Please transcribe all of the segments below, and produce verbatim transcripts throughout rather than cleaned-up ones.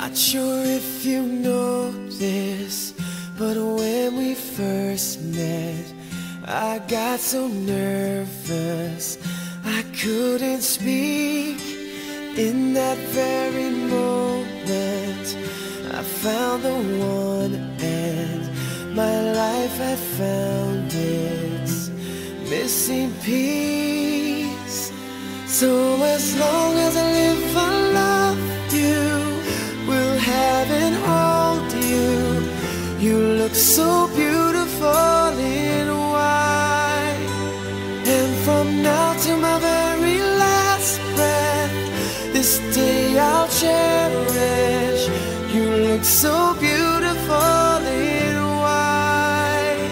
Not sure if you know this, but when we first met, I got so nervous I couldn't speak. In that very moment, I found the one, and my life had found its missing piece. So as long as I live, I love you, will have and hold you. You look so beautiful in white, and from now to my very last breath, this day I'll cherish. You look so beautiful in white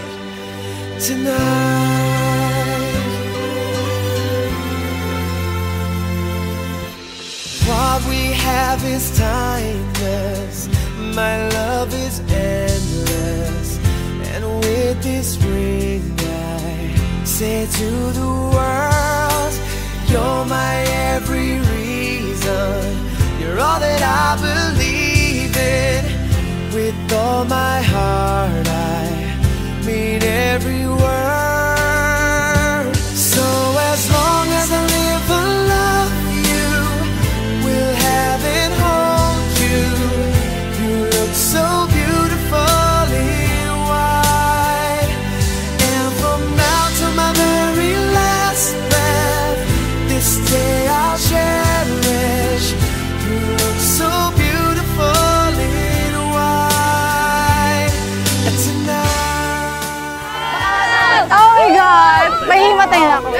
tonight. What we have is timeless, my love is endless, and with this ring I say to the world, you're my every reason, you're all that I believe in. With all my heart I mean every word. So as long as I live, I love you, will have and hold you. You look so beautiful in white, and from now to my very last breath, this day I'll cherish. You look so beautiful in white tonight. Oh my God! Mahimatay na ako.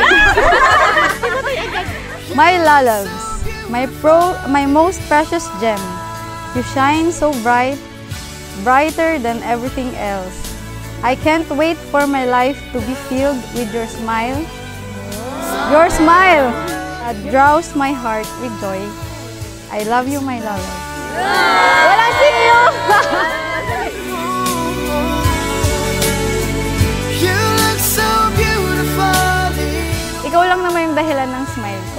My Lalabs, my pro, my most precious gem. You shine so bright, brighter than everything else. I can't wait for my life to be filled with your smile. Your smile that draws my heart with joy. I love you, my Lalabs. Walang sinyo! Ikaw lang naman yung dahilan ng smile ko.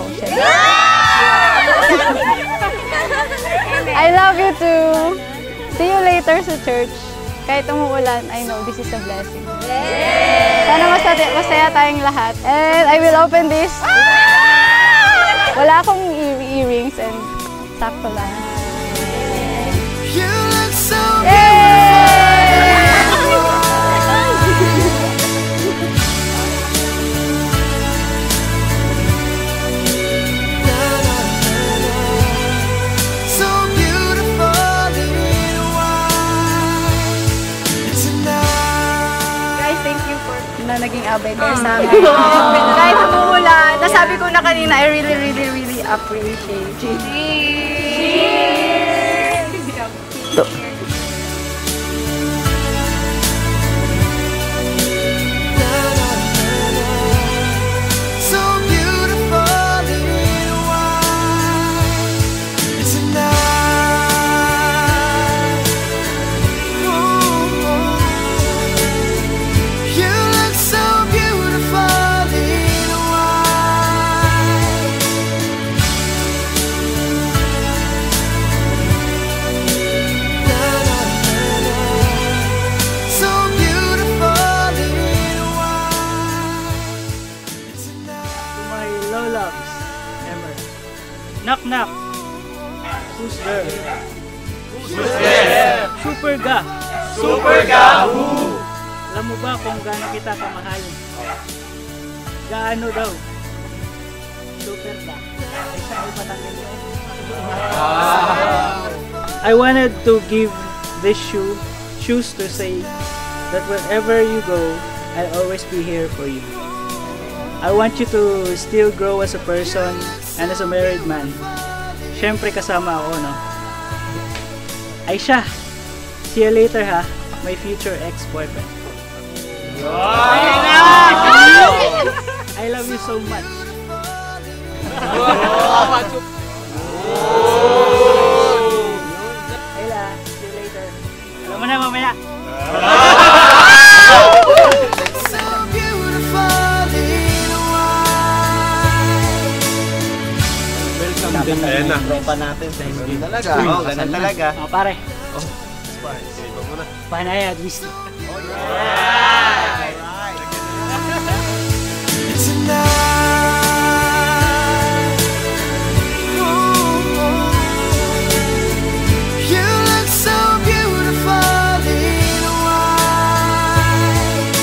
I love you too. See you later sa church. Kahit umuulan, I know this is a blessing. Sana masaya, masaya tayong lahat. And I will open this. Wala akong earrings and sakto lang. You look so na naging abay kayo sa amin. Kahit umuulan, nasabi ko na kanina, I really, really, really appreciate it. Cheers! Cheers! Knock knock. Who's there? Who's there? Super ga. Super ga who? Alam mo ba kung gaano kita kamahalin? Gaano daw? Super ga. Ay saan patangin mo? I wanted to give this shoe shoes to say that wherever you go, I'll always be here for you. I want you to still grow as a person and as a married man. Siyempre kasama ako, no? Aisha, see you later ha, my future ex-boyfriend. Wow! I love you so much. Ayla, see you later. Alam mo na mamaya. Ayan na. Tropa natin. Thank you talaga. Uy, Oo, ganun talaga. Oh, pare. Oh, Spy, sinigaw mo na. Panay at least. Tonight, ooh, you look so beautiful in white.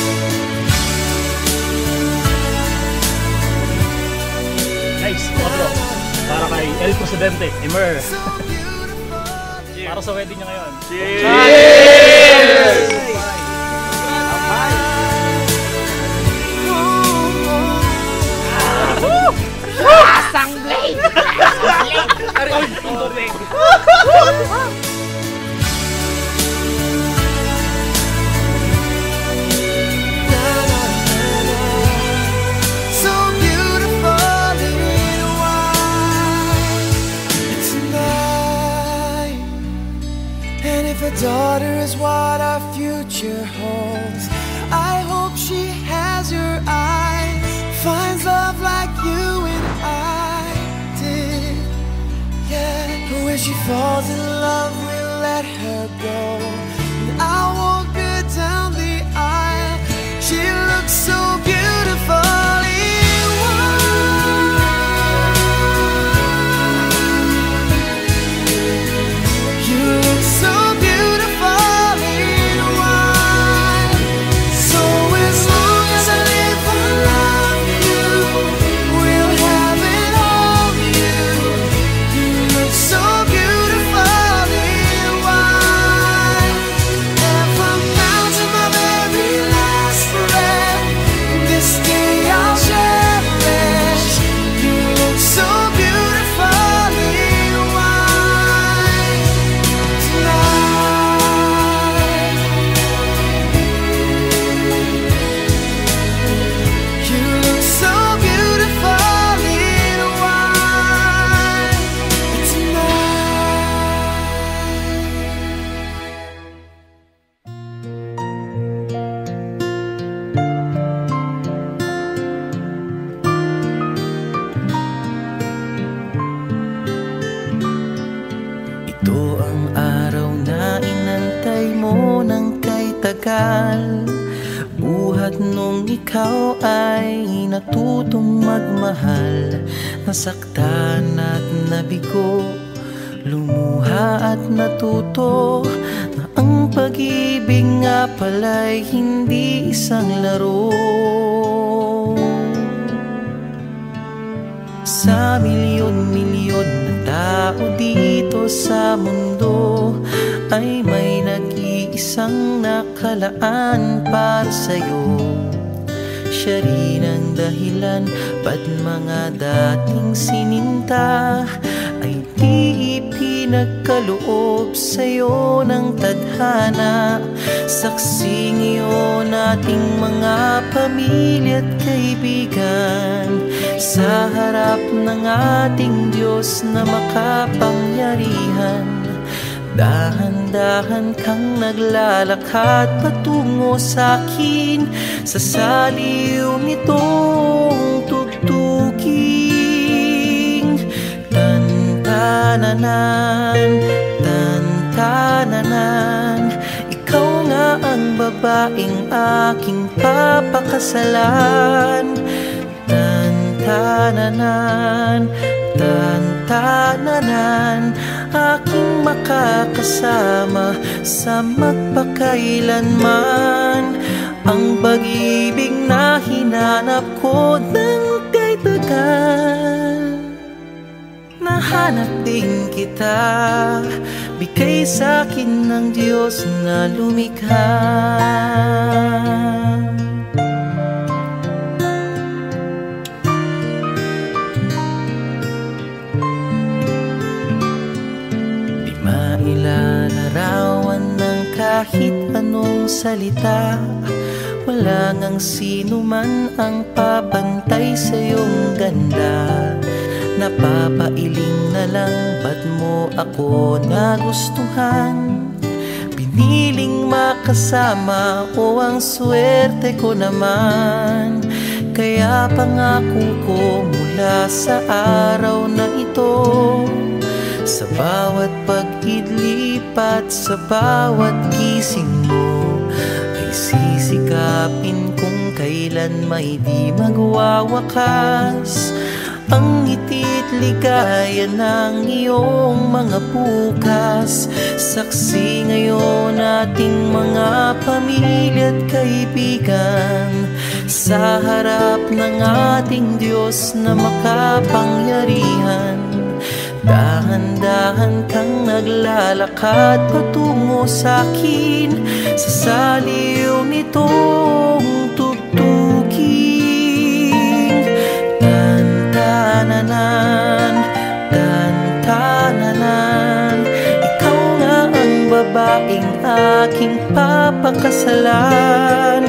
Nice, otro. Para kay El Presidente, Emer. So beautiful. Para sa wedding niya ngayon. Cheers! So beautiful in white tonight. And if a daughter is what our future holds, I hope she has your eyes, finds love like you and I did. Yeah, but when she falls in love, we'll let her go. And I'll walk her down the aisle. She looks so beautiful in white. You look so beautiful in white. So as long as I live, I love you. We'll have it all, you. You look so beautiful in white. And from now to my very last breath, this day I'll cherish. You look so beautiful in white tonight. You look so beautiful in white Ito ang araw na inantay mo ng kay tagal. Buhat nung ikaw ay natutong magmahal. Nasaktan at nabigo, lumuha at natuto na ang pag-ibig nga pala'y hindi isang laro. Sa milyon-milyon na tao dito sa mundo ay may nag-iisang nakalaan para sa'yo. Siya rin ang dahilan ba't mga dating sininta ay di ipinagkaloob sa'yo ng tadhana. Saksing iyon ating mga pamilya at kaibigan sa harap ng ating Diyos na makapangyarihan. Dahan-dahan kang naglalakad patungo sa'kin sa saliw nitong tugtuging. Tantananan, tantananan, ikaw nga ang babaeng aking papakasalan. Tantananan, tantananan, aking makakasama sa magpakailanman. Ang pag-ibig na hinanap ko ng kay tagal. Nahanap din kita, bigay sa'kin ng Diyos na lumikha. Ilalarawan ng kahit anong salita. Wala ngang sino man ang papantay sa iyong ganda. Napapailing na lang ba't mo ako nagustuhan. Piniling makasama o ang swerte ko naman. Kaya pangako ko mula sa araw na ito, Sa bawat pag-idlip at sa bawat gising mo, ay sisikapin kung kailan may di magwawakas ang ngiti't ligaya ng iyong mga bukas. Saksi ngayon ating mga pamilya at kaibigan sa harap ng ating Diyos na makapangyarihan. Dahan-dahan kang naglalakad patungo sa akin, sa saliw nitong tugtugin. Tan-tananan, tan-tananan, ikaw nga ang babaeng aking papakasalan.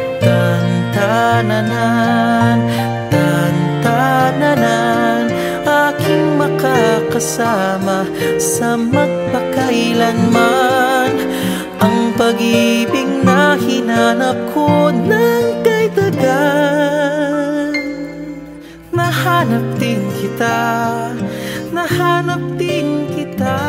Tan-tananan, tan-tananan, aking makakasama sa magpakailanman. Ang pag-ibig na hinanap ko ng kay tagal. Nahanap din kita, nahanap din kita.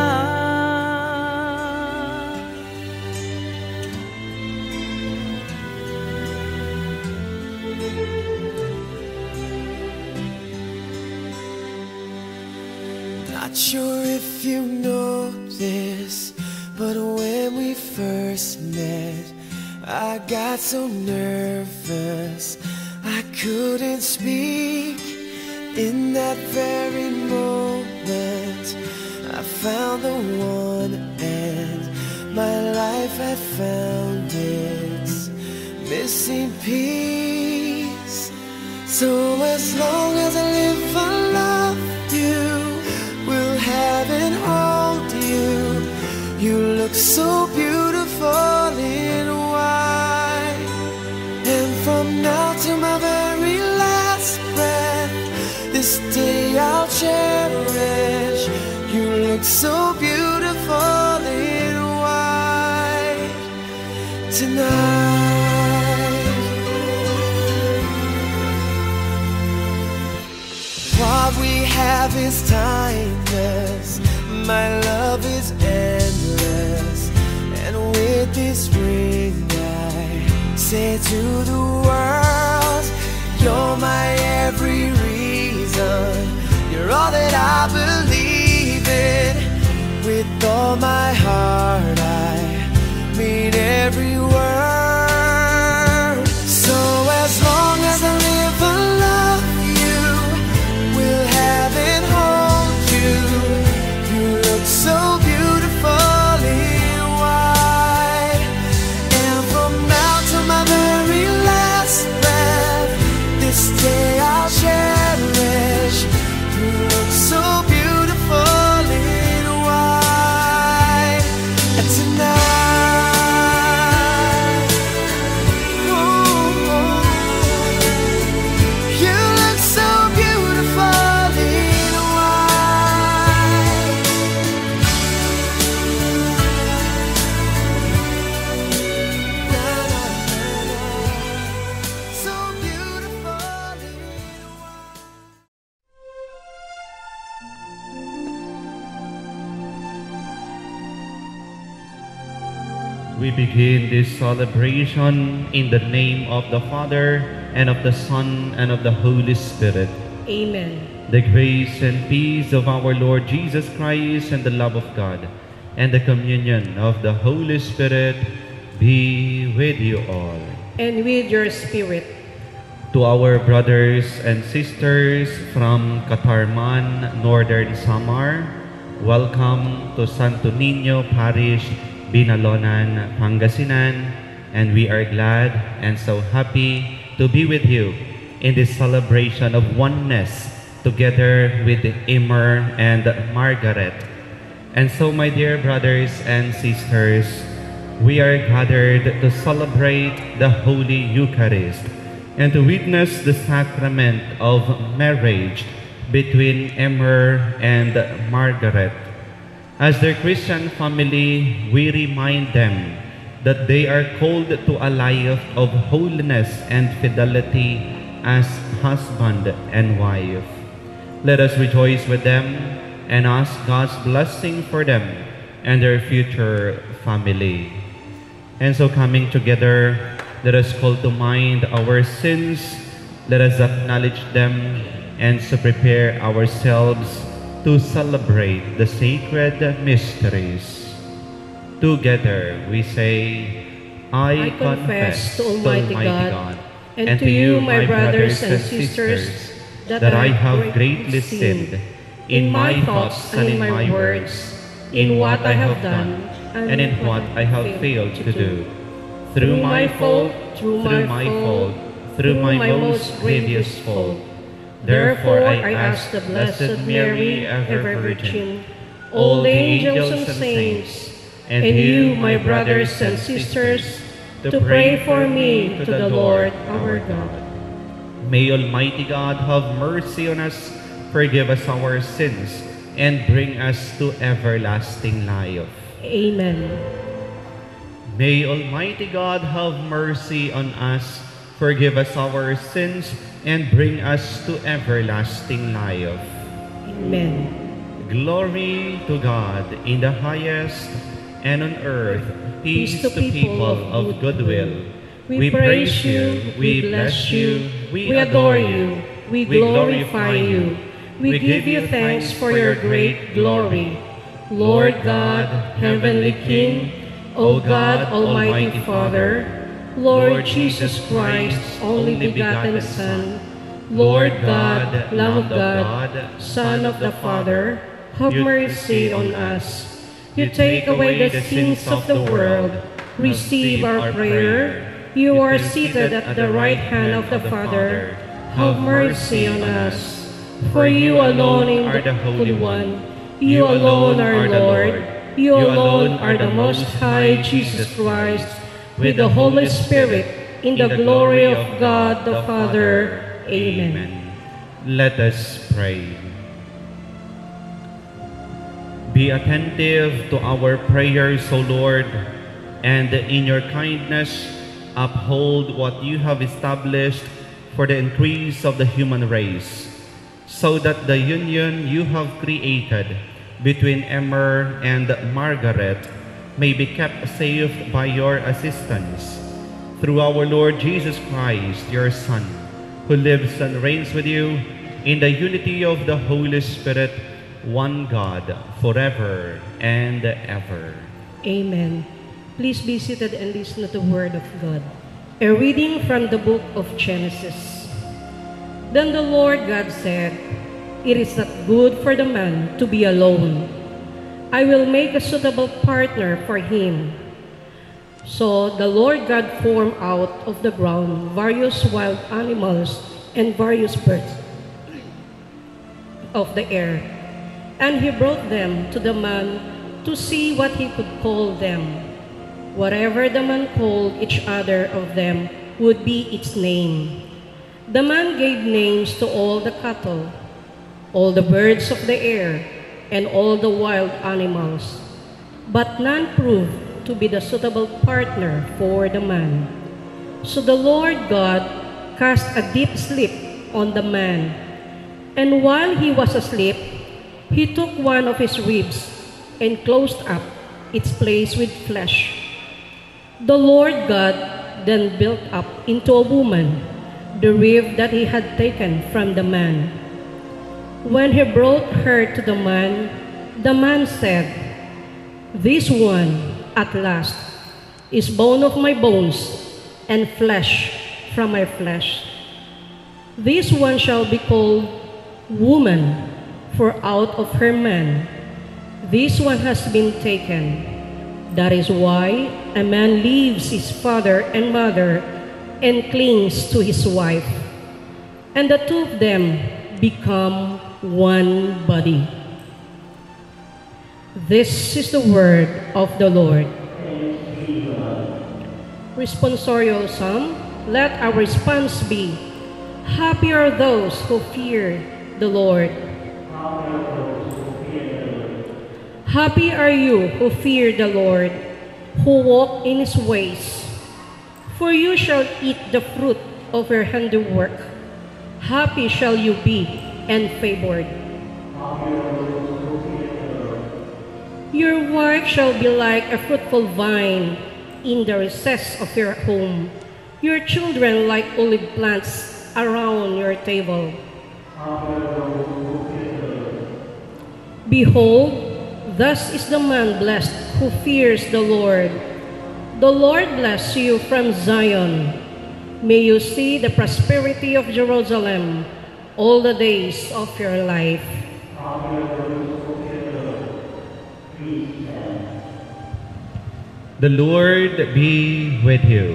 Not sure if you know this, but when we first met, I got so nervous I couldn't speak. In that very moment, I found the one, and my life had found its missing piece. So as long as I live, I love you, will have and hold you. You look so beautiful in white, and from now to my very last breath, this day I'll cherish. You look so beautiful in white tonight. What we have is timeless, my love is endless, and with this ring I say to the world, you're my every reason, you're all that I believe in. With all my heart I mean every word. So as long as I live, I love you, will have and hold you. You look so beautiful in white, and from now to my very last breath, this day I'll cherish. You look so beautiful in white tonight. Oh, you look so beautiful in white. Na, na, na, na. So beautiful in white. We begin this celebration in the name of the Father, and of the Son, and of the Holy Spirit. Amen. The grace and peace of our Lord Jesus Christ, and the love of God, and the communion of the Holy Spirit be with you all. And with your spirit. To our brothers and sisters from Catarman, Northern Samar, welcome to Santo Niño Parish, Binalonan, Pangasinan, and we are glad and so happy to be with you in this celebration of oneness together with Immer and Margaret. And so, my dear brothers and sisters, we are gathered to celebrate the Holy Eucharist and to witness the sacrament of marriage between Immer and Margaret. As their Christian family, we remind them that they are called to a life of holiness and fidelity as husband and wife. Let us rejoice with them and ask God's blessing for them and their future family. And so coming together, let us call to mind our sins, let us acknowledge them, and so prepare ourselves to celebrate the sacred mysteries. Together we say, I, I confess to Almighty God, and to you, my brothers and sisters, that I have greatly sinned in my thoughts and in my words, in what I have done and in what I have failed to do. Through my fault, through my fault, through my most grievous fault. Therefore I ask the Blessed Mary, ever Virgin, all the angels and saints, and you, my brothers and sisters, to pray for me to the Lord our God. May Almighty God have mercy on us, forgive us our sins, and bring us to everlasting life. Amen. May Almighty God have mercy on us, forgive us our sins, and bring us to everlasting life. Amen. Glory to God in the highest, and on earth peace, Peace to people of goodwill. We praise you, we bless you, we adore you, we glorify you. We give you thanks for your great glory. Lord God, Heavenly King, O God, Almighty Father, Lord Jesus Christ, only begotten Son, Lord God, Lamb of God, Son of the Father, have mercy on us. You take away the sins of the world. Receive our prayer. You are seated at the right hand of the Father. Have mercy on us. For you alone are the Holy One. You alone are Lord. You alone are the Most High Jesus Christ, with the Holy Spirit, in the glory of God the Father. Amen. Let us pray. Be attentive to our prayers, O Lord, and in your kindness uphold what you have established for the increase of the human race, so that the union you have created between Emmer and Margaret may be kept safe by your assistance. Through our Lord Jesus Christ, your Son, who lives and reigns with you in the unity of the Holy Spirit, one God, forever and ever. Amen. Please be seated and listen to the Word of God. A reading from the book of Genesis. Then the Lord God said, "It is not good for the man to be alone. I will make a suitable partner for him." So the Lord God formed out of the ground various wild animals and various birds of the air, and he brought them to the man to see what he could call them. Whatever the man called each other of them would be its name. The man gave names to all the cattle, all the birds of the air, and all the wild animals, but none proved to be the suitable partner for the man. So the Lord God cast a deep sleep on the man, and while he was asleep, he took one of his ribs and closed up its place with flesh. The Lord God then built up into a woman the rib that he had taken from the man. When he brought her to the man, the man said, "This one, at last, is bone of my bones and flesh from my flesh. This one shall be called woman, for out of her man, this one has been taken. That is why a man leaves his father and mother and clings to his wife, and the two of them become one body." This is the word of the Lord. Responsorial Psalm. Let our response be, "Happy are those who fear the Lord." Happy are you who fear the Lord, who walk in his ways. For you shall eat the fruit of your handiwork. Happy shall you be and favored. Your work shall be like a fruitful vine in the recess of your home, your children like olive plants around your table. Behold, thus is the man blessed who fears the Lord. The Lord bless you from Zion. May you see the prosperity of Jerusalem all the days of your life. The Lord be with you.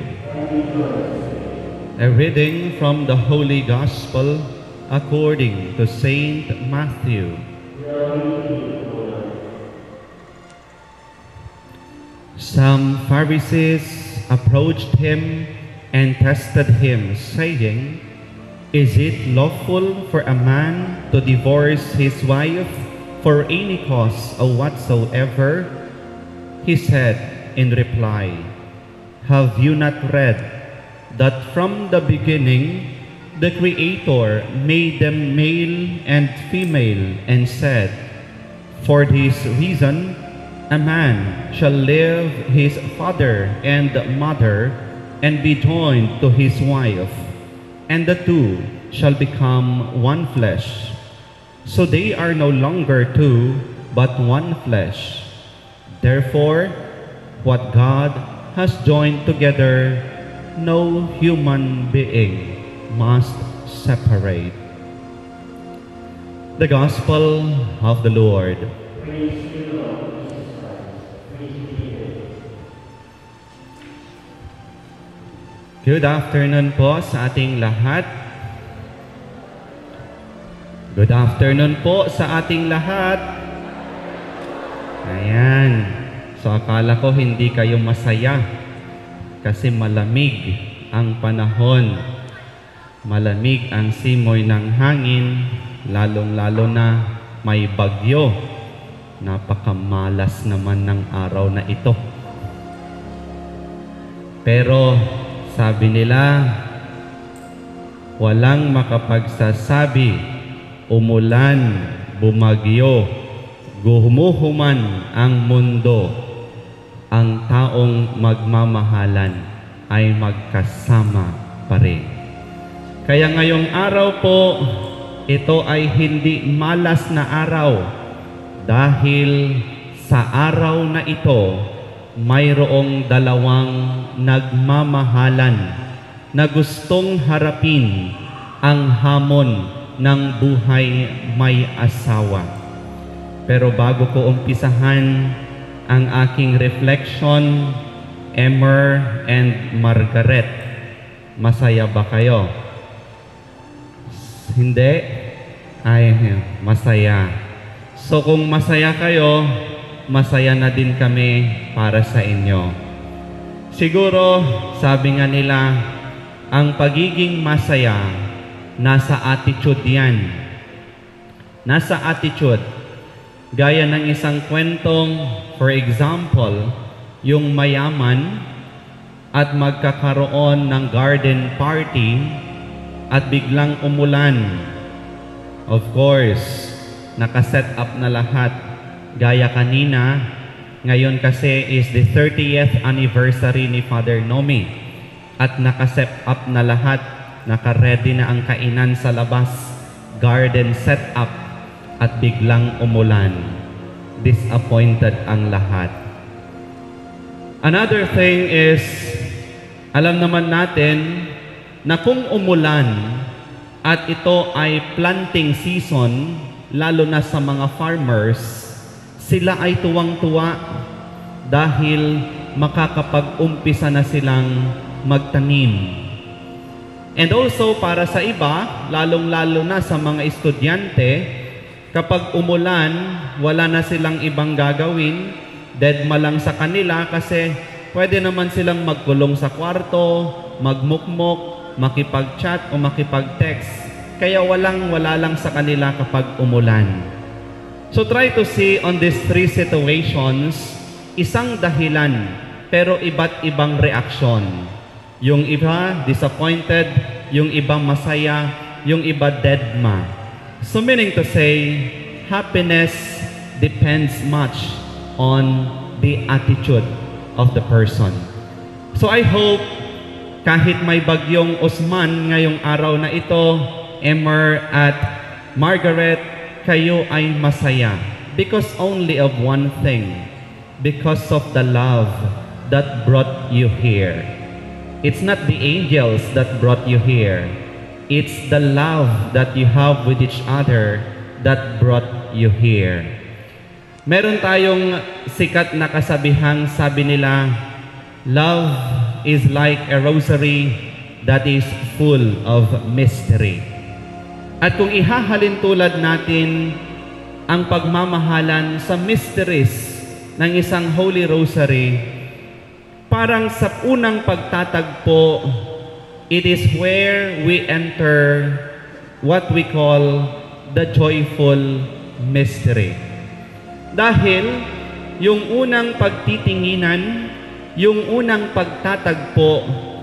A reading from the Holy Gospel according to Saint Matthew. Some Pharisees approached him and tested him, saying, "Is it lawful for a man to divorce his wife for any cause or whatsoever?" He said in reply, "Have you not read that from the beginning the Creator made them male and female, and said, 'For this reason a man shall leave his father and mother and be joined to his wife, and the two shall become one flesh.' So they are no longer two, but one flesh. Therefore, what God has joined together, no human being must separate." The Gospel of the Lord. Good afternoon po sa ating lahat. Good afternoon po sa ating lahat. Ayan. So akala ko hindi kayo masaya kasi malamig ang panahon. Malamig ang simoy ng hangin, lalong-lalo na may bagyo. Napakamalas naman ng araw na ito. Pero sabi nila, walang makapagsasabi, umulan, bumagyo, gumuhuman ang mundo, ang taong magmamahalan ay magkasama pa rin. Kaya ngayong araw po, ito ay hindi malas na araw dahil sa araw na ito, mayroong dalawang nagmamahalan na gustong harapin ang hamon ng buhay may asawa. Pero bago ko umpisahan ang aking reflection, Emer and Margaret, masaya ba kayo? Hindi? Ay, masaya. So kung masaya kayo, masaya na din kami para sa inyo. Siguro, sabi nga nila, ang pagiging masaya, nasa attitude yan. Nasa attitude. Gaya ng isang kwentong, for example, yung mayaman at magkakaroon ng garden party at biglang umulan. Of course, nakaset up na lahat. Gaya kanina, ngayon kasi is the thirtieth anniversary ni Father Nomi at nakaset up na lahat, naka-ready na ang kainan sa labas, garden set up, at biglang umulan. Disappointed ang lahat. Another thing is, alam naman natin na kung umulan at ito ay planting season, lalo na sa mga farmers, sila ay tuwang-tuwa dahil makakapag-umpisa na silang magtanim. And also para sa iba, lalong-lalo na sa mga estudyante, kapag umulan, wala na silang ibang gagawin, deadma lang sa kanila kasi pwede naman silang magkulong sa kwarto, magmukmok, makipag-chat o makipag-text. Kaya walang-wala lang sa kanila kapag umulan. So try to see on these three situations, isang dahilan pero iba't ibang reaksyon. Yung iba disappointed, yung iba masaya, yung iba deadma. So meaning to say, happiness depends much on the attitude of the person. So I hope kahit may bagyong Osman ngayong araw na ito, Emer at Margaret, kayo ay masaya because only of one thing, because of the love that brought you here. It's not the angels that brought you here. It's the love that you have with each other that brought you here. Meron tayong sikat na kasabihang sabi nila, love is like a rosary that is full of mystery. At kung ihahalin tulad natin ang pagmamahalan sa mysteries ng isang Holy Rosary, parang sa unang pagtatagpo, it is where we enter what we call the joyful mystery. Dahil yung unang pagtitinginan, yung unang pagtatagpo,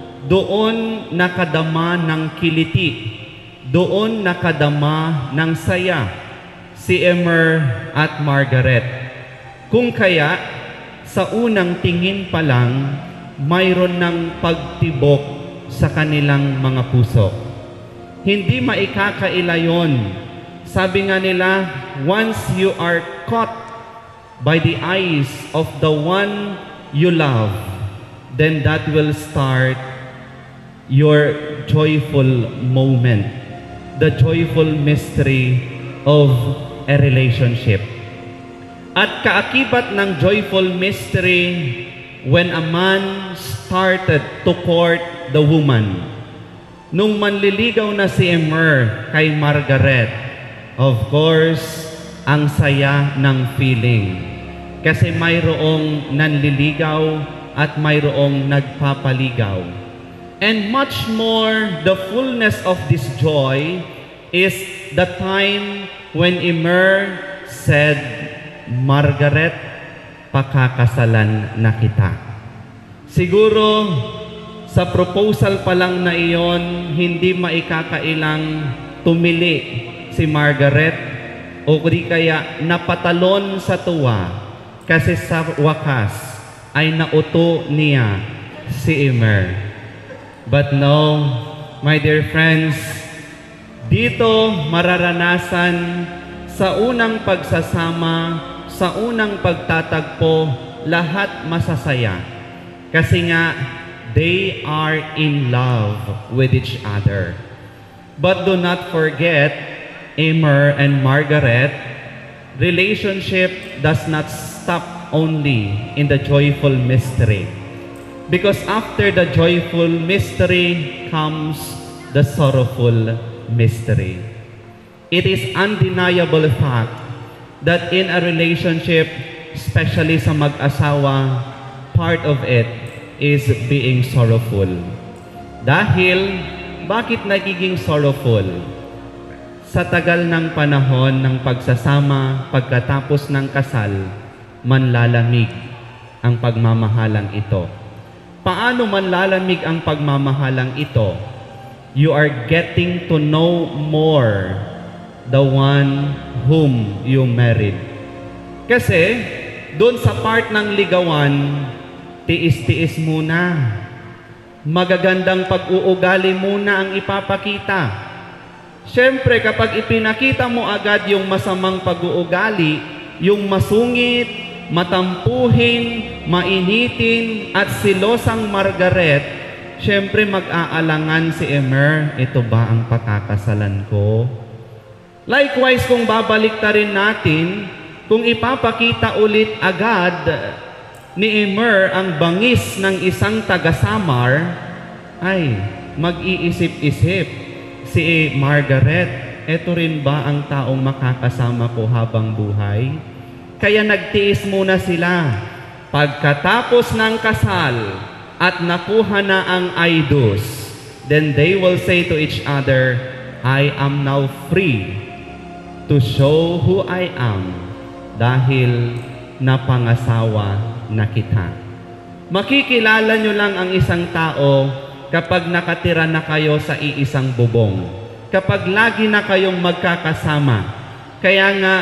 doon nakadama ng kiliti, doon nakadama ng saya si Emer at Margaret. Kung kaya, sa unang tingin pa lang, mayroon ng pagtibok sa kanilang mga puso. Hindi maikakaila yon. Sabi nga nila, once you are caught by the eyes of the one you love, then that will start your joyful moment, the joyful mystery of a relationship. At kaakibat ng joyful mystery, when a man started to court the woman, nung manliligaw na si Emer kay Margaret, of course, ang saya ng feeling. Kasi mayroong nanliligaw at mayroong nagpapaligaw. And much more, the fullness of this joy is the time when Emer said, Margaret, pakakasalan na kita. Siguro, sa proposal pa lang na iyon, hindi maikakailang tumili si Margaret o di kaya napatalon sa tuwa kasi sa wakas ay nauto niya si Emer. But no, my dear friends, dito mararanasan sa unang pagsasama, sa unang pagtatagpo, lahat masasaya. Kasi nga, they are in love with each other. But do not forget, Emer and Margaret, relationship does not stop only in the joyful mystery. Because after the joyful mystery comes the sorrowful mystery. It is undeniable fact that in a relationship, especially sa mag-asawa, part of it is being sorrowful. Dahil, bakit nagiging sorrowful? Sa tagal ng panahon ng pagsasama, pagkatapos ng kasal, manlalamig ang pagmamahalang ito. Paano manlalamig ang pagmamahalang ito? You are getting to know more the one whom you married. Kasi, doon sa part ng ligawan, tiis-tiis muna. Magagandang pag-uugali muna ang ipapakita. Siyempre, kapag ipinakita mo agad yung masamang pag-uugali, yung masungit, matampuhin, mainitin, at silosang Margaret, siyempre mag-aalangan si Emer, ito ba ang pakakasalan ko? Likewise, kung babalik ta rin natin, kung ipapakita ulit agad ni Emer ang bangis ng isang taga-Samar, ay, mag-iisip-isip si Margaret, eto rin ba ang taong makakasama ko habang buhay? Kaya nagtiis muna sila. Pagkatapos ng kasal at nakuha na ang aidus, then they will say to each other, I am now free to show who I am dahil napangasawa na kita. Makikilala nyo lang ang isang tao kapag nakatira na kayo sa iisang bubong. Kapag lagi na kayong magkakasama. Kaya nga,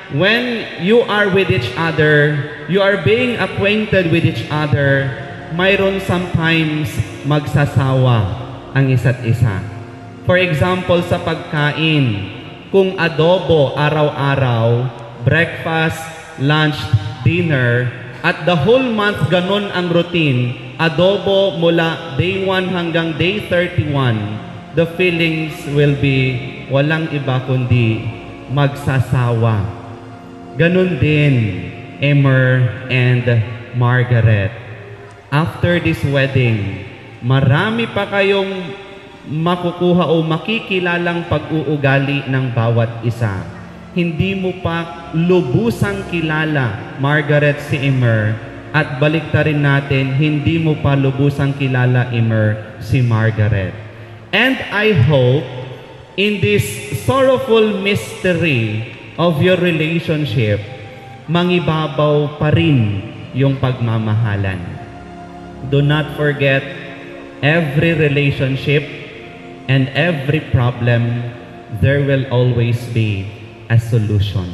when you are with each other, you are being acquainted with each other, mayroon sometimes magsasawa ang isa't isa. For example, sa pagkain, kung adobo araw-araw, breakfast, lunch, dinner, at the whole month ganun ang routine, adobo mula day one hanggang day thirty-one, the feelings will be walang iba kundi magsasawa. Ganun din, Emer and Margaret. After this wedding, marami pa kayong makukuha o makikilalang pag-uugali ng bawat isa. Hindi mo pa lubusang kilala, Margaret, si Emer, at baliktarin natin, hindi mo pa lubusang kilala, Emer, si Margaret. And I hope in this sorrowful mystery of your relationship, mangibabaw pa rin yung pagmamahalan. Do not forget, every relationship and every problem, there will always be a solution.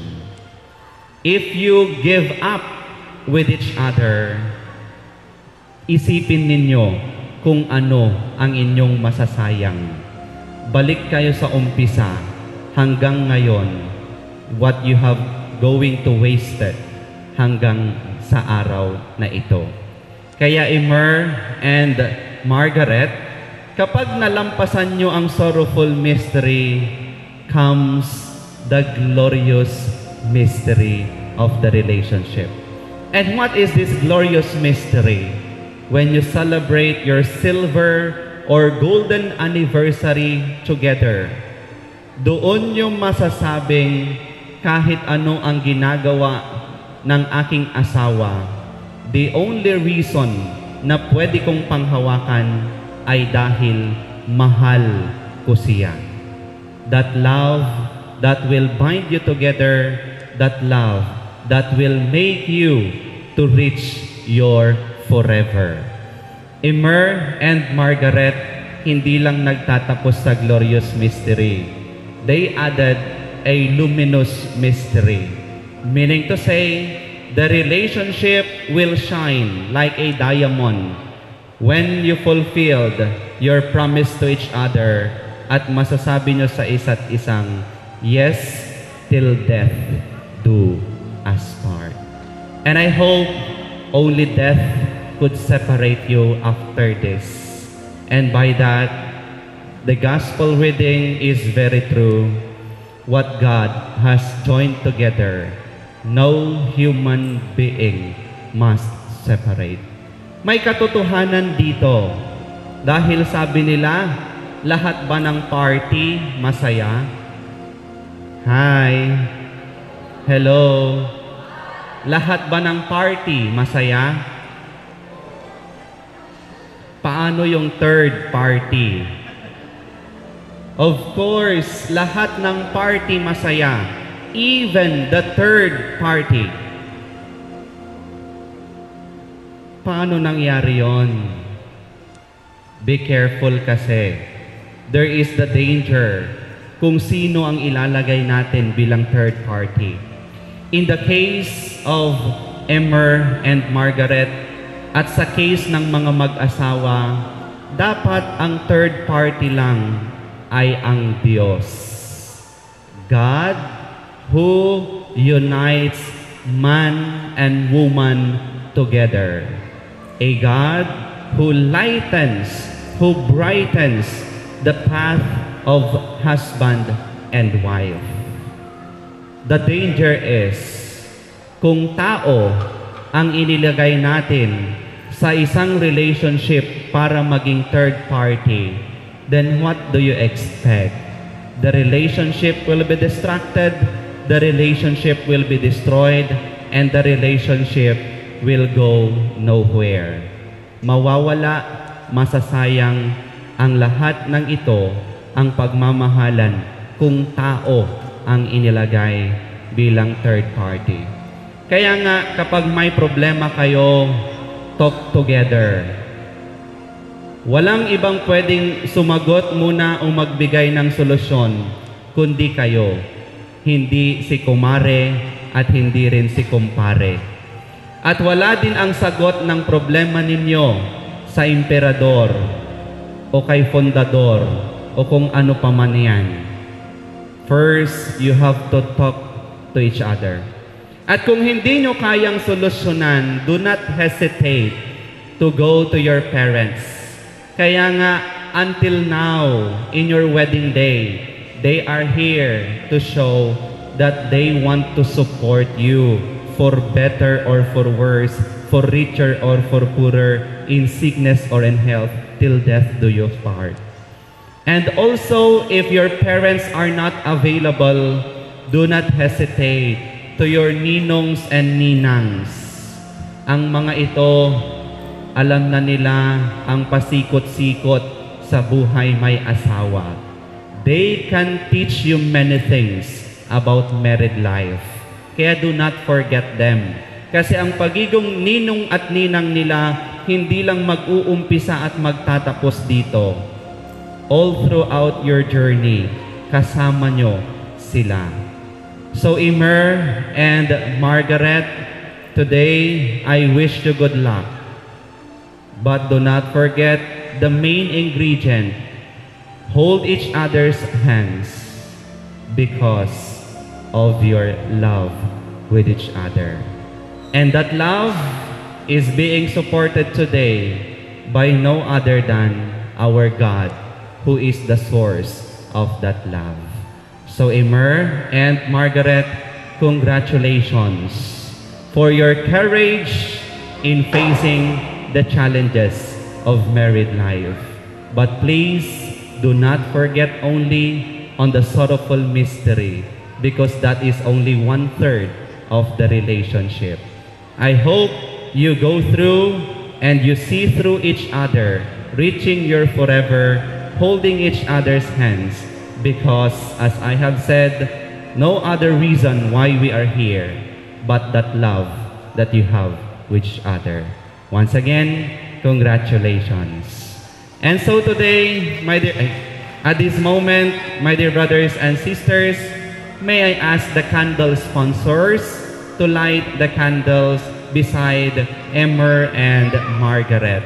If you give up with each other, isipin ninyo kung ano ang inyong masasayang. Balik kayo sa umpisa hanggang ngayon, what you have going to waste it hanggang sa araw na ito. Kaya Emer and Margaret, kapag nalampasan nyo ang sorrowful mystery, comes the glorious mystery of the relationship. And what is this glorious mystery? When you celebrate your silver or golden anniversary together, doon nyo masasabing kahit ano ang ginagawa ng aking asawa, the only reason na pwede kong panghawakan ay dahil mahal ko siya. That love that will bind you together, that love that will make you to reach your forever. Emer and Margaret hindi lang nagtatapos sa glorious mystery. They added a luminous mystery. Meaning to say, the relationship will shine like a diamond when you fulfilled your promise to each other at masasabi nyo sa isa't isang, yes, till death do us part. And I hope only death could separate you after this. And by that, the gospel reading is very true. What God has joined together, no human being must separate. May katotohanan dito. Dahil sabi nila, lahat ba ng party masaya? Hi. Hello. Lahat ba ng party masaya? Paano yung third party? Of course, lahat ng party masaya, even the third party. Paano nangyari yon? Be careful kasi there is the danger kung sino ang ilalagay natin bilang third party. In the case of Emer and Margaret at sa case ng mga mag-asawa, dapat ang third party lang ay ang Diyos. God who unites man and woman together. A God who lightens, who brightens the path of husband and wife. The danger is, kung tao ang inilagay natin sa isang relationship para maging third party, then what do you expect? The relationship will be distracted, the relationship will be destroyed, and the relationship will go nowhere. Mawawala, masasayang ang lahat ng ito, ang pagmamahalan kung tao ang inilagay bilang third party. Kaya nga, kapag may problema kayo, talk together. Walang ibang pwedeng sumagot muna o magbigay ng solusyon, kundi kayo. Hindi si kumare, at hindi rin si kumpare. At wala din ang sagot ng problema ninyo sa emperador o kay fundador o kung ano pa man yan. First, you have to talk to each other. At kung hindi nyo kayang solusyonan, do not hesitate to go to your parents. Kaya nga, until now, in your wedding day, they are here to show that they want to support you for better or for worse, for richer or for poorer, in sickness or in health, till death do you part. And also, if your parents are not available, do not hesitate to your ninongs and ninangs. Ang mga ito, alam na nila ang pasikot-sikot sa buhay may asawa. They can teach you many things about married life. Kaya do not forget them. Kasi ang pagiging ninong at ninang nila, hindi lang mag-uumpisa at magtatapos dito. All throughout your journey, kasama nyo sila. So Emer and Margaret, today I wish you good luck. But do not forget the main ingredient. Hold each other's hands because of your love with each other. And that love is being supported today by no other than our God, who is the source of that love. So Emer and Margaret, congratulations for your courage in facing the challenges of married life. But please do not forget only on the sorrowful mystery, because that is only one-third of the relationship. I hope you go through and you see through each other, reaching your forever, holding each other's hands, because as I have said, no other reason why we are here but that love that you have with each other. Once again, congratulations. And so today, my dear, at this moment, my dear brothers and sisters, may I ask the candle sponsors to light the candles beside Emer and Margaret.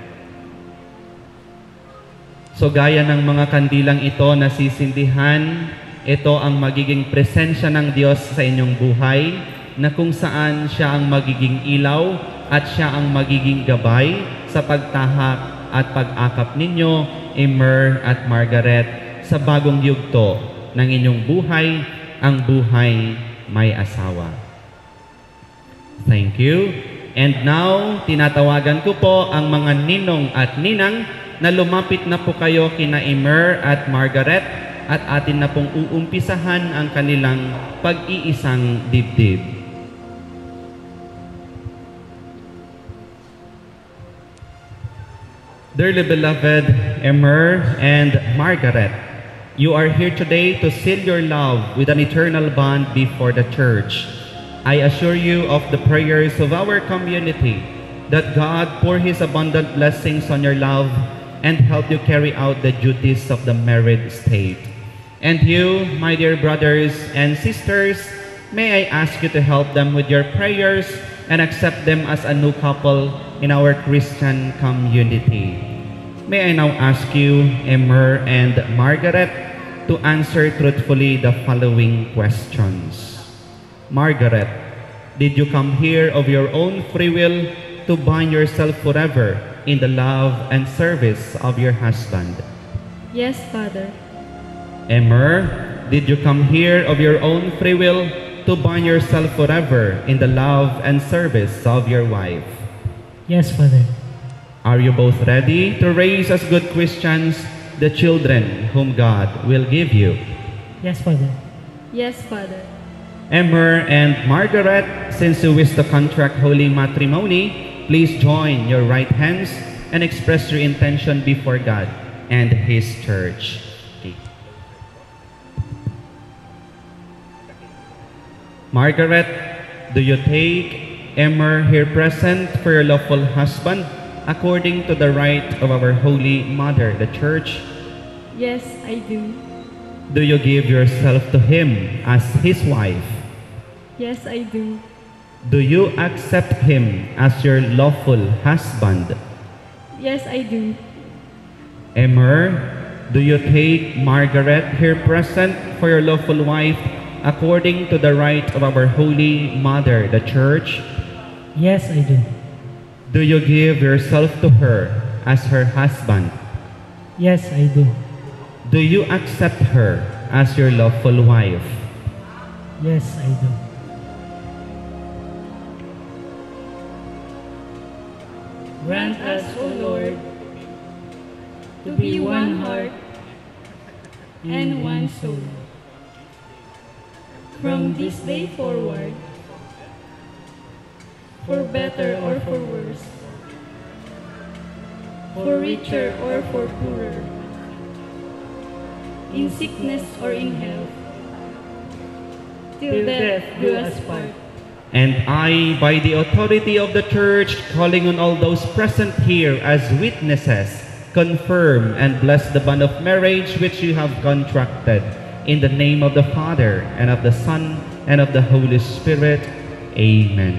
So gaya ng mga kandilang ito na sisindihan, ito ang magiging presensya ng Diyos sa inyong buhay, na kung saan siya ang magiging ilaw at siya ang magiging gabay sa pagtahak at pag-akap ninyo, Emer at Margaret, sa bagong yugto ng inyong buhay, ang buhay may asawa. Thank you. And now, tinatawagan ko po ang mga ninong at ninang na lumapit na po kayo kina Emer at Margaret at atin na pong uumpisahan ang kanilang pag-iisang dibdib. Dearly beloved Emer and Margaret, you are here today to seal your love with an eternal bond before the Church. I assure you of the prayers of our community that God pour His abundant blessings on your love and help you carry out the duties of the married state. And you, my dear brothers and sisters, may I ask you to help them with your prayers and accept them as a new couple in our Christian community. May I now ask you, Emer and Margaret, to answer truthfully the following questions. Margaret, did you come here of your own free will to bind yourself forever in the love and service of your husband? Yes, Father. Emer, did you come here of your own free will to bind yourself forever in the love and service of your wife? Yes, Father. Are you both ready to raise as good Christians the children whom God will give you? Yes, Father. Yes, Father. Emer and Margaret, since you wish to contract holy matrimony, please join your right hands and express your intention before God and His Church. Okay. Margaret, do you take Emer here present for your lawful husband according to the rite of our Holy Mother, the Church? Yes, I do. Do you give yourself to him as his wife? Yes, I do. Do you accept him as your lawful husband? Yes, I do. Emer, do you take Margaret here present for your lawful wife according to the rite of our Holy Mother, the Church? Yes, I do. Do you give yourself to her as her husband? Yes, I do. Do you accept her as your lawful wife? Yes, I do. Grant us, O Lord, to be one heart and one soul. From this day forward, for better or for worse, for richer or for poorer, in sickness or in health, till death do us part. And I, by the authority of the Church, calling on all those present here as witnesses, confirm and bless the bond of marriage which you have contracted. In the name of the Father, and of the Son, and of the Holy Spirit. Amen.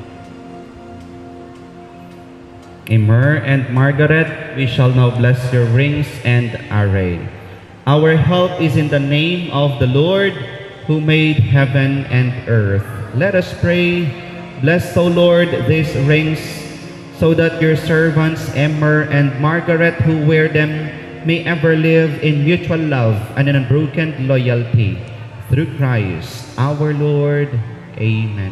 Emer and Margaret, we shall now bless your rings and array. Our help is in the name of the Lord, who made heaven and earth. Let us pray. Bless, O Lord, these rings, so that your servants, Emer and Margaret, who wear them, may ever live in mutual love and in unbroken loyalty. Through Christ our Lord. Amen.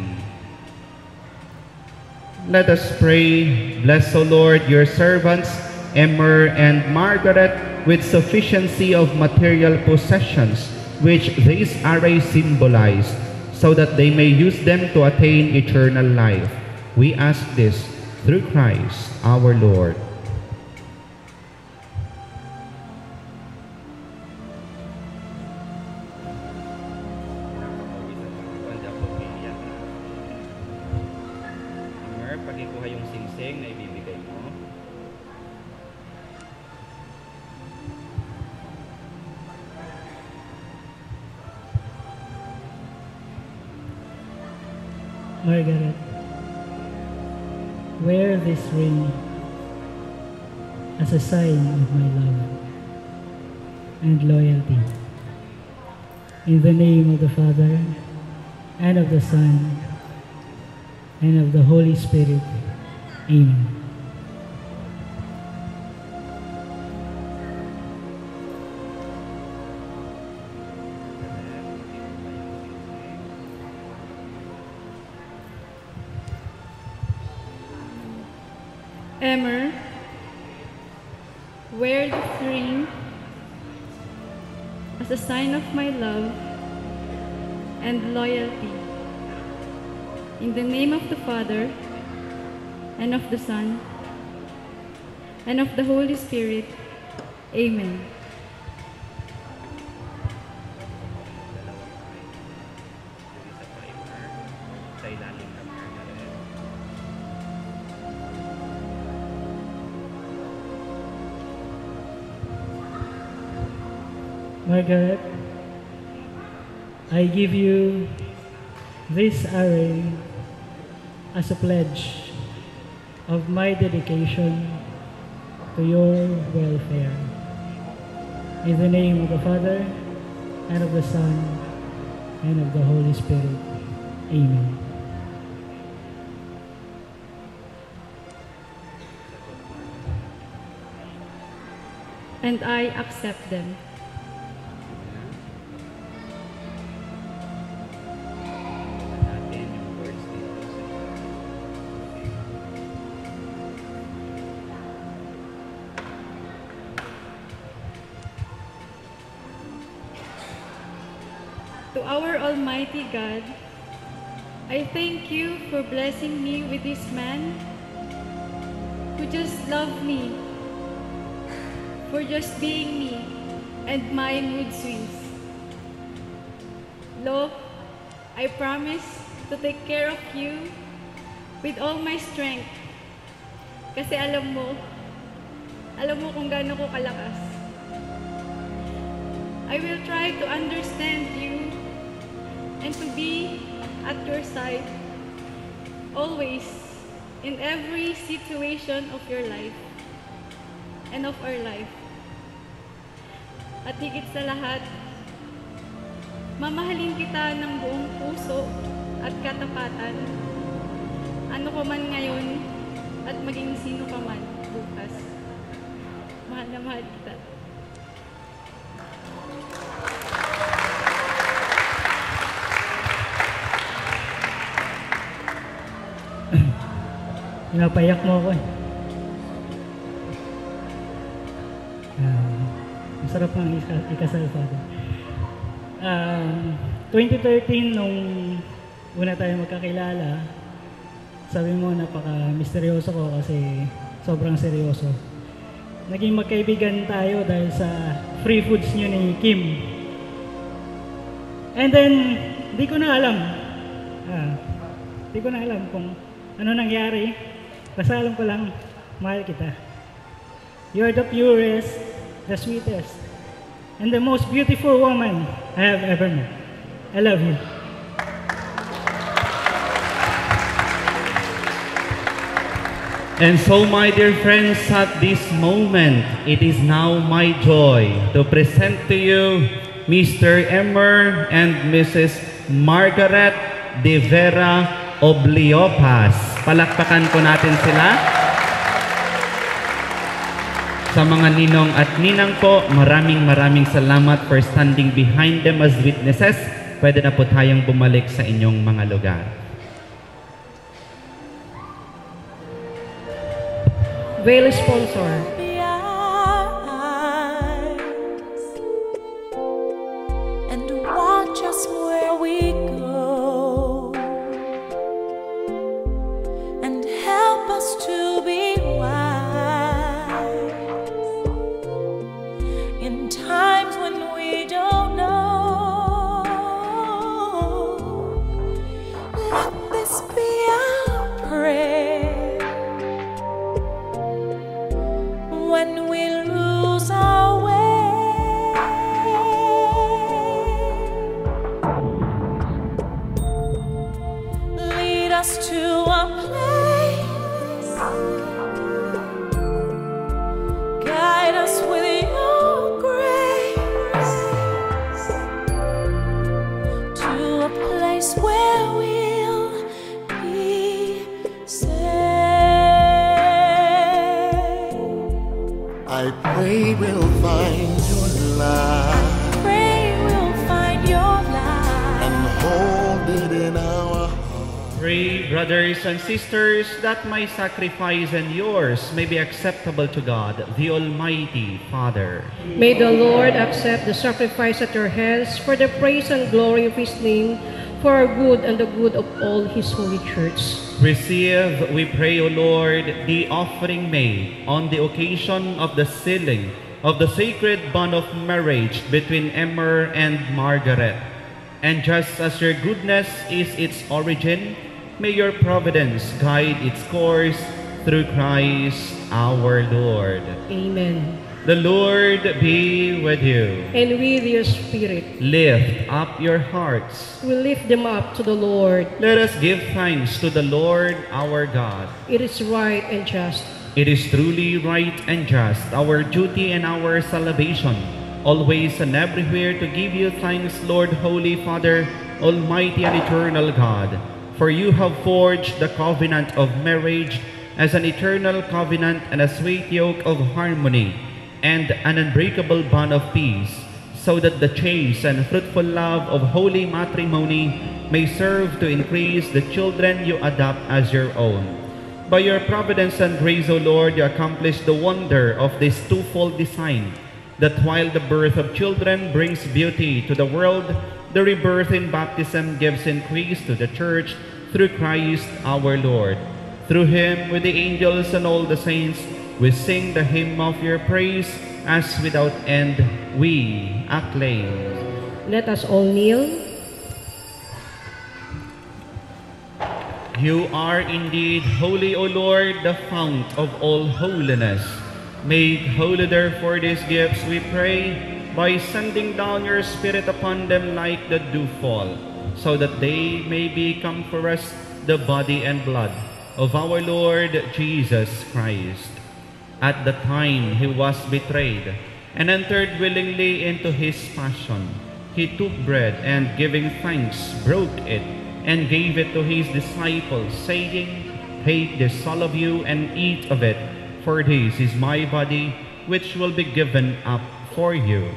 Let us pray. Bless, O Lord, your servants, Emer and Margaret, with sufficiency of material possessions, which these arrays symbolize, so that they may use them to attain eternal life. We ask this through Christ our Lord. Pagikuha yung singsing na ibibigay mo. Margaret, wear this ring as a sign of my love and loyalty. In the name of the Father, and of the Son, and of the Holy Spirit. Amen. Emer, wear this ring as a sign of my love and loyalty. In the name of the Father, and of the Son, and of the Holy Spirit. Amen. Margaret, I give you this array as a pledge of my dedication to your welfare. In the name of the Father, and of the Son, and of the Holy Spirit. Amen. And I accept them. To our Almighty God, I thank you for blessing me with this man who just loved me, for just being me and my mood swings. Lord, I promise to take care of you with all my strength, kasi alam mo, alam mo kung gaano ko kalakas. I will try to understand you and to be at your side, always, in every situation of your life and of our life. At higit sa lahat, mamahalin kita ng buong puso at katapatan, ano ka man ngayon at maging sino ka man bukas. Mahal na mahal kita. Pinapayak mo ako eh. Uh, masarap ang ikasal, Father. Uh, twenty thirteen, nung una tayo magkakilala, sabi mo napaka-misteryoso ko kasi sobrang seryoso. Naging magkaibigan tayo dahil sa free foods niyo ni Kim. And then, di ko na alam. Ah, di ko na alam kung ano nangyari. Basta alam ko lang, mahal kita. You're the purest, the sweetest, and the most beautiful woman I have ever met. I love you. And so, my dear friends, at this moment, it is now my joy to present to you Mister Emmer and Missus Margaret De Vera Obliopas. Palakpakan po natin sila. Sa mga ninong at ninang po, maraming maraming salamat for standing behind them as witnesses. Pwede na po tayong bumalik sa inyong mga lugar. Veil sponsor. And watch us where we go, and help us to be wise in times when we don't know. Let this be our prayer when we lose our way. Lead us to a place, guide us with your grace, to a place where we'll be safe. I pray we'll find your light, Pray we'll find your light. and hold it in our heart. Pray, brothers and sisters, that my sacrifice and yours may be acceptable to God, the Almighty Father. May the Lord accept the sacrifice at your hands for the praise and glory of His name, for our good and the good of all His holy church. Receive, we pray, O Lord, the offering made on the occasion of the sealing of the sacred bond of marriage between Emmer and Margaret. And just as your goodness is its origin, may your providence guide its course through Christ our Lord. Amen. The Lord be with you. And with your spirit, Lift up your hearts. we lift them up to the Lord. Let us give thanks to the Lord our God. It is right and just. It is truly right and just, our duty and our salvation, always and everywhere to give you thanks, Lord, Holy Father, Almighty and eternal God. For you have forged the covenant of marriage as an eternal covenant and a sweet yoke of harmony and an unbreakable bond of peace, so that the chaste and fruitful love of holy matrimony may serve to increase the children you adopt as your own. By your providence and grace, O Lord, you accomplish the wonder of this twofold design, that while the birth of children brings beauty to the world, the rebirth in baptism gives increase to the Church through Christ our Lord. Through Him, with the angels and all the saints, we sing the hymn of your praise, as without end we acclaim. Let us all kneel. You are indeed holy, O Lord, the fount of all holiness. Make holy therefore these gifts, we pray, by sending down your Spirit upon them like the dewfall, so that they may become for us the body and blood of our Lord Jesus Christ. At the time he was betrayed and entered willingly into his passion, he took bread and, giving thanks, broke it and gave it to his disciples, saying, "Take this, all of you, and eat of it, for this is my body, which will be given up for you."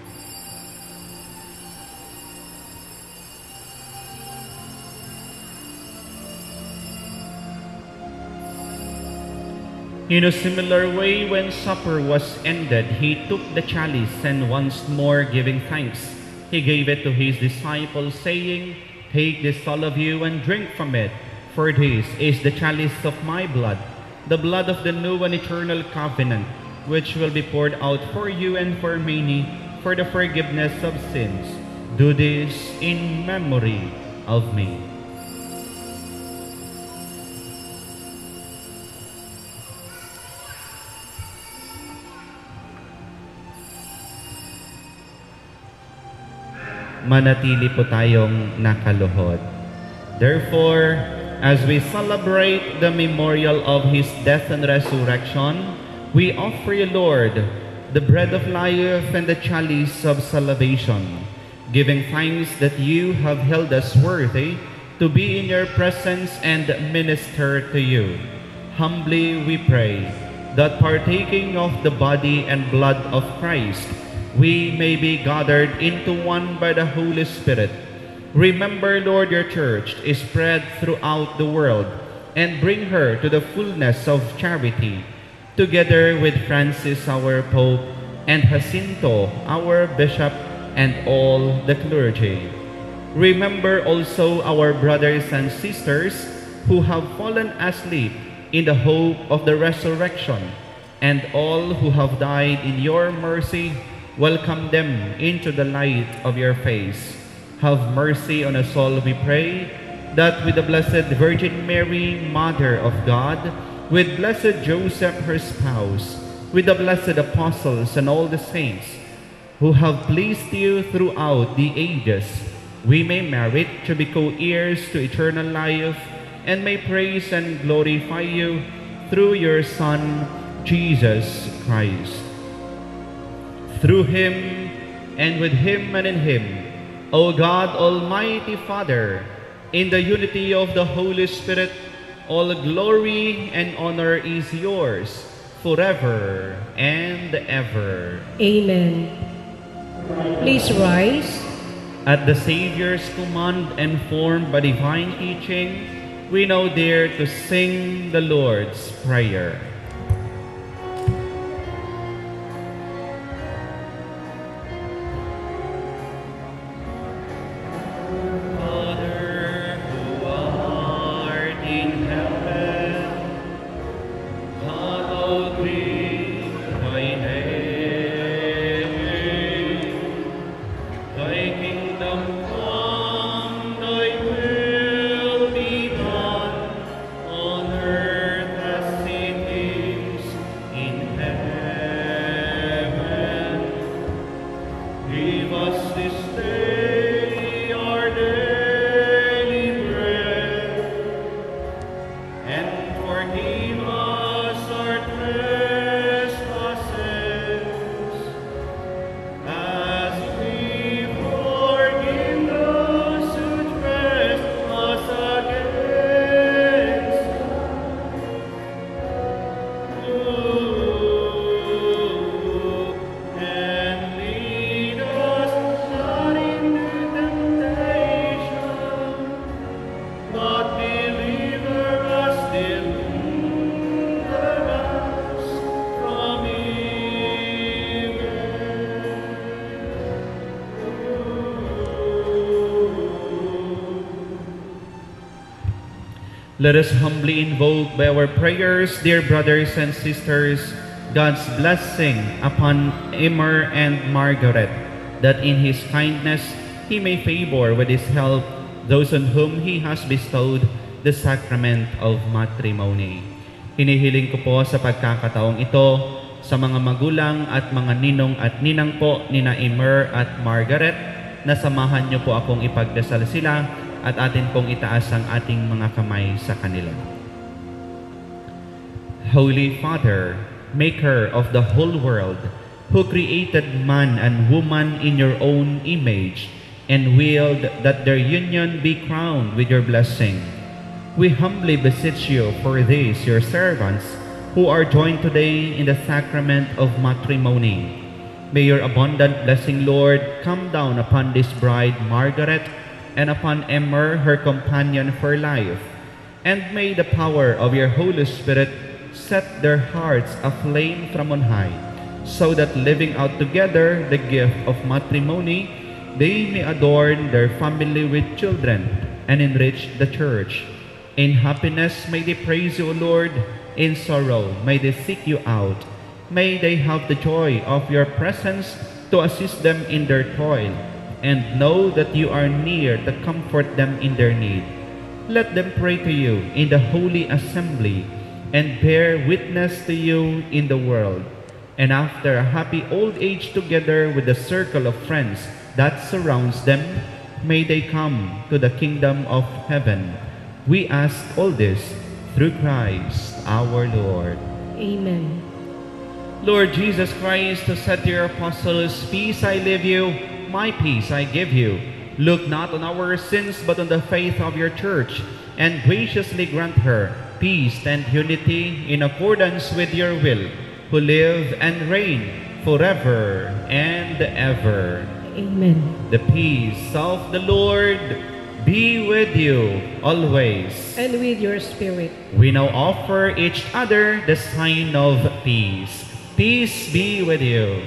In a similar way, when supper was ended, he took the chalice, and once more giving thanks, he gave it to his disciples, saying, "Take this, all of you, and drink from it, for this is the chalice of my blood, the blood of the new and eternal covenant, which will be poured out for you and for many for the forgiveness of sins. Do this in memory of me." Manatili po tayong nakaluhod. Therefore, as we celebrate the memorial of his death and resurrection, we offer you, Lord, the bread of life and the chalice of salvation, giving thanks that you have held us worthy to be in your presence and minister to you. Humbly we pray that, partaking of the body and blood of Christ, we may be gathered into one by the Holy Spirit. Remember, Lord, your church is spread throughout the world, and bring her to the fullness of charity, together with Francis, our Pope, and Jacinto, our Bishop, and all the clergy. Remember also our brothers and sisters who have fallen asleep in the hope of the resurrection, and all who have died in your mercy. Welcome them into the light of your face. Have mercy on us all, we pray, that with the Blessed Virgin Mary, Mother of God, with Blessed Joseph, her spouse, with the blessed apostles and all the saints who have pleased you throughout the ages, we may merit to be co-heirs to eternal life, and may praise and glorify you through your Son, Jesus Christ. Through him, and with him, and in him, O God, Almighty Father, in the unity of the Holy Spirit, all glory and honor is yours forever and ever. Amen. Please rise. At the Savior's command and formed by divine teaching, we now dare to sing the Lord's Prayer. Let us humbly invoke by our prayers, dear brothers and sisters, God's blessing upon Immer and Margaret, that in His kindness He may favor with His help those on whom He has bestowed the sacrament of matrimony. Hinihiling ko po sa pagkakataong ito sa mga magulang at mga ninong at ninang po ni na Immer at Margaret, na samahan niyo po akong ipagdasal sila at atin pong itaas ang ating mga kamay sa kanila. Holy Father, Maker of the whole world, who created man and woman in your own image and willed that their union be crowned with your blessing, we humbly beseech you for these, your servants, who are joined today in the sacrament of matrimony. May your abundant blessing, Lord, come down upon this bride, Margaret, and upon Emmer, her companion for life. And may the power of your Holy Spirit set their hearts aflame from on high, so that living out together the gift of matrimony, they may adorn their family with children and enrich the church. In happiness may they praise you, O Lord. In sorrow may they seek you out. May they have the joy of your presence to assist them in their toil, and know that you are near to comfort them in their need. Let them pray to you in the holy assembly, and bear witness to you in the world. And after a happy old age together with the circle of friends that surrounds them, may they come to the kingdom of heaven. We ask all this through Christ our Lord. Amen. Lord Jesus Christ, who said to your apostles, "Peace I leave you, my peace I give you," look not on our sins but on the faith of your church, and graciously grant her peace and unity in accordance with your will, who live and reign forever and ever. Amen. The peace of the Lord be with you always. And with your spirit. We now offer each other the sign of peace. Peace be with you.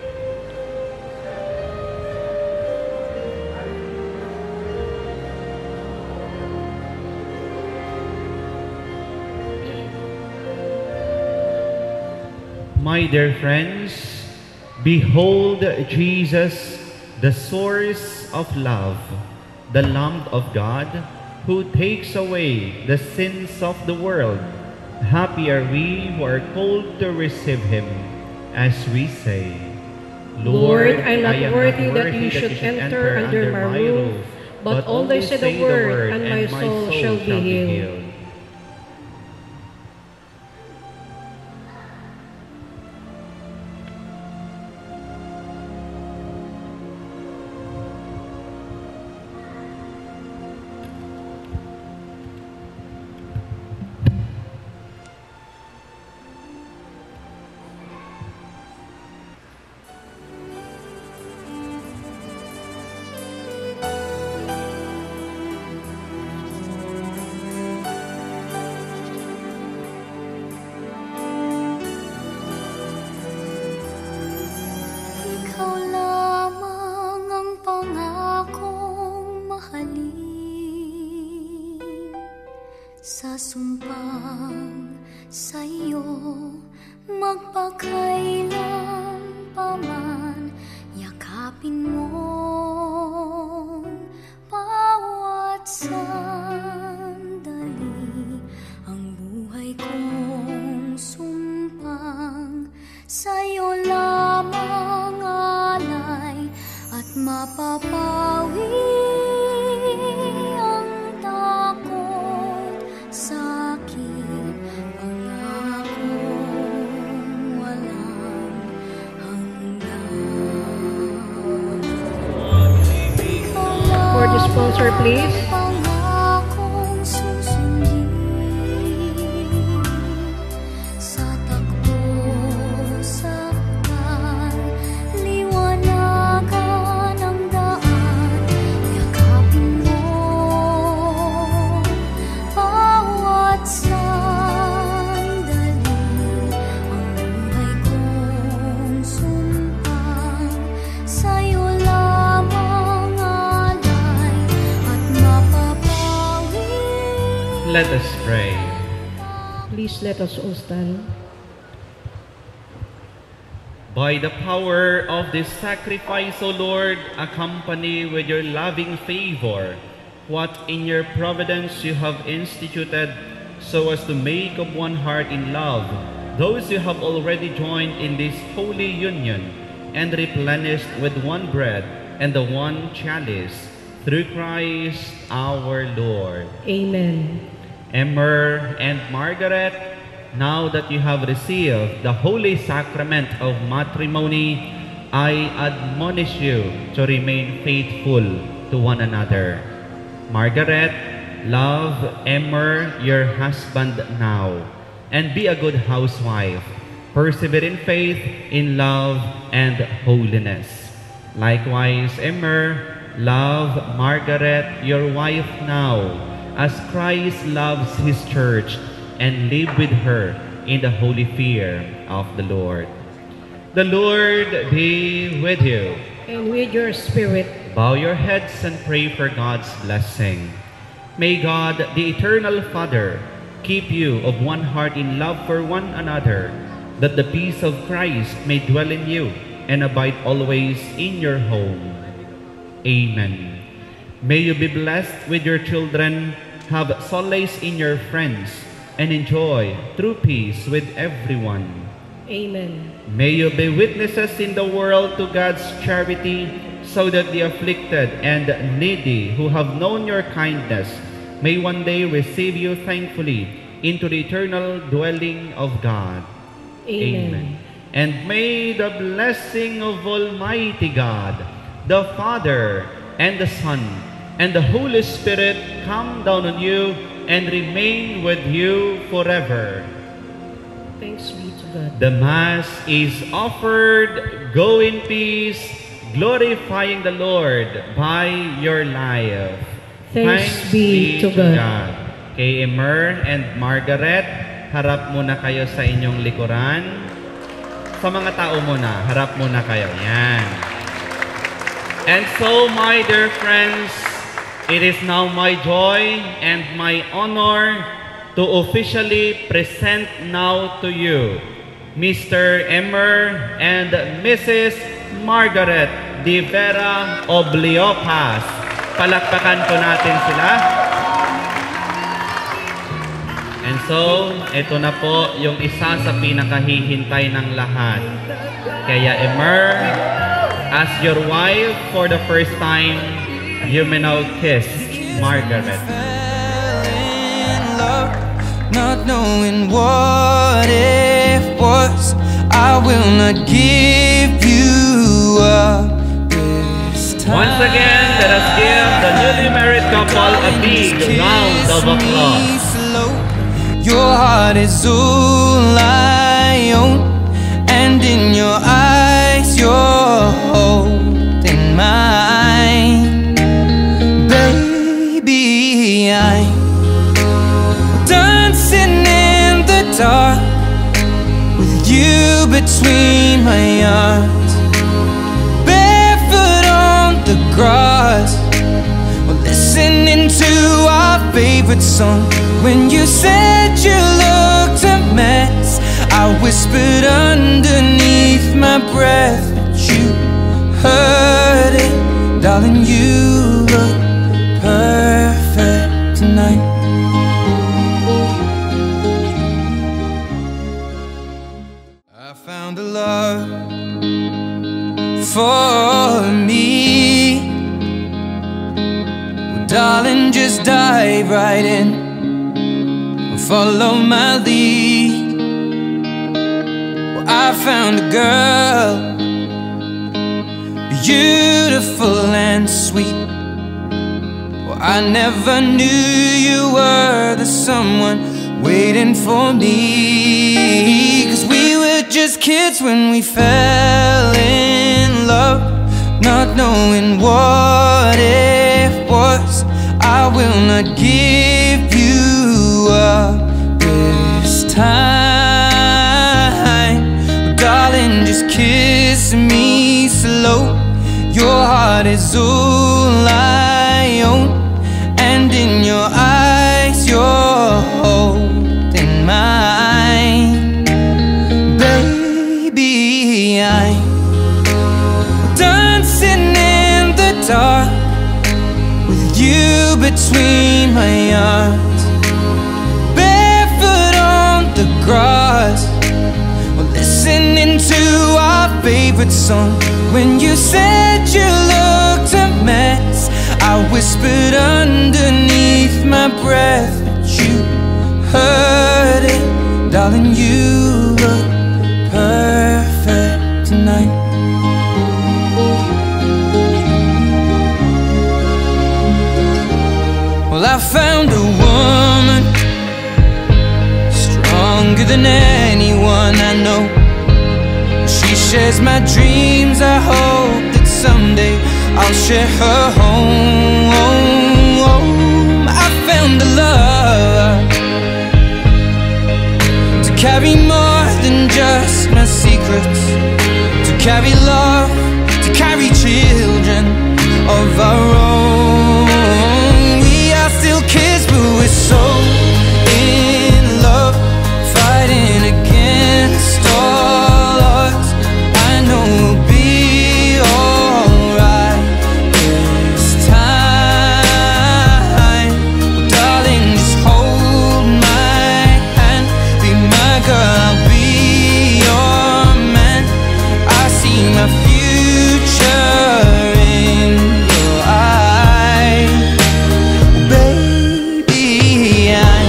My dear friends, behold Jesus, the source of love, the Lamb of God, who takes away the sins of the world. Happy are we who are called to receive him, as we say, Lord, I am not worthy that you should enter under my roof, but only say the word, and my soul shall be healed. Ikaw lamang ang pangakong mahalin, sa sumpang sa'yo magpakailan paman, yakapin mo bawat sandali, ang buhay kong sumpang sa'yo lamang alay, at mapapawi ang takot, sakit, pangakong walang hanggan. For the sponsor, please. Pangakong susundin sa takbo, saktan, liwanagan ang daan, yakapin mo bawat sandali, ang buhay kong sumpang sa'yo lamang alay, at mapapawi. Let us pray. Please let us all stand. By the power of this sacrifice, O Lord, accompany with your loving favor what in your providence you have instituted, so as to make of one heart in love those you have already joined in this holy union, and replenished with one bread and the one chalice, through Christ our Lord. Amen. Emmer and Margaret, now that you have received the holy sacrament of matrimony, I admonish you to remain faithful to one another. Margaret, love Emmer, your husband now, and be a good housewife. Persevere in faith, in love, and holiness. Likewise, Emmer, love Margaret, your wife now, as Christ loves his church, and live with her in the holy fear of the Lord. The Lord be with you. And with your spirit. Bow your heads and pray for God's blessing. May God, the eternal Father, keep you of one heart in love for one another, that the peace of Christ may dwell in you and abide always in your home. Amen. May you be blessed with your children, have solace in your friends, and enjoy true peace with everyone. Amen. May you be witnesses in the world to God's charity, so that the afflicted and needy who have known your kindness may one day receive you thankfully into the eternal dwelling of God. Amen. Amen. And may the blessing of Almighty God, the Father, and the Son, and the Holy Spirit come down on you and remain with you forever. Thanks be to God. The Mass is offered. Go in peace, glorifying the Lord by your life. Thanks, Thanks be, be to God. God. Kay Emmer and Margaret, harap muna kayo sa inyong likuran. Sa mga tao muna, harap muna kayo. Yan. And so, my dear friends, it is now my joy and my honor to officially present now to you Mister Emmer and Missus Margaret de Vera Obliopas. Palakpakan po natin sila. And so, ito na po yung isa sa pinakahihintay ng lahat. Kaya Emmer, as your wife for the first time, you may now kiss Margaret. Not knowing what it was, I will not give you up this time. Once again, let us give the newly married couple a big round of applause. Your heart is all I own, and in your eyes you're holding mine. Baby, I'm dancing in the dark with you between my arms, barefoot on the grass, we're listening to our favorite song. When you said you looked a mess, I whispered underneath my breath, but you heard it. Darling, you look perfect tonight. I found a love for me. Well, darling, just dive right in, follow my lead. Well, I found a girl, beautiful and sweet. Well, I never knew you were the someone waiting for me. Cause we were just kids when we fell in love, not knowing what it was. I will not give you up this time. But darling, just kiss me slow. Your heart is all I own, and in your eyes you're holding mine. Baby, I'm dancing in the dark with you between my arms, barefoot on the grass, we're listening to our favorite song. When you said you looked a mess, I whispered underneath my breath, but you heard it. Darling, you look perfect tonight. Well, I found a woman stronger than anyone I know. She shares my dreams. I hope that someday I'll share her home. I found a love to carry more than just my secrets, to carry love, to carry children of our own. We are still kids, but we're so in love, fighting against all odds. I know we'll be alright this time. Well, darling, just hold my hand, be my girl, I'll be your man. I see my future in your eyes. Baby, I'm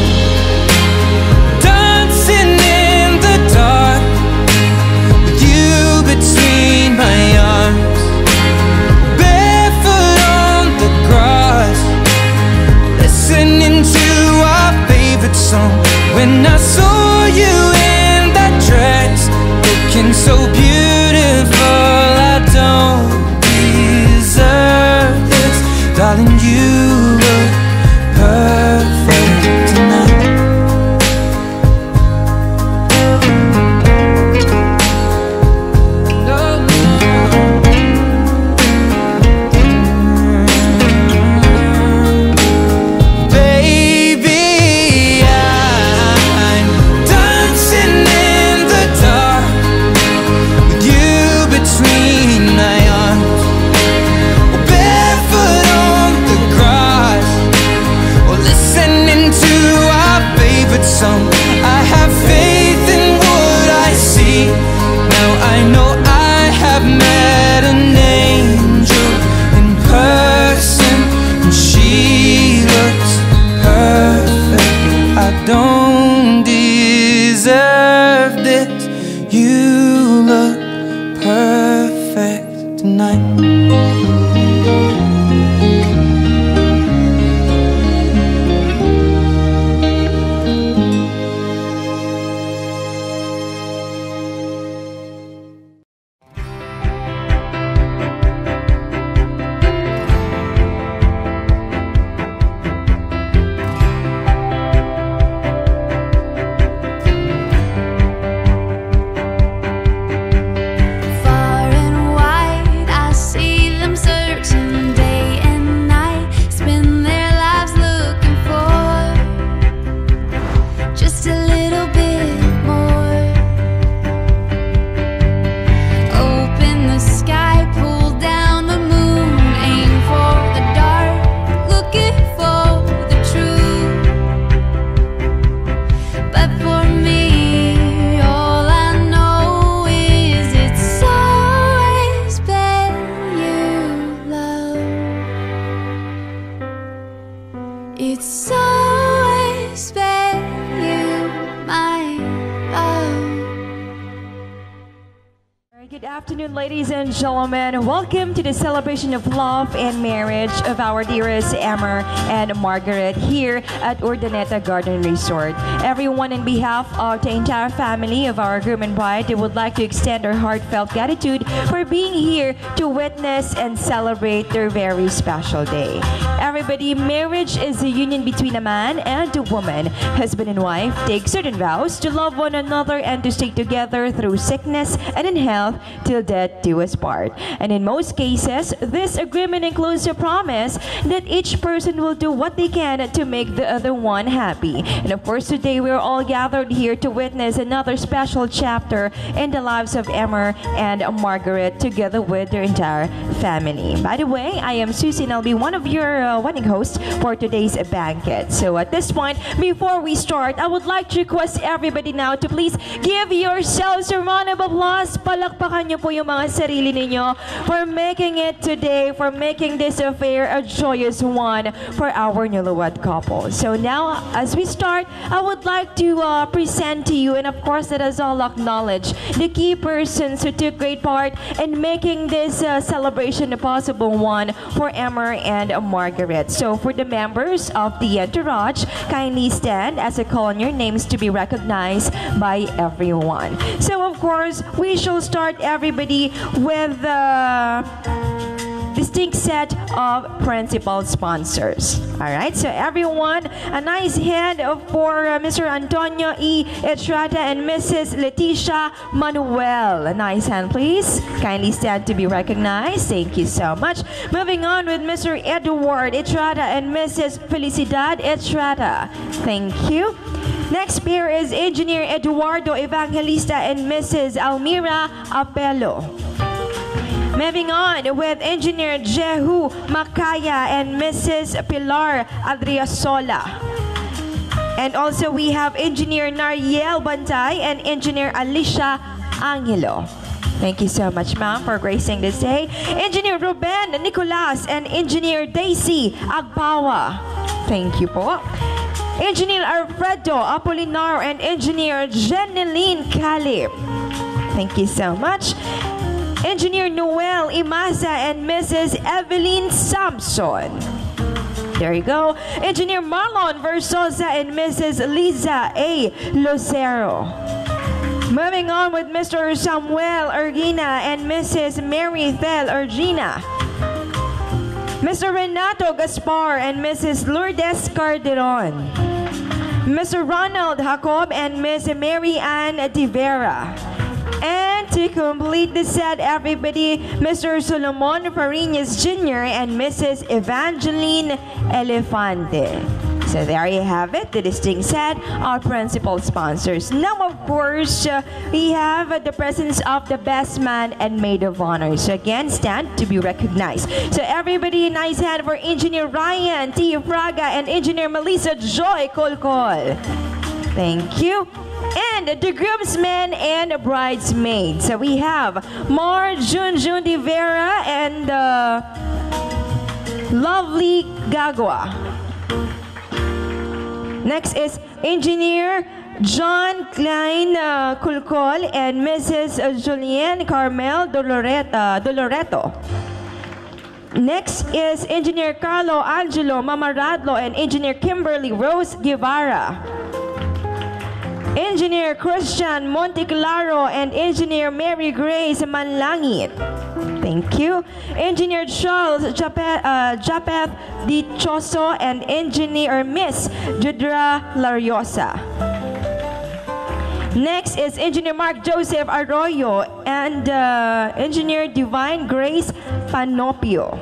dancing in the dark with you between my arms, barefoot on the grass, listening to our favorite song. When I saw you in that dress, looking so beautiful, I don't deserve this. Darling, you look perfect tonight. Baby, I'm dancing in the dark with you between my arms, barefoot on the grass, or listening to our favorite song. I have faith in what I see. Now I know I have met an angel in person, and she looks perfect. I don't deserve this. You look perfect tonight. Far and wide, I see them searching day and night, spend their lives looking for just a little bit more. Open the sky, pull down the moon, aim for the dark, looking for the truth. But for me, all I know is it's always been you, love. It's always been you, my love. Good afternoon, ladies and gentlemen. Welcome to the celebration of love and marriage of our dearest Emmer and Margaret here at Urdaneta Garden Resort. Everyone, on behalf of the entire family of our groom and bride, we would like to extend our heartfelt gratitude for being here to witness and celebrate their very special day. Everybody, marriage is a union between a man and a woman. Husband and wife take certain vows to love one another and to stay together through sickness and in health till death do us part. And in most cases, this agreement includes a promise that each person will do what they can to make the other one happy. And of course, today we're all gathered here to witness another special chapter in the lives of Emmer and Margaret together with their entire family. By the way, I am Susie and I'll be one of your uh, what wedding host for today's banquet. So at this point, before we start, I would like to request everybody now to please give yourselves a round of applause. Palakpakan niyo po yung mga sarili ninyo for making it today, for making this affair a joyous one for our newlywed couple. So now, as we start, I would like to uh, present to you, and of course, let us all acknowledge the key persons who took great part in making this uh, celebration a possible one for Emmer and Margaret. So for the members of the entourage, kindly stand as I call on your names to be recognized by everyone. So of course, we shall start everybody with the uh, distinct set of principal sponsors. All right, so everyone, a nice hand for uh, Mister Antonio E. Estrada and Missus Leticia Manuel. A nice hand, please. Kindly stand to be recognized. Thank you so much. Moving on with Mister Edward Estrada and Missus Felicidad Estrada. Thank you. Next pair is Engineer Eduardo Evangelista and Missus Almira Apelo. Moving on with Engineer Jehu Makaya and Missus Pilar Adriasola. And also we have Engineer Nariel Bantay and Engineer Alicia Angelo. Thank you so much, ma'am, for gracing this day. Engineer Ruben Nicolas and Engineer Daisy Agbawa. Thank you po. Engineer Alfredo Apolinar and Engineer Jeneline Calip. Thank you so much. Engineer Noel Imasa and Missus Evelyn Samson. There you go. Engineer Marlon Versosa and Missus Liza A. Lucero. Moving on with Mister Samuel Ergina and Missus Mary Thel Ergina. Mister Renato Gaspar and Missus Lourdes Carderon. Mister Ronald Jacob and Miss Mary Ann Tivera. And to complete the set, everybody, Mister Solomon Farinas Junior and Missus Evangeline Elefante. So there you have it, the distinct set of principal sponsors. Now, of course, uh, we have uh, the presence of the best man and maid of honor. So again, stand to be recognized. So everybody, nice hand for Engineer Ryan T. Fraga and Engineer Melissa Joy Colcol. Thank you. And the groomsmen and bridesmaids. So we have Mar Junjun de Vera and uh, Lovely Gagwa. Next is Engineer John Klein uh, Kulkol and Missus Julienne Carmel Doloreta, Doloreto. Next is Engineer Carlo Angelo Mamaradlo and Engineer Kimberly Rose Guevara. Engineer Christian Monteclaro and Engineer Mary Grace Manlangit. Thank you. Engineer Charles Japeth, uh, Japeth Dichoso and Engineer Miss Judra Lariosa. Next is Engineer Mark Joseph Arroyo and uh, Engineer Divine Grace Panopio.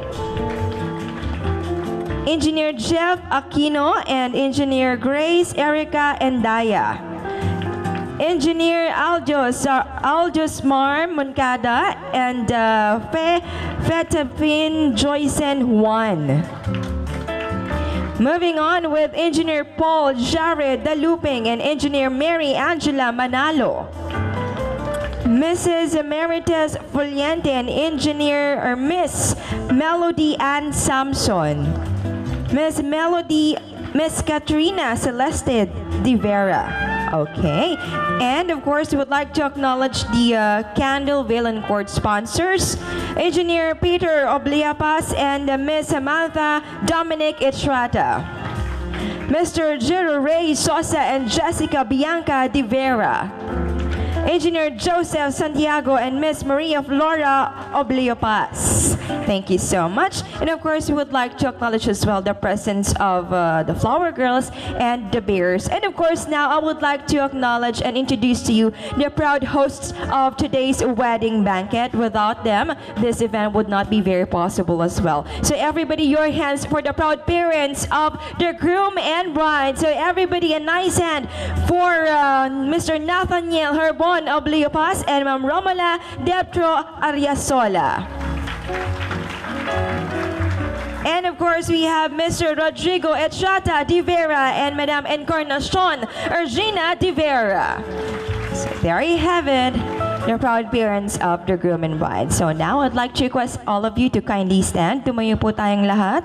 Engineer Jeff Aquino and Engineer Grace Erica Endaya. Engineer Aljos, uh, Aljos Mar Moncada and uh, Fe Fetapin Joycen Juan. Moving on with Engineer Paul Jared Daluping and Engineer Mary Angela Manalo. Missus Emeritus Fuliente and Engineer or Miss Melody Ann Samson. Miss Melody, Miss Katrina Celeste De Vera. Okay, and of course, we would like to acknowledge the uh, Candle Valencourt sponsors, Engineer Peter Obliapas and uh, Miss Samantha Dominic Estrada, Mister Jero Ray Sosa and Jessica Bianca De Vera, Engineer Joseph Santiago and Miss Maria Flora Obliopas. Thank you so much. And of course, we would like to acknowledge as well the presence of uh, the Flower Girls and the Bears. And of course, now I would like to acknowledge and introduce to you the proud hosts of today's wedding banquet. Without them, this event would not be very possible as well. So everybody, your hands for the proud parents of the groom and bride. So everybody, a nice hand for uh, Mister Nathaniel Herbon Obliopas and Ma'am Romola Deptro Ariasola. And of course, we have Mister Rodrigo Echata de Vera and Madame Encarnacion Ergina de Vera. So there you have it, the proud parents of the groom and bride. So now I'd like to request all of you to kindly stand. Tumayo po tayong lahat.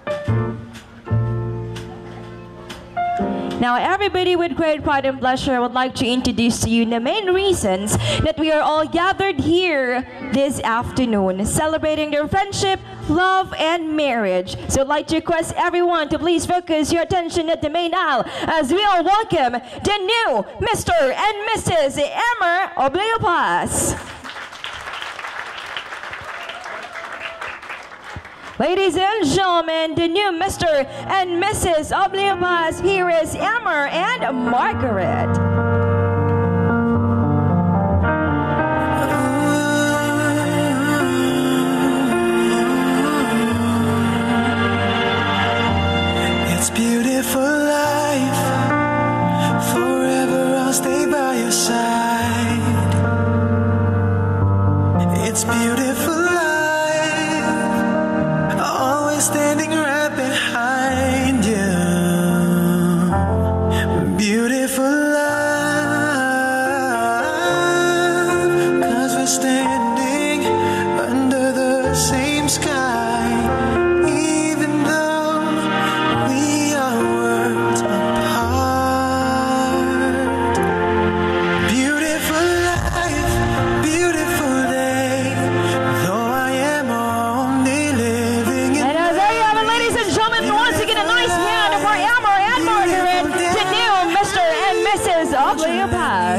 Now, everybody, with great pride and pleasure, I would like to introduce to you the main reasons that we are all gathered here this afternoon, celebrating their friendship, love, and marriage. So I'd like to request everyone to please focus your attention at the main aisle as we all welcome the new Mister and Missus Emer Obleo-Paz. Ladies and gentlemen, the new Mister and Missus Obleo-Paz, here is Emer and Margaret. It's beautiful life. Forever I'll stay by your side. It's beautiful life. Always standing right behind you. Beautiful life. 'Cause we're standing under the same sky. Even though we are worlds apart. Beautiful life, beautiful day. Though I am only living in. And uh, there you have it, ladies and gentlemen. Once again, a nice hand for Emer and Margaret, the new Mister and Missus Obleo-Paz.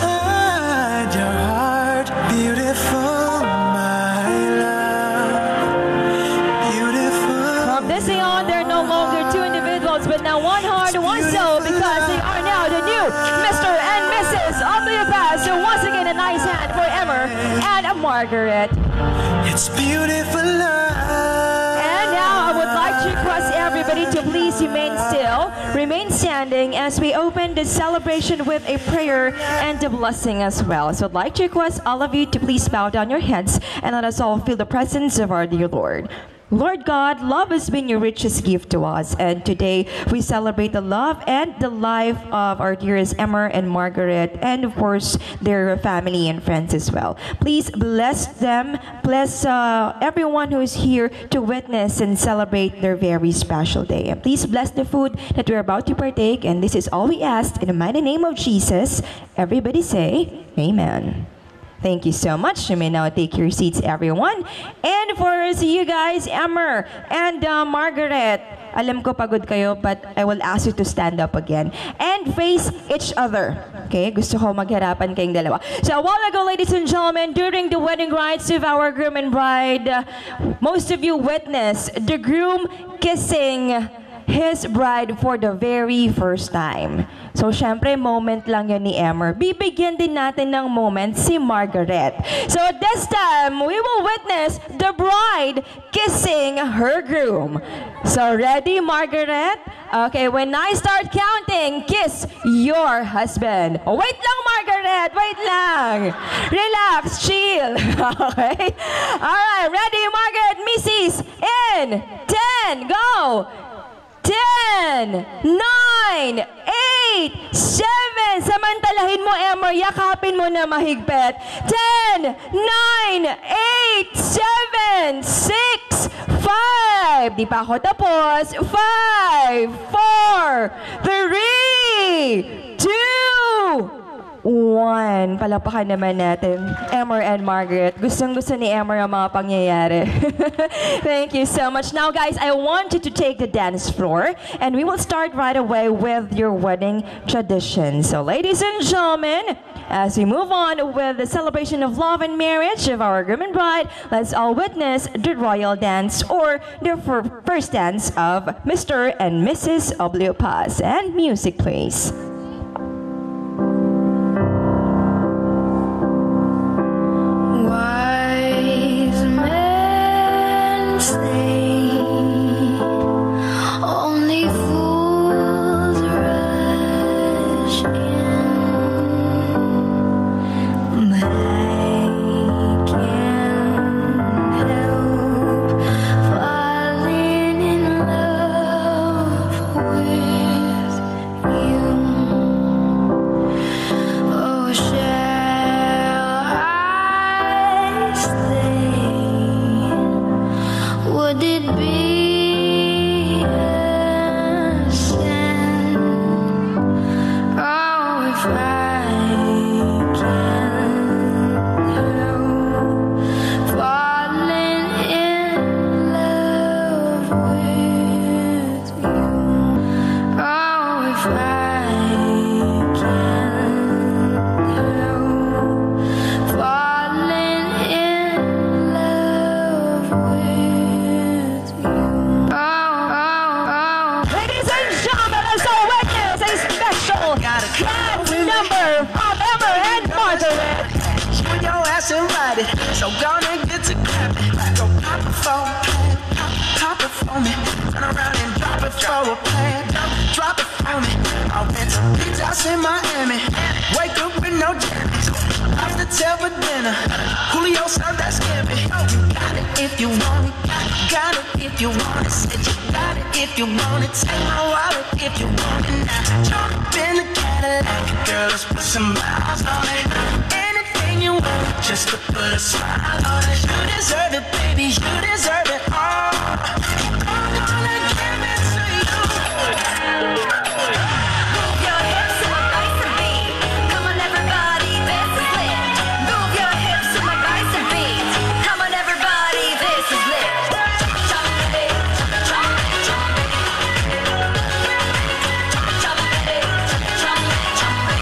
Inside your heart, beautiful, my love. Beautiful. From this day on, they're no longer two individuals, but now one heart, one soul, because they are now the new Mister and Missus Obleo-Paz. So once again, a nice hand for Emer and Margaret. It's beautiful love. And now I would like to request everybody to please remain still, remain standing as we open the celebration with a prayer and a blessing as well. So I'd like to request all of you to please bow down your heads and let us all feel the presence of our dear Lord. Lord God, love has been your richest gift to us, and today we celebrate the love and the life of our dearest Emer and Margaret, and of course their family and friends as well. Please bless them, bless uh, everyone who is here to witness and celebrate their very special day. And please bless the food that we're about to partake, and this is all we ask in the mighty name of Jesus. Everybody say, Amen. Thank you so much. You may now take your seats, everyone. And for you guys, Emer and uh, Margaret, alam ko pagod kayo, but I will ask you to stand up again and face each other. Okay? Gusto ko magharapan kayong dalawa. So a while ago, ladies and gentlemen, during the wedding rites of our groom and bride, uh, most of you witnessed the groom kissing his bride for the very first time. So, syempre, moment lang yun ni Emer. Bibigyan din natin ng moment si Margaret. So, at this time, we will witness the bride kissing her groom. So, ready, Margaret? Okay, when I start counting, kiss your husband. Oh, wait lang, Margaret! Wait lang! Relax, chill. Okay? Alright, ready, Margaret? Missus In ten, go! ten, nine, eight, seven. Samantalahin mo, Emer. Yakapin mo na mahigpit. ten, nine, eight, seven, six, five. Di pa ako tapos. five, four, three, two, one. Palapakan naman natin, Emer and Margaret. Gustong-gusto ni Emer ang mga pangyayari. Thank you so much. Now, guys, I want you to take the dance floor, and we will start right away with your wedding tradition. So, ladies and gentlemen, as we move on with the celebration of love and marriage of our groom and bride, let's all witness the royal dance, or the first dance of Mister and Missus Obleo-Paz. And music, please. Wise men say only fools rush in, but I can't help falling So gonna get to clapping. Go pop it for a plan, pop it for me. Turn around and drop it for a plan, drop it for me. I went to beach house in Miami, wake up with no jammies. Off the tail for dinner, Julio served that scampi. You got it if you want it, got it if you want it. Said you got it if you want it. Take my wallet if you want it now. Jump in the Cadillac, girl, let's put some miles on it. You want just to put a smile on it. You deserve it, baby, you deserve it all. I'm gonna give it to you. Move your hips to my nice and beat. Come on everybody, this is lit. Move your hips to my nice and beat. Come on everybody, this is lit. Jump it, jump it, jump it. Jump it, jump it, jump it.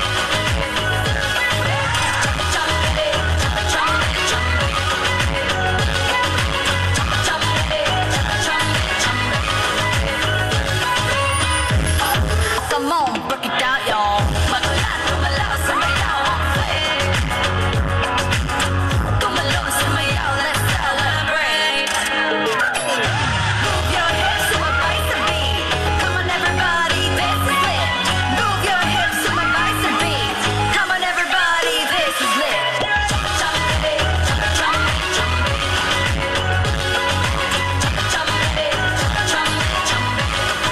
Come on, break it down, y'all. My God, come along, some of y'all won't play. Come along, some of y'all, let's celebrate. Move your hips to a nice and beat. Come on, everybody, this is lit. Move your hips to a nice and beat. Come on, everybody, this is lit. Jump it, jump it, jump it. Jump it, jump it, jump it.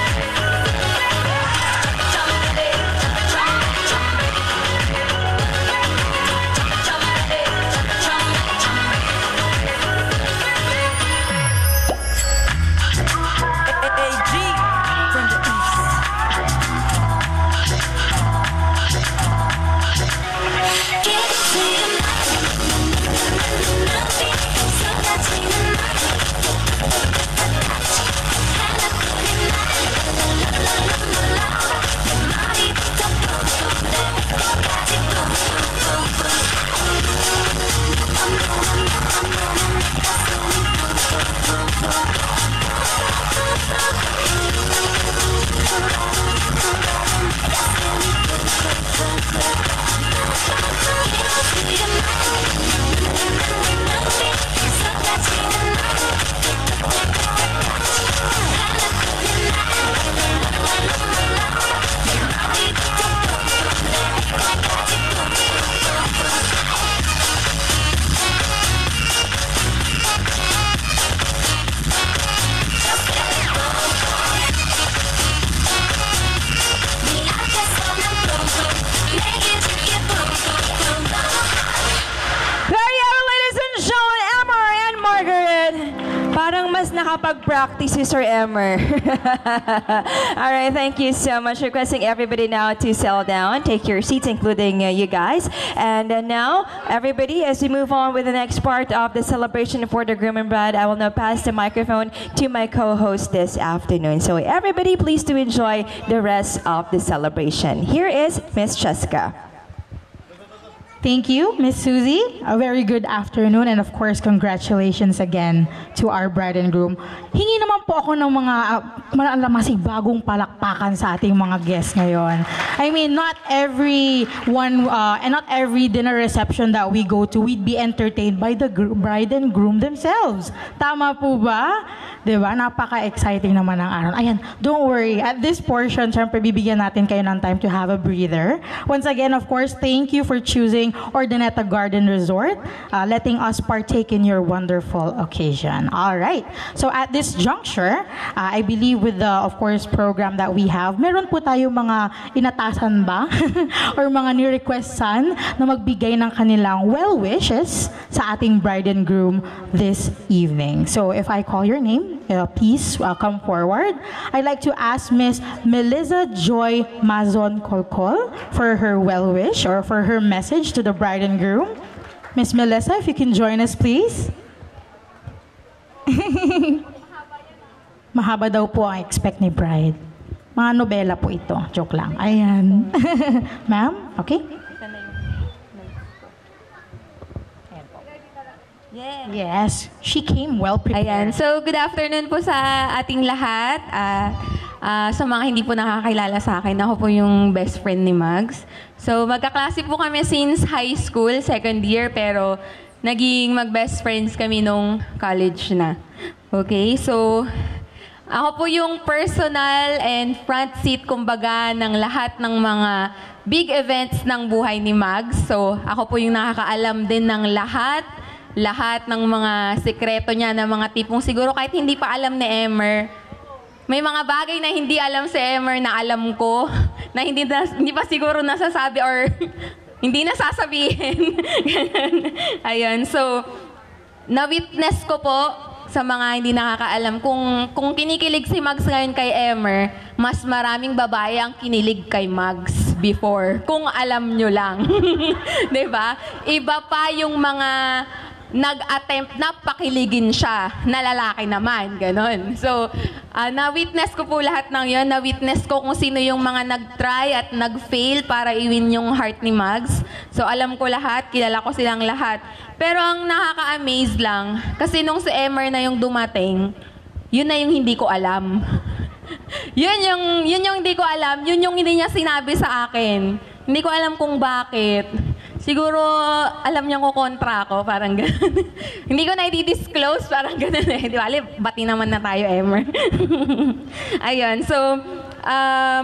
Nakapag-practice si Sir Emmer. Alright, thank you so much. Requesting everybody now to settle down, take your seats, including uh, you guys. And uh, now, everybody, as we move on with the next part of the celebration for the groom and bride, I will now pass the microphone to my co-host this afternoon. So everybody, please to enjoy the rest of the celebration. Here is Miss Cheska. Thank you, Miss Susie. A very good afternoon, and of course, congratulations again to our bride and groom. Hingi naman po ako ng mga uh, masigagong palakpakan sa ating mga guests ngayon. I mean, not every one uh, and not every dinner reception that we go to, we'd be entertained by the bride and groom themselves. Tama po ba? Diba? Napaka-exciting naman ang araw. Ayan, don't worry. At this portion, syempre bibigyan natin kayo ng time to have a breather. Once again, of course, thank you for choosing Ordaneta Garden Resort, uh, letting us partake in your wonderful occasion. All right. So at this juncture, uh, I believe with the, of course, program that we have, meron po tayo mga inatasan ba? Or mga ni-requestan na magbigay ng kanilang well wishes sa ating bride and groom this evening. So if I call your name, uh, please uh, come forward. I'd like to ask Miss Melissa Joy Mazon Colcol for her well wish or for her message to the bride and groom. Miss Melissa, if you can join us, please. Mahaba daw po ang expect ni bride. Mga nobela po ito. Joke lang. Ayan. Ma'am, okay? Yeah. Yes, she came well prepared. Ayan. So, good afternoon po sa ating lahat. Uh, uh, sa mga hindi po nakakilala sa akin, ako po yung best friend ni Mags. So, magkaklase po kami since high school, second year, pero naging mag-best friends kami nung college na. Okay, so ako po yung personal and front seat, kumbaga, ng lahat ng mga big events ng buhay ni Mags. So, ako po yung nakakaalam din ng lahat, lahat ng mga sekreto niya, na mga tipong siguro kahit hindi pa alam ni Emer, may mga bagay na hindi alam si Emer na alam ko, na hindi, na, hindi pa siguro nasasabi or hindi nasasabihin. Ayun, so, na-witness ko po sa mga hindi nakakaalam, kung, kung kinikilig si Mags ngayon kay Emer, mas maraming babae ang kinilig kay Mags before. Kung alam nyo lang. Diba? Iba pa yung mga nag-attempt na pakiligin siya na lalaki naman. Ganon. So, uh, na-witness ko po lahat ng yon. Na-witness ko kung sino yung mga nag-try at nag-fail para i-win yung heart ni Mags. So, alam ko lahat. Kilala ko silang lahat. Pero ang nakaka-amaze lang, kasi nung si Emer na yung dumating, yun na yung hindi ko alam. yun yung, yun yung hindi ko alam. Yun yung hindi niya sinabi sa akin. Hindi ko alam kung bakit. Siguro, alam niya ko kontra ako, parang gano'n. Hindi ko na i-disclose, parang gano'n eh. Di ba? Bati naman na tayo, Emer. Ayun, so, um,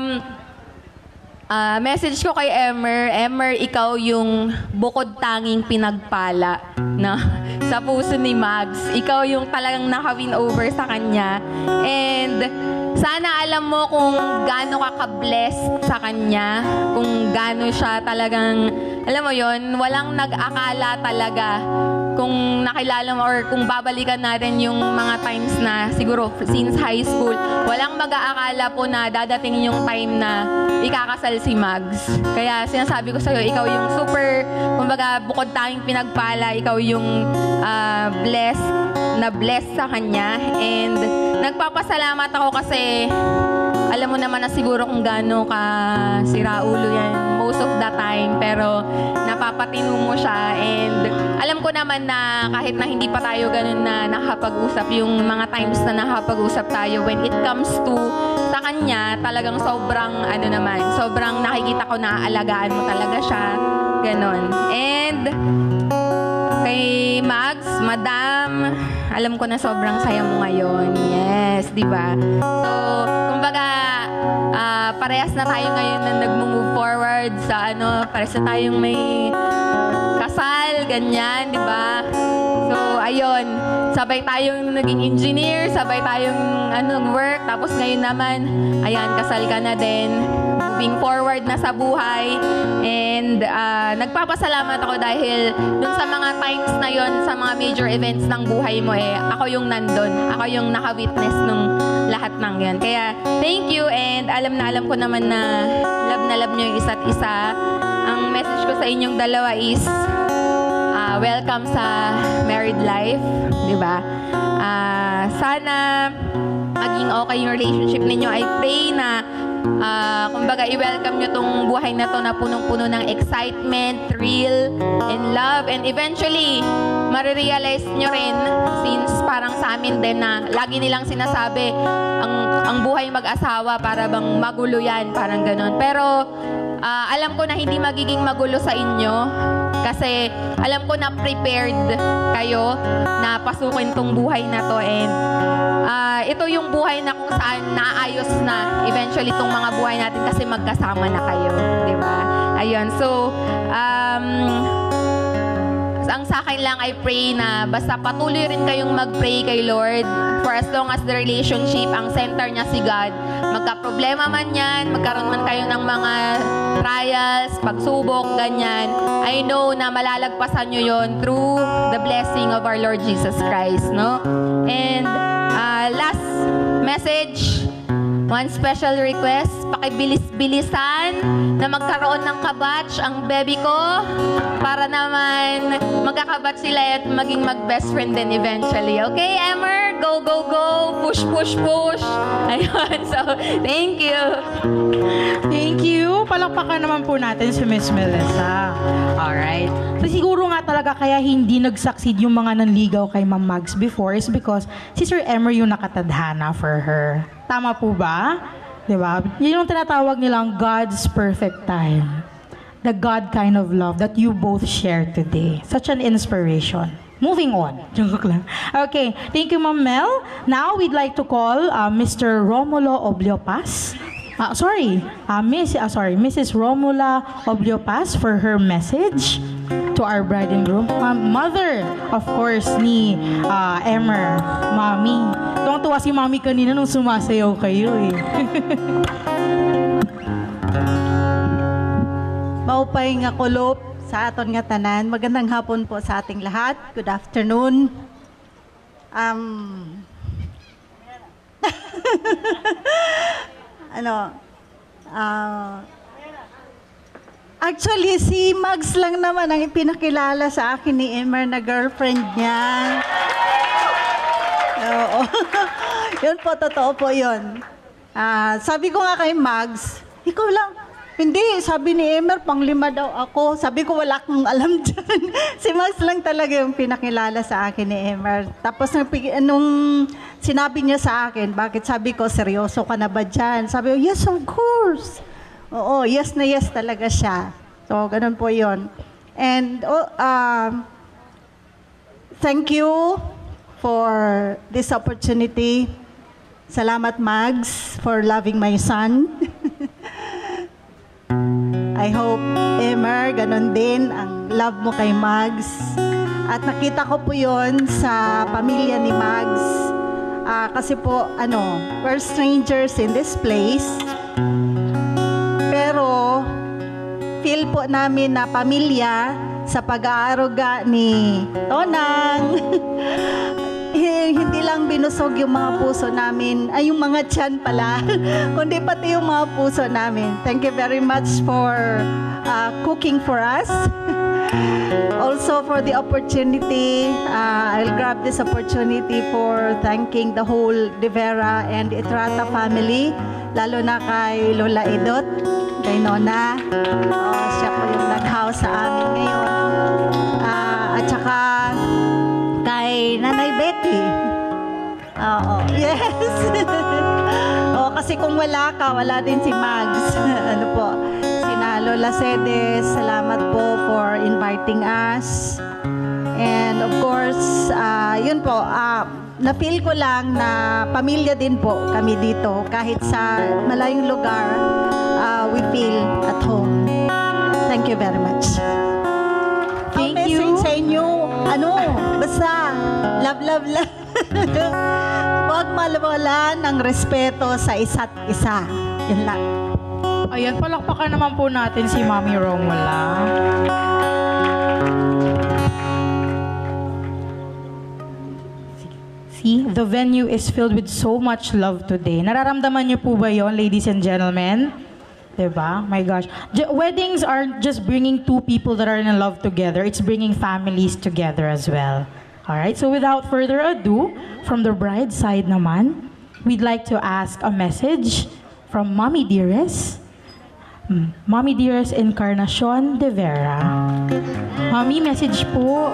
uh, message ko kay Emer, Emer, ikaw yung bukod tanging pinagpala na sa puso ni Mags. Ikaw yung talagang naka-win over sa kanya. And sana alam mo kung gaano ka ka-blessed sa kanya, kung gaano siya talagang, alam mo yon, walang nag-akala talaga kung nakilala mo or kung babalikan natin yung mga times na siguro since high school, walang mag-aakala po na dadating yung time na ikakasal si Mags. Kaya sinasabi ko sa'yo, ikaw yung super, kumbaga bukod tanging pinagpala, ikaw yung uh, blessed, na blessed sa kanya. And nagpapasalamat ako kasi alam mo naman na siguro kung gaano ka siraulo yan most of the time, pero napapatino mo siya. And alam ko naman na kahit na hindi pa tayo ganun na nakapag-usap, yung mga times na nakapag-usap tayo, when it comes to sa kanya, talagang sobrang ano naman, sobrang nakikita ko na aalagaan mo talaga siya. Ganon. And kay Mags, Madam, alam ko na sobrang saya mo ngayon. Yes, di ba? So, kumbaga, uh, parehas na tayo ngayon na nag-move forward sa ano, parehas na tayong may kasal, ganyan, di ba? So, ayun, sabay tayong naging engineer, sabay tayong ano, work, tapos ngayon naman, ayan, kasal ka na din. Moving forward na sa buhay. And uh, nagpapasalamat ako dahil dun sa mga times na yon, sa mga major events ng buhay mo, eh, ako yung nandun. Ako yung naka-witness nung lahat ng yan. Kaya, thank you, and alam na alam ko naman na love na love nyo yung isa't isa. Ang message ko sa inyong dalawa is, uh, welcome sa married life, di ba? Uh, sana maging okay yung relationship ninyo. I pray na Uh, kumbaga, i-welcome nyo tong buhay na to na punong-puno ng excitement, thrill, and love. And eventually, marirealize nyo rin, since parang sa amin din na lagi nilang sinasabi, ang, ang buhay mag-asawa para bang magulo yan, parang ganun. Pero, uh, alam ko na hindi magiging magulo sa inyo kasi alam ko na prepared kayo na pasukin tong buhay na to. And uh, ito yung buhay na kung saan naayos na eventually tong mga buhay natin kasi magkasama na kayo, di ba? Ayun, so um, ang sa akin lang, I pray na basta patuloy rin kayong mag-pray kay Lord for as long as the relationship, ang center niya si God. Magka-problema man yan, magkaroon man kayo ng mga trials, pagsubok, ganyan. I know na malalagpasan nyo yon through the blessing of our Lord Jesus Christ, no? And Ah, last message, one special request, pakibilis-bilisan na magkaroon ng kabatch ang baby ko para naman magkakabatch sila at maging mag-best friend din eventually. Okay, Emmer? Go, go, go! Push, push, push! Ayun, so, thank you! Thank you. Palakpakan naman po natin si Miss Melissa. Alright. So siguro nga talaga kaya hindi nag-succeed yung mga nanligaw kay Ma'am Mags before is because si Sir Emmer yung nakatadhana for her. Tama po ba? Diba? Yun yung tinatawag nilang God's perfect time. The God kind of love that you both share today. Such an inspiration. Moving on. Joke lang. Okay. Thank you, Ma'am Mel. Now, we'd like to call uh, Mister Romulo Obliopas. Uh, sorry, uh, Miss, uh, sorry, Missus Romula Obliopas for her message to our bride and groom. Um, mother, of course, ni uh, Emmer, Mommy. Tuwang-tuwa si Mommy kanina nung sumasayaw kayo eh. Maupay nga kulop sa aton nga tanan. Magandang hapon po sa ating lahat. Good afternoon. Um, ano, uh, actually, si Mags lang naman ang ipinakilala sa akin ni Emmer na girlfriend niya. Oo. Yun po, totoo po yun. Uh, sabi ko nga kay Mags, ikaw lang. Hindi, sabi ni Emmer, panglima daw ako. Sabi ko, wala akong alam dyan. Si Mags lang talaga yung pinakilala sa akin ni Emmer. Tapos nung sinabi niya sa akin, bakit sabi ko, seryoso ka na ba dyan? Sabi ko, yes, of course. Oo, yes na yes talaga siya. So, ganun po yun. And, oh, uh, thank you for this opportunity. Salamat, Mags, for loving my son. I hope, Emmer, ganun din ang love mo kay Mags. At nakita ko po yon sa pamilya ni Mags. Uh, kasi po, ano, we're strangers in this place. Pero, feel po namin na pamilya sa pag-aaruga ni Tonang. Hindi lang binusog yung mga puso namin, ay yung mga tiyan pala, kundi pati yung mga puso namin. Thank you very much for uh, cooking for us. Also for the opportunity, uh, I'll grab this opportunity for thanking the whole De Vera and Etrata family, lalo na kay Lola Idot, kay Nona. Uh, siya po yung nag-house sa amin ngayon. Uh, at saka kay Nanay Betty. Oo. Yes. O, kasi kung wala ka, wala din si Mags. Ano po? Sina Lola Cedes, salamat po for inviting us. And of course, uh, yun po, uh, na-feel ko lang na pamilya din po kami dito. Kahit sa malayong lugar, uh, we feel at home. Thank you very much. Thank you. Sa inyo, ano, basta, love, love, love. Huwag malawalan ng respeto sa isa't isa. Yun lang. Ayan, palakpakan naman po natin si Mami Romula. See, the venue is filled with so much love today. Nararamdaman niyo po ba yon, ladies and gentlemen? Diba? My gosh. J- weddings aren't just bringing two people that are in love together. It's bringing families together as well. Alright, so without further ado, from the bride's side naman, we'd like to ask a message from Mommy Dearest. Mm, Mommy Dearest Encarnacion De Vera. Mommy, message po.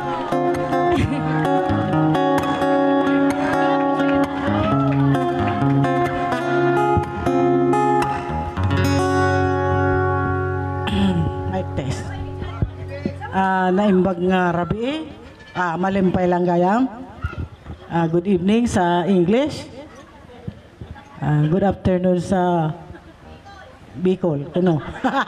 Uh, naimbag nga rabi, uh, malimpay lang gayam. Uh, good evening sa English. Uh, good afternoon sa Bicol. Ano?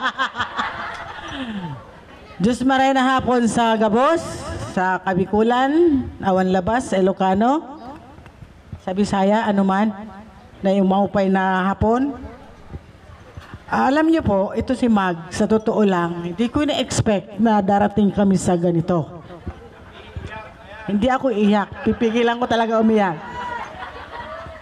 Diyos maray na hapon sa Gabos, sa Kabikulan, Awan Labas, Ilocano, sa Bisaya, anuman, na yung maupay na hapon. Uh, alam niyo po, ito si Mag, sa totoo lang, hindi ko na-expect na darating kami sa ganito. Hindi ako iyak, pipigilan ko talaga umiyak.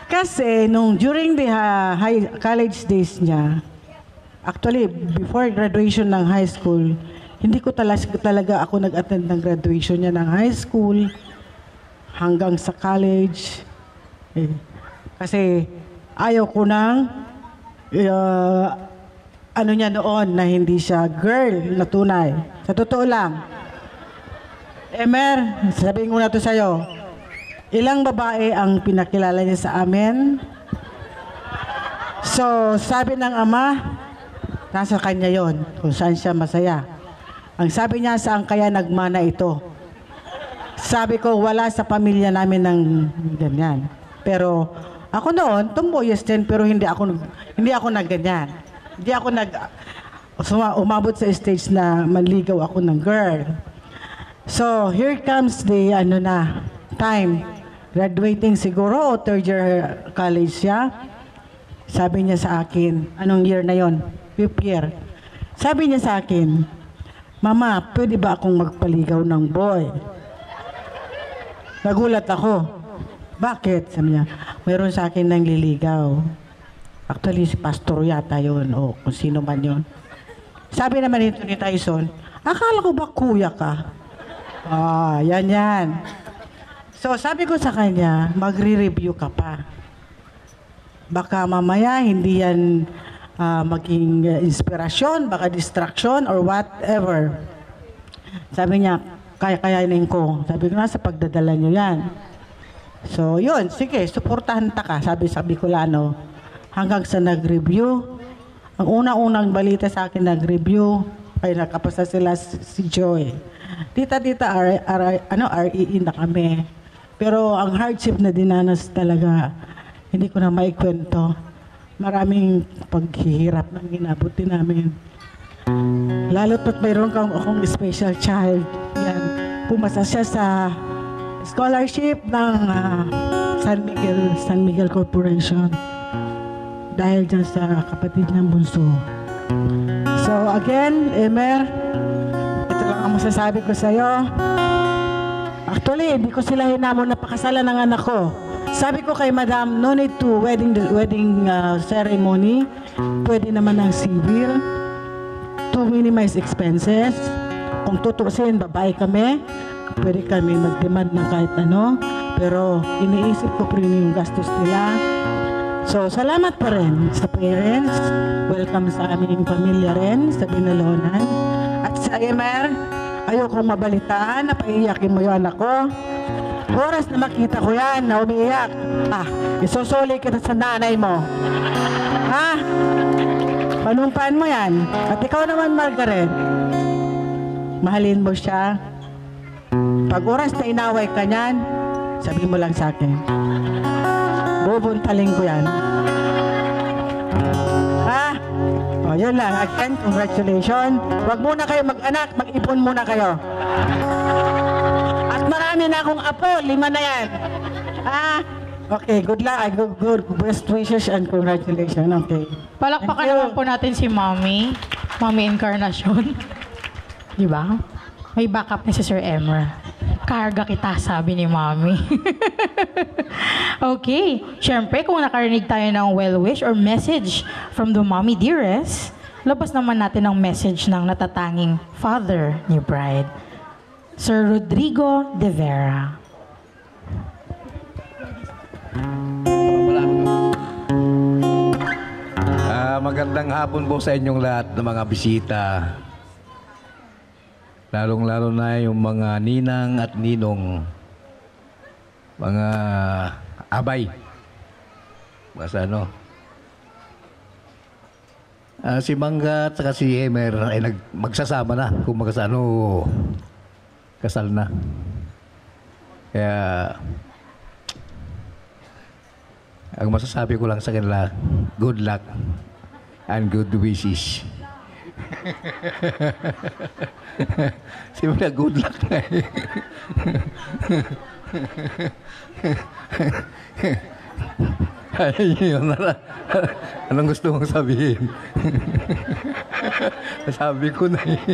Kasi nung during the uh, high, college days niya, actually before graduation ng high school, hindi ko talaga, talaga ako nag-attend ng graduation niya ng high school hanggang sa college. Eh, kasi ayaw ko ng uh, ano niya noon na hindi siya girl na tunay. Sa totoo lang. Emer, sabihin ko na to sa'yo. Ilang babae ang pinakilala niya sa amin? So, sabi ng ama, nasa kanya yon kung saan siya masaya. Ang sabi niya, saan kaya nagmana ito? Sabi ko, wala sa pamilya namin ng ganyan. Pero, ako noon, tomboyes din, pero hindi ako, hindi ako nagganyan. Hindi ako nag, umabot sa stage na manligaw ako ng girl. So, here comes the, ano na, time. Graduating siguro, o third year college siya. Sabi niya sa akin, anong year na yon? Fifth year. Sabi niya sa akin, Mama, pwede ba akong magpaligaw ng boy? Nagulat ako. Bakit? Sabi niya, mayroon sa akin nang liligaw. Actually, si pastor yata yun, o kung sino man yun. Sabi naman ito ni Tyson, akala ko ba kuya ka? Ah, yan yan. So, sabi ko sa kanya, magre-review ka pa. Baka mamaya hindi yan uh, maging uh, inspirasyon, baka distraction or whatever. Sabi niya, kaya-kayanin ko. Sabi ko, nasa pagdadala niyo yan. So, yun, sige, suportahan ta ka, sabi sa Bicolano. Hanggang sa nag-review, ang una-unang balita sa akin nag-review, ay nakapasa sila si, si Joy. Tita-tita, R, R, ano, R E E na kami. Pero ang hardship na dinanas talaga, hindi ko na maikwento. Maraming paghihirap ng ginabuti namin. Lalo't pat mayroon kang akong special child. Yan. Pumasa siya sa scholarship ng uh, San Miguel, San Miguel Corporation. Dahil dyan sa kapatid niyang bunso. So again, Emer, ito lang ang masasabi ko sa'yo. Actually, hindi ko sila hinamon na pakasalan ng anak ko. Sabi ko kay Madam, no need to wedding wedding uh, ceremony. Pwede naman ang civil to minimize expenses. Kung tutusin, babae kami, pwede kami mag-demand ng kahit ano. Pero iniisip ko pa rin yung gastos nila. So, salamat pa rin sa parents. Welcome sa aming pamilya rin, sa Binalonan. At sa Emer, ayokong mabalitaan na paiiyakin mo yung anak ko. Oras na makita ko yan na umiiyak, ah, isusuli kita sa nanay mo. Ha? Panumpaan mo yan. At ikaw naman, Margaret, mahalin mo siya. Pag oras na inaway ka niyan, sabi mo lang sa akin. Bubuntaling ko yan. Ha? O, yun lang. Again, congratulations. Huwag muna kayo mag-anak, mag-ipon muna kayo. At marami na akong apo, lima na yan. Ha? Okay, good luck. Good, good best wishes and congratulations. Okay. Palakpakan naman po natin si Mommy. Mommy Encarnacion. Di ba? May backup ni si Sir Emer. Karga kita, sabi ni Mommy. Okay. Siyempre, kung nakarinig tayo ng well-wish or message from the Mommy Dearest, labas naman natin ang message ng natatanging father ni Bride, Sir Rodrigo De Vera. Uh, magandang hapon po sa inyong lahat ng mga bisita. Lalong-lalo na yung mga ninang at ninong, mga abay. Basta ano. Uh, si Mangga at saka si Emer ay nag magsasama na kung magkasano kasal na. Kaya ang masasabi ko lang sa kanila, good luck and good wishes. Siyempre, good luck na eh. Ay, yun na. Anong gusto mong sabihin? Sabi ko na eh.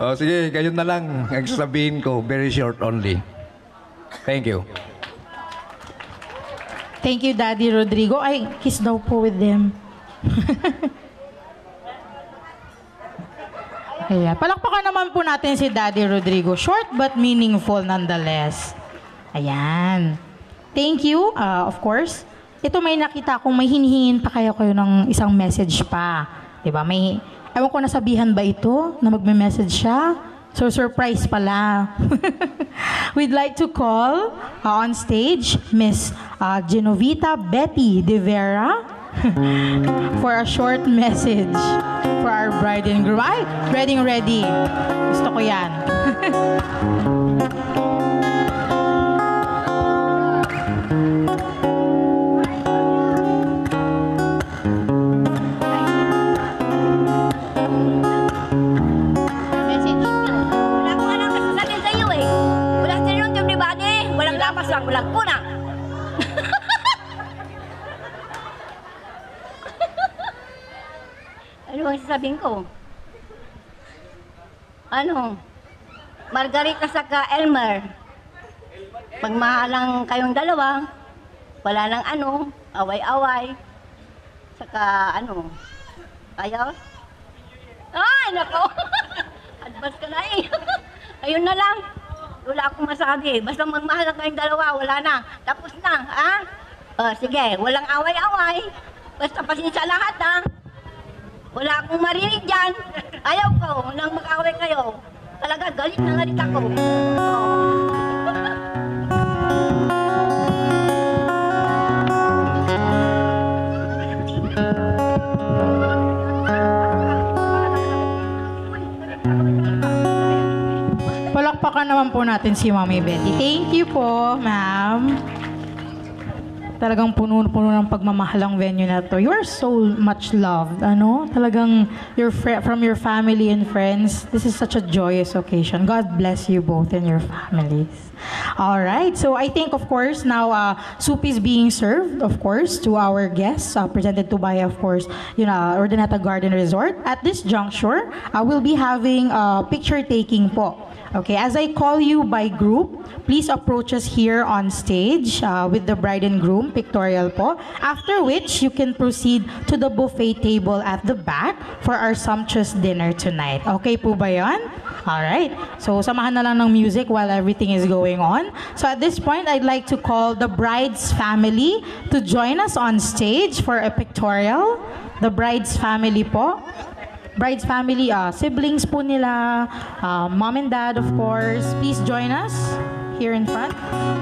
O sige, gayon na lang ang sasabihin ko. Very short only. Thank you. Thank you, Daddy Rodrigo. Ay, kiss daw po with them. Ayan. Palakpakan naman po natin si Daddy Rodrigo. Short but meaningful nonetheless. Ayan. Thank you, uh, of course. Ito may nakita kong may hinihingin pa kayo kayo ng isang message pa. Diba? May... Ewan ko nasabihan ba ito na magme-message siya? So, surprise pala. We'd like to call uh, on stage Miss uh, Genovita Betty De Vera for a short message for our bride and groom. Ay, ready, ready. Gusto ko yan. Walang kuna. Ano ang sasabihin ko? Ano? Margarita saka Elmer. Magmahalang kayong dalawa. Wala nang ano, away-away. Saka ano? Ayaw? Ay, nako! Advance ka na eh. Ayun na lang. Wala akong masabi. Basta magmahal lang kayong dalawa, wala na. Tapos na, ha? O, sige, walang away-away. Basta pasensya lahat, ha? Wala akong marinig dyan. Ayaw ko nang mag-away kayo. Talaga, galit na galit ako. Palakpakan naman po natin si Mami Betty. Thank you po, ma'am. Talagang puno-puno ng pagmamahal ang venue na to. You are so much loved, ano? Talagang your fr- from your family and friends. This is such a joyous occasion. God bless you both and your families. All right. So I think, of course, now uh, soup is being served, of course, to our guests, uh, presented to by, of course, you know, Urdaneta Garden Resort. At this juncture, uh, we'll be having uh, picture taking po. Okay, as I call you by group, please approach us here on stage uh, with the bride and groom, pictorial po. After which, you can proceed to the buffet table at the back for our sumptuous dinner tonight. Okay po ba yun? Alright, so samahan na lang ng music while everything is going on. So at this point, I'd like to call the bride's family to join us on stage for a pictorial. The bride's family po. Bride's family, uh, siblings po nila, uh, mom and dad, of course. Please join us here in front.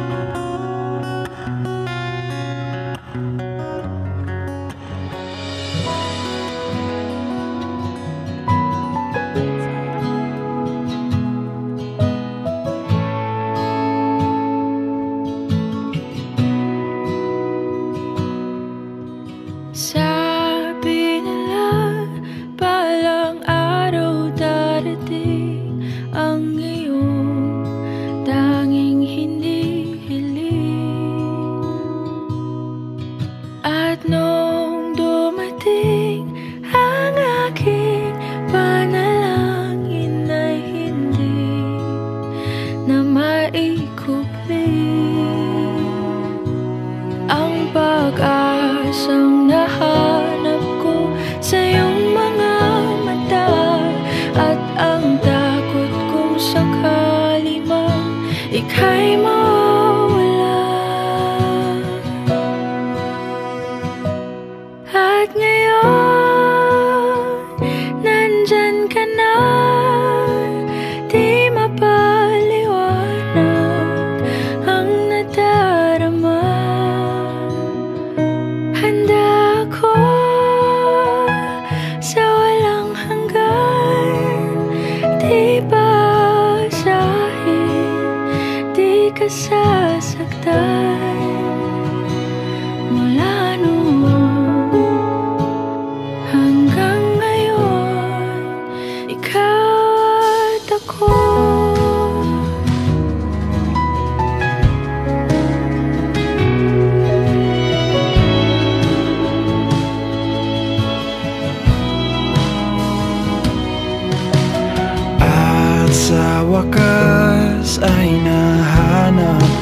Sabi nila palang araw darating ang iyong tanging hinihiling. At nung dumating ang aking panalangin ay hindi na maikupling. Ang pag-asang nahanap ko sa iyong mga mata at ang takot kung sakali man ika'y mawala. At ngayon, nandyan ka na, di mapaliwanag ang nadarama. Handa ako sa walang hanggan, di basahin, di ka sasaktan. Mula noon hanggang ngayon, ikaw at ako.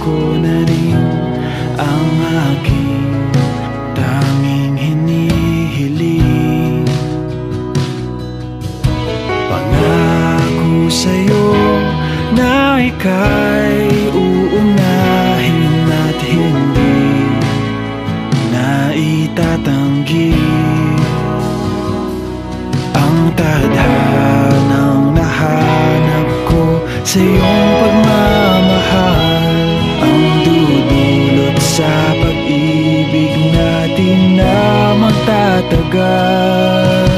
ko na rin ang aking tanging hinihiling. Pangako sa'yo na ika'y uunahin at hindi na itatanggi ang tadhanang nahanap ko sa iyong pagmamahal, ang dudulot sa pag-ibig natin na magtatagal.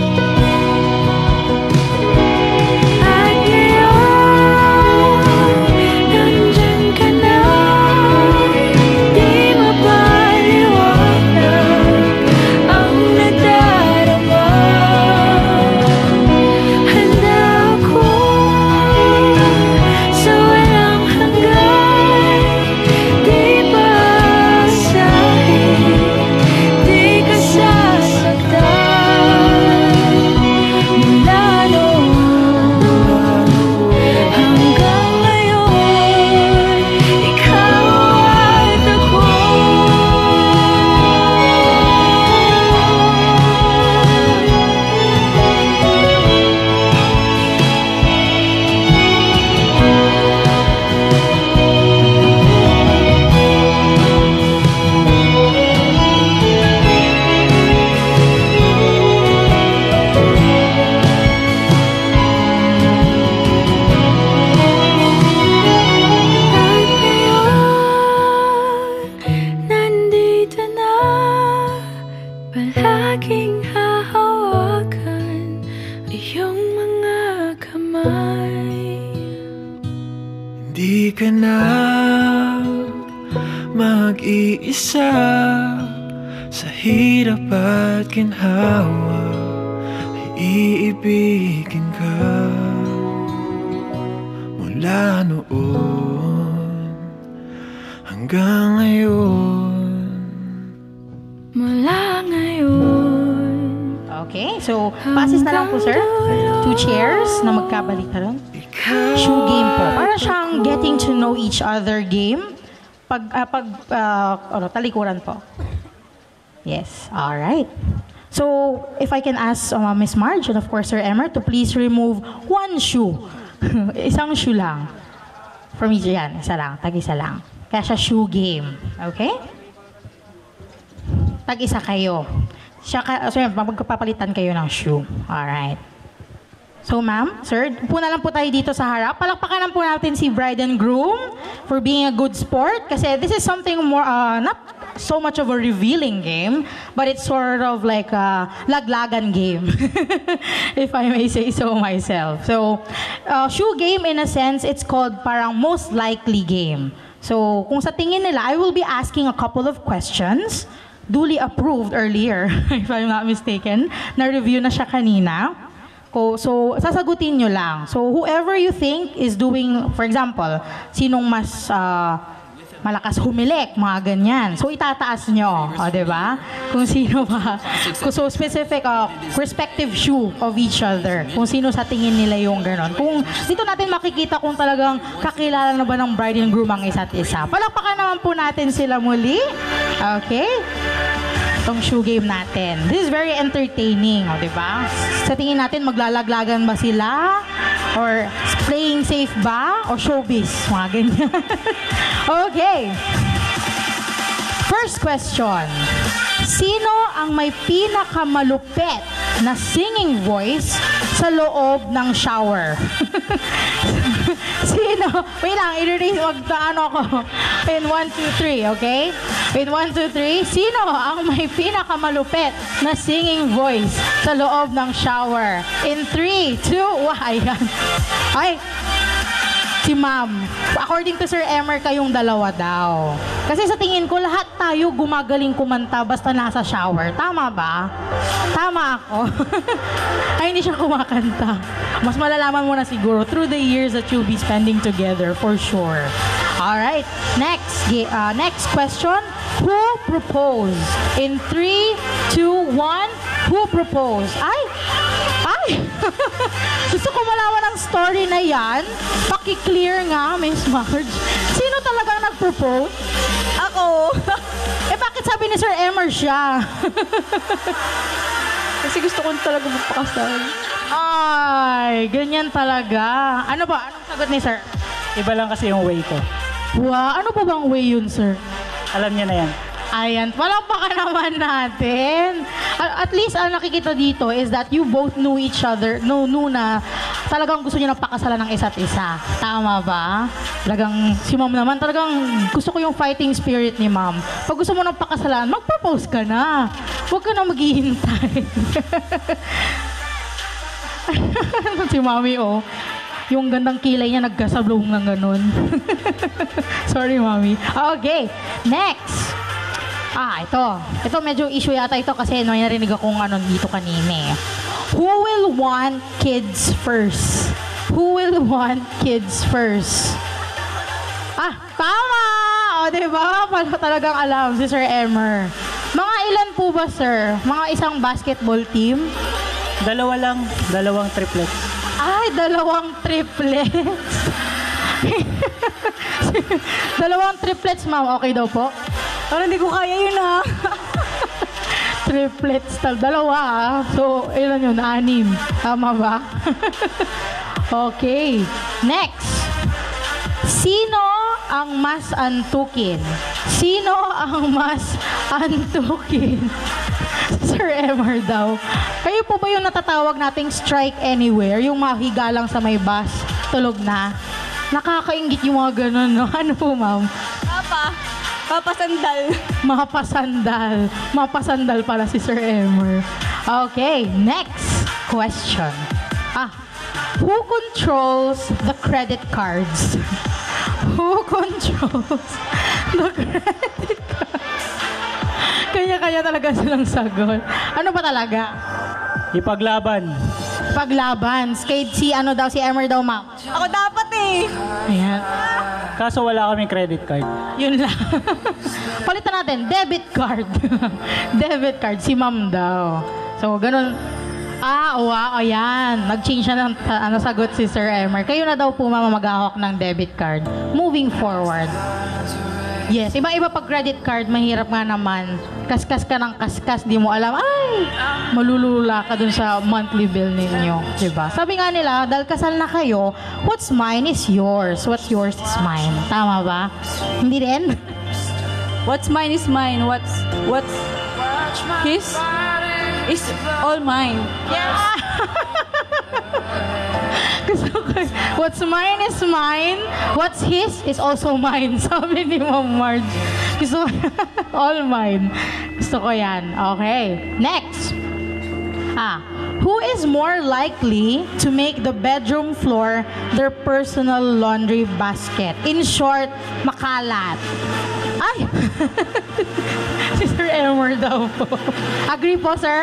Palaging hahawakan iyong mga kamay. Hindi ka na mag-iisa sa hirap at ginhawa, ay iibigin ka mula noon hanggang ngayon. Mula ngayon. Okay, so passes na lang po, sir. Two chairs na magkabalikaran. Shoe game po. Para siyang getting to know each other game. Pag, uh, pag uh, ano, talikuran po. Yes, alright. So, if I can ask uh, Miss Marge and of course Sir Emmer to please remove one shoe. Isang shoe lang. From each yan. Isa lang. Tag-isa lang. Kaya siya shoe game. Okay? Tag-isa kayo. Siya ka, so, magpapalitan kayo ng shoe. Alright. So, ma'am, sir, upo na lang po tayo dito sa harap. Palakpakan lang po natin si bride and groom for being a good sport. Kasi this is something more, uh, not so much of a revealing game, but it's sort of like a laglagan game, if I may say so myself. So, uh, shoe game, in a sense, it's called parang most likely game. So, kung sa tingin nila, I will be asking a couple of questions, duly approved earlier, if I'm not mistaken. Na-review na siya kanina. So, sasagutin nyo lang. So, whoever you think is doing, for example, sinong mas uh, malakas humilik, mga ganyan. So, itataas nyo, o, diba? Kung sino ba. So, specific, uh, respective shoe of each other. Kung sino sa tingin nila yung ganon. Kung dito natin makikita kung talagang kakilala na ba ng bride and groom ang isa't isa. Palakpakan naman po natin sila muli. Okay? Itong shoe game natin. This is very entertaining, o, diba? Sa tingin natin, maglalaglagan ba sila? Or playing safe ba? O showbiz? Mga ganyan. Okay. First question. Sino ang may pinakamalupet na singing voice sa loob ng shower? Sino? Wait lang, i-erase, magtaano ako. In one, two, three, okay? In one, two, three. Sino ang may pinakamalupet na singing voice sa loob ng shower? In three, two, one. Ayan. Ay, si ma'am. According to Sir Emmer, kayong dalawa daw. Kasi sa tingin ko, lahat tayo gumagaling kumanta basta nasa shower. Tama ba? Tama ako. Ay, hindi siya kumakanta. Mas malalaman mo na siguro through the years that you'll be spending together, for sure. Alright, next, uh, next question. Who proposed? In three, two, one, who proposed? Ay! Ay! Gusto ko malaman ang story na yan. Paki-clear nga, Miss Marge. Sino talagang nag nag-propose? Ako. Eh, bakit sabi ni Sir Emer siya? Kasi gusto ko talaga magpakasal. Ay, ganyan talaga. Ano ba? Anong sagot ni Sir? Iba lang kasi yung way ko. Wow, ano pa bang way yun, Sir? Alam niya na yan. Ayan, palakpakan naman natin. At least, ang nakikita dito is that you both knew each other, no, knew na talagang gusto niyo na pakasalan ng isa't isa. Tama ba? Talagang, si ma'am naman, talagang gusto ko yung fighting spirit ni ma'am. Pag gusto mo ng pakasalan, mag-propose ka na. Huwag ka na maghihintay. Si mami, oh. Yung gandang kilay niya, nagkasablong ng ganun. Sorry, mami. Okay, next. Ah, ito. Ito medyo issue yata ito kasi no, narinig akong ano dito kanina eh. Who will want kids first? Who will want kids first? Ah, tama! O, diba? Pala talagang alam si Sir Emer. Mga ilan po ba, sir? Mga isang basketball team? Dalawa lang. Dalawang triplets. Ay, dalawang triplets. Dalawang triplets, ma'am. Okay daw po? Parang hindi ko kaya yun, ha? Triplets tal. Dalawa, ha? So, ilan yun? Anim. Tama ba? Okay. Next. Sino ang mas antukin? Sino ang mas antukin? Sir Emer daw. Kayo po ba yung natatawag nating strike anywhere? Yung mahiga lang sa may bus, tulog na? Nakakaingit yung mga ganun, no? Ano po, ma'am? Papa. Papasandal. Mapasandal. Mapasandal pala si Sir Emer. Okay, next question. Ah, who controls the credit cards? Who controls the credit cards? Kanya-kanya talaga silang sagot. Ano ba talaga? Ipaglaban. Paglaban. Skate si ano daw, si Emer daw, ma'am. Ako dapat eh. Ayan. Kaso wala kaming credit card. Yun lang. Palitan natin, debit card. Debit card, si ma'am daw. So, ganun. Ah, wow, ayan. Nag-change na ng ano, sagot si Sir Emer. Kayo na daw po, mama, mag-ahawak ng debit card. Moving forward. Yes, iba-iba pag credit card, mahirap nga naman. Kaskas ka ng kaskas, di mo alam, ay, malulula ka dun sa monthly bill ninyo. Diba? Sabi nga nila, dahil kasal na kayo, what's mine is yours. What's yours is mine. Tama ba? Hindi rin? What's mine is mine. What's what's his is all mine. Yeah. Gusto ko, what's mine is mine. What's his is also mine. Sabi ni Ma'am Marge. Gusto ko, all mine. Gusto ko yan. Okay. Next. Ah, who is more likely to make the bedroom floor their personal laundry basket? In short, makalat. Ay! Si Sir Emer daw po. Agree po, sir?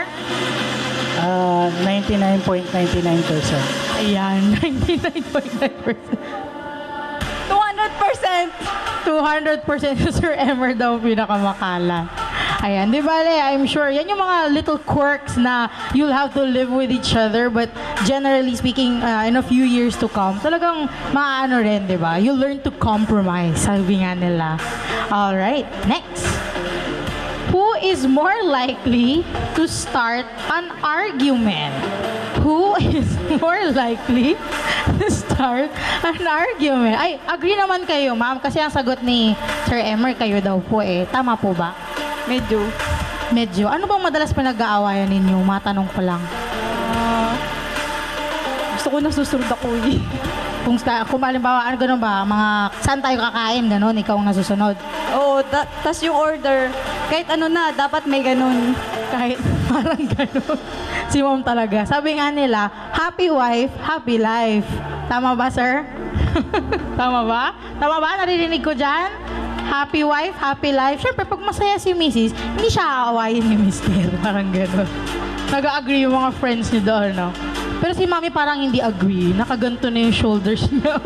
Uh, ninety-nine point nine nine percent. Ayan, ninety-nine point nine percent. two hundred percent. two hundred percent Sir Emer daw pinakamakala. Ayan, di ba, Le? I'm sure, yan yung mga little quirks na you'll have to live with each other, but generally speaking, uh, in a few years to come, talagang maaano rin, di ba? You learn to compromise, sabi nga nila. Alright, next. Who is more likely to start an argument? Who is more likely to start an argument? Ay, agree naman kayo, ma'am, kasi ang sagot ni Sir Emer, kayo daw po eh. Tama po ba? Medyo. Medyo. Ano bang madalas pinag-aawayan ninyo? Matanong ko lang. Uh, gusto ko nasusunod ako eh. Kung, kung halimbawa, ano ganun ba? Mga, saan tayo kakain? Ganun, ikaw ang nasusunod. Oo, ta tas yung order. Kahit ano na, dapat may ganun. Kahit parang ganun. Si mom talaga. Sabi nga nila, happy wife, happy life. Tama ba, sir? Tama ba? Tama ba? Naririnig ko dyan? Happy wife, happy life. Siyempre, pag masaya si missus, hindi siya aawayin ni mister. Parang gano'n. Nag-agree yung mga friends niyo doon, no? Pero si mami parang hindi agree. Nakaganto na yung shoulders niya.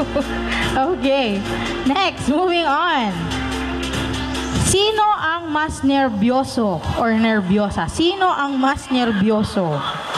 Okay. Next, moving on. Sino ang mas nerbyoso or nerbyosa? Sino ang mas nerbyoso?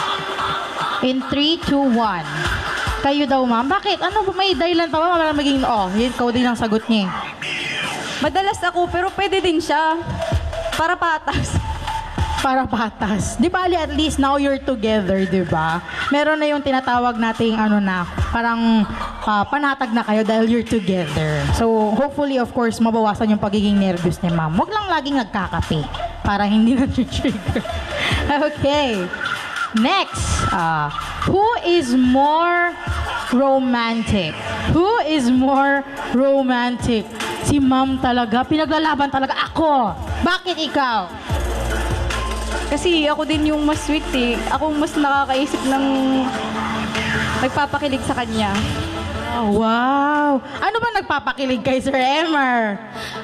In three, two, one. Kayo daw, ma'am. Bakit? Ano ba? May dahilan pa ba? Maging, oh, yun, ikaw din ang sagot niya. Madalas ako, pero pwede din siya. Para patas. Para patas. Di ba, at least now you're together, di ba? Meron na yung tinatawag nating ano na, parang ah, panatag na kayo dahil you're together. So, hopefully, of course, mabawasan yung pagiging nervous ni ma'am. Huwag lang laging nagkakape para hindi na trigger. Okay. Next, ah, who is more romantic? Who is more romantic? Si ma'am talaga. Pinaglalaban talaga ako. Bakit ikaw? Kasi ako din yung mas sweet eh. Ako mas nakakaisip ng nagpapakilig sa kanya. Oh, wow! Ano ba nagpapakilig kay Sir Emer?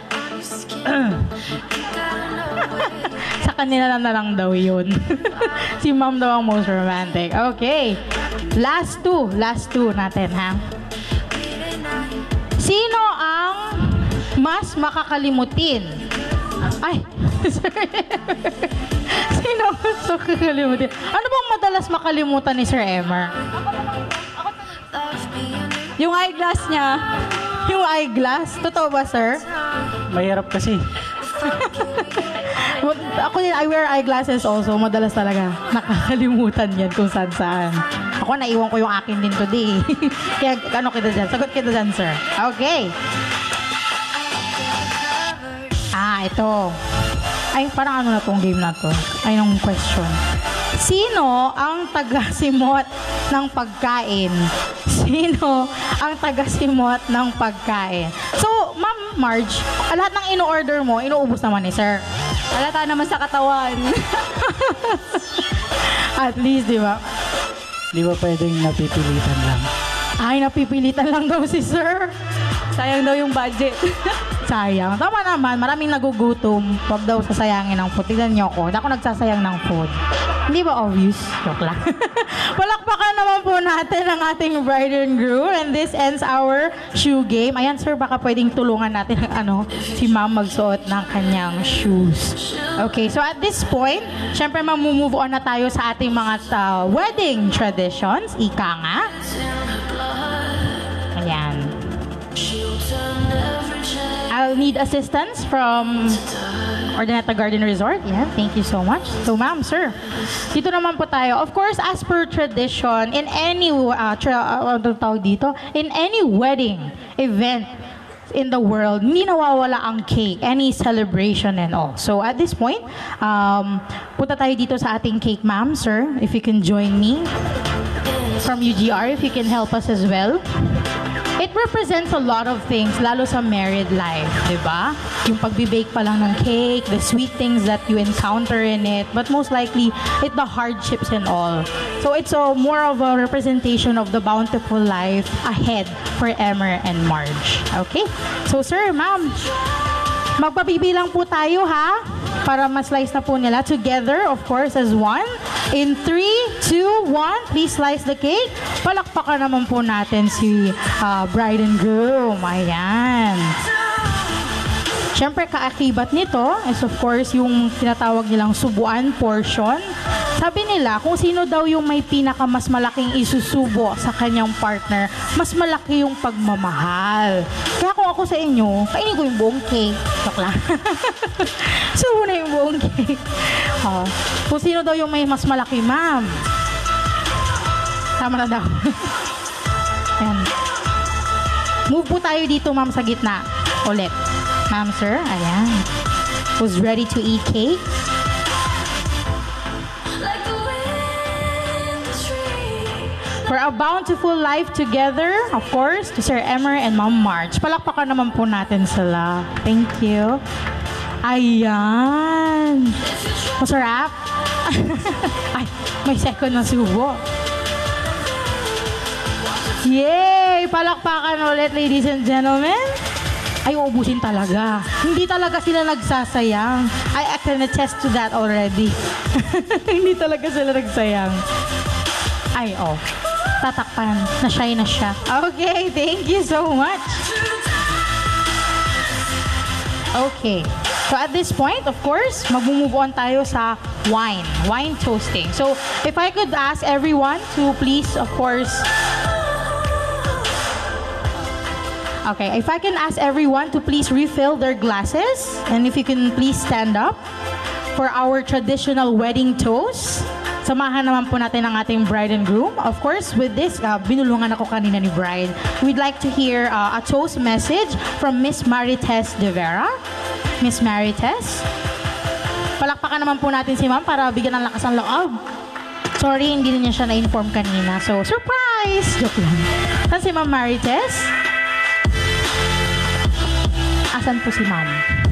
Sa kanila na lang daw yun. Si ma'am daw ang most romantic. Okay. Last two. Last two natin, ha? Sino ang mas makakalimutin? Ay, sorry. Sino ang mas makakalimutin? Ano bang madalas makalimutan ni Sir Emer? Yung eyeglass niya. Yung eyeglass? Totoo ba, sir? Mahirap kasi. Ako din, I wear eyeglasses also. Madalas talaga. Nakakalimutan yan kung saan saan. Ako, naiwan ko yung akin din today. Kaya, ano kita dyan? Sagot kita dyan, sir. Okay. Ah, ito. Ay, parang ano na tong game na to? Ay, yung question. Sino ang taga-simot ng pagkain? Sino ang taga-simot ng pagkain? So, Ma'am Marge, lahat ng ino-order mo, inuubos naman ni Sir. Halata naman sa katawan. At least, di ba? Di ba pwedeng napipilitan lang? Ay, napipilitan lang daw si Sir. Sayang daw yung budget. Sayang. Tama naman, maraming nagugutom. Huwag daw sasayangin ng food. Tignan niyo ako, hindi ako nagsasayang ng food. Hindi ba obvious? Joke lang. Palakpakan naman po natin ang ating bride and groom. And this ends our shoe game. Ayan, sir, baka pwedeng tulungan natin ang ano, si ma'am magsuot ng kanyang shoes. Okay, so at this point, syempre mamumove on na tayo sa ating mga uh, wedding traditions. Ika nga. Ayan. I'll need assistance from Ordineta Garden Resort. Yeah, thank you so much. So, ma'am, sir, dito naman po tayo. Of course, as per tradition, in any, uh, tra- uh, ano tawag dito? In any wedding event in the world, hindi nawawala ang cake, any celebration and all. So, at this point, um, punta tayo dito sa ating cake, ma'am, sir. If you can join me from U G R, if you can help us as well. It represents a lot of things, lalo sa married life, di ba? Yung pagbe-bake pa lang ng cake, the sweet things that you encounter in it, but most likely, it the hardships and all. So it's a more of a representation of the bountiful life ahead for Emer and Marge. Okay? So sir, ma'am, magpabibilang po tayo ha, para ma-slice na po nila together, of course, as one. In three, two, one, please slice the cake. Palakpakan naman po natin si uh, bride and groom. Ayan. Siyempre, kaakibat nito is of course yung tinatawag nilang subuan portion. Sabi nila, kung sino daw yung may pinaka mas malaking isusubo sa kanyang partner, mas malaki yung pagmamahal. Kaya kung ako sa inyo, kainin ko yung buong cake. Joke lang. Subo na yung buong cake. Oh. Kung sino daw yung may mas malaki, ma'am. Tama na daw. Ayan. Move po tayo dito, ma'am, sa gitna. Ulit. Ma'am, sir. Ayan. Who's ready to eat cake? For a bountiful life together, of course, to Sir Emer and Ma'am Marge. Palakpakan naman po natin sila. Thank you. Ayan. Masarap. Ay, may second na subo. Yay! Palakpakan ulit, ladies and gentlemen. Ay, uubusin talaga. Hindi talaga sila nagsasayang. I, I can attest to that already. Hindi talaga sila nagsayang. Ay, oh. Tatakpan. Na-shy na siya. Okay, thank you so much. Okay. So at this point, of course, mag-move on tayo sa wine. Wine toasting. So if I could ask everyone to please, of course, Okay, if I can ask everyone to please refill their glasses, and if you can please stand up for our traditional wedding toast. Samahan naman po natin ang ating bride and groom. Of course, with this, uh, binulungan ako kanina ni bride. We'd like to hear uh, a toast message from Miss Marites De Vera. Miss Marites. Palakpakan naman po natin si ma'am para bigyan ng lakas ang loob. Sorry, hindi na niya siya na-inform kanina. So, surprise! Joke lang. Saan si Ma'am Marites? Asan po si Ma'am?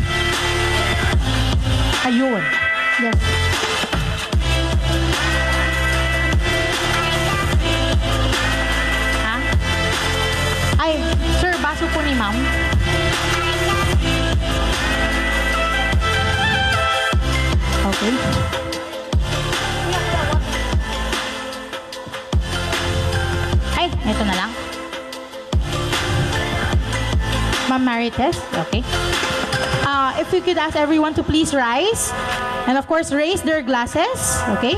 Ayun. Yes. Ha? Ay, sir, baso po ni Ma'am. Okay. Ay, ito na lang. Ma'am Marites, okay. Uh, if we could ask everyone to please rise. And of course, raise their glasses. Okay?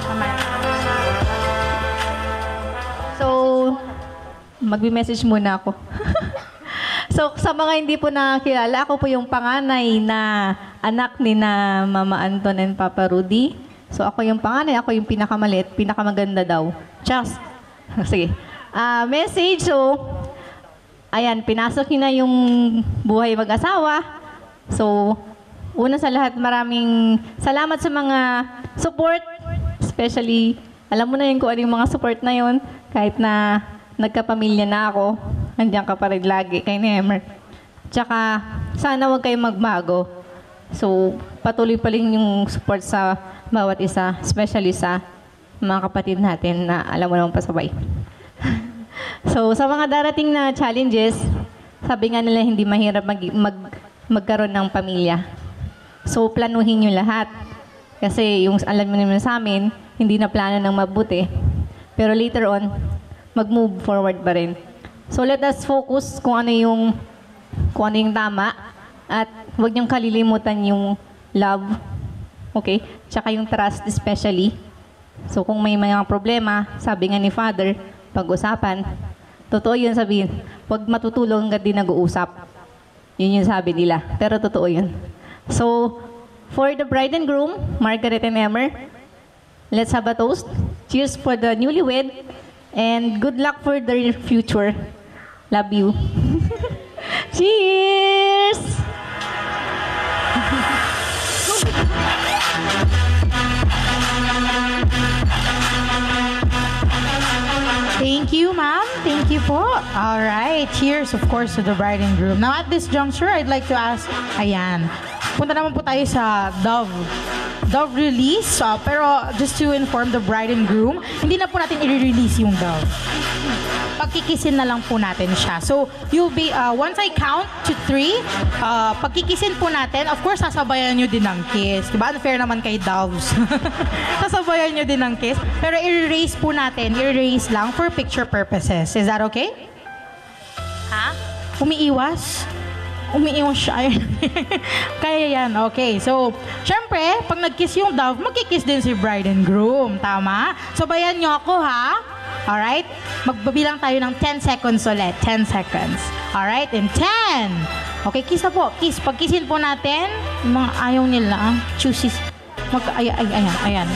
So, magbi-message muna ako. So, sa mga hindi po nakakilala, ako po yung panganay na anak ni na Mama Anton and Papa Rudy. So, ako yung panganay, ako yung pinakamaliit, pinakamaganda daw. Just, sige. Uh, message, so, ayan, pinasok niyo na yung buhay mag-asawa. So, una sa lahat, maraming salamat sa mga support. Especially, alam mo na yun kung ano yung mga support na yun. Kahit na nagkapamilya na ako, nandiyan ka pa rin lagi kay Nemer. Tsaka, sana huwag kayong magbago. So, patuloy pa rin yung support sa bawat isa, especially sa mga kapatid natin na alam mo naman pasabay. So, sa mga darating na challenges, sabi nga nila hindi mahirap mag, mag, magkaroon ng pamilya. So, planuhin nyo lahat. Kasi yung alam mo naman sa amin, hindi na plano ng mabuti. Pero later on, mag-move forward pa rin. So, let us focus kung ano yung, kung ano yung tama. At huwag niyong kalilimutan yung love. Okay? Tsaka yung trust especially. So, kung may mga problema, sabi nga ni Father, pag-usapan, totoo yun sabihin, huwag matutulong hanggang di nag-uusap. Yun yung sabi nila. Pero totoo yun. So, for the bride and groom, Margaret and Emer, let's have a toast. Cheers for the newlywed. And good luck for their future. Love you. Cheers! Thank you, ma'am. Thank you po. All right. Cheers, of course, to the bride and groom. Now, at this juncture, I'd like to ask, ayan, punta naman po tayo sa Dove. Dove release. Uh, pero just to inform the bride and groom, hindi na po natin i-release yung Dove. Pagkikisin na lang po natin siya. So, you'll be, uh, once I count to three, uh, pagkikisin po natin, of course, sasabayan nyo din ng kiss. Diba? Unfair naman kay Doves. Sasabayan nyo din ng kiss. Pero i-erase po natin, i-erase lang for picture purposes. Is that okay? Ha? Umiiwas? Umiiwas siya. Kaya yan. Okay. So, syempre, pag nag-kiss yung Dove, magkikiss din si bride and groom. Tama? Sabayan nyo ako, ha? Alright? Magbabilang tayo ng ten seconds ulit. ten seconds. Alright? In ten. Okay, kiss na po. Kiss. Pag-kissin po natin, yung mga ayaw nila, chooses. Mag, ay, ay, ayan, ayan.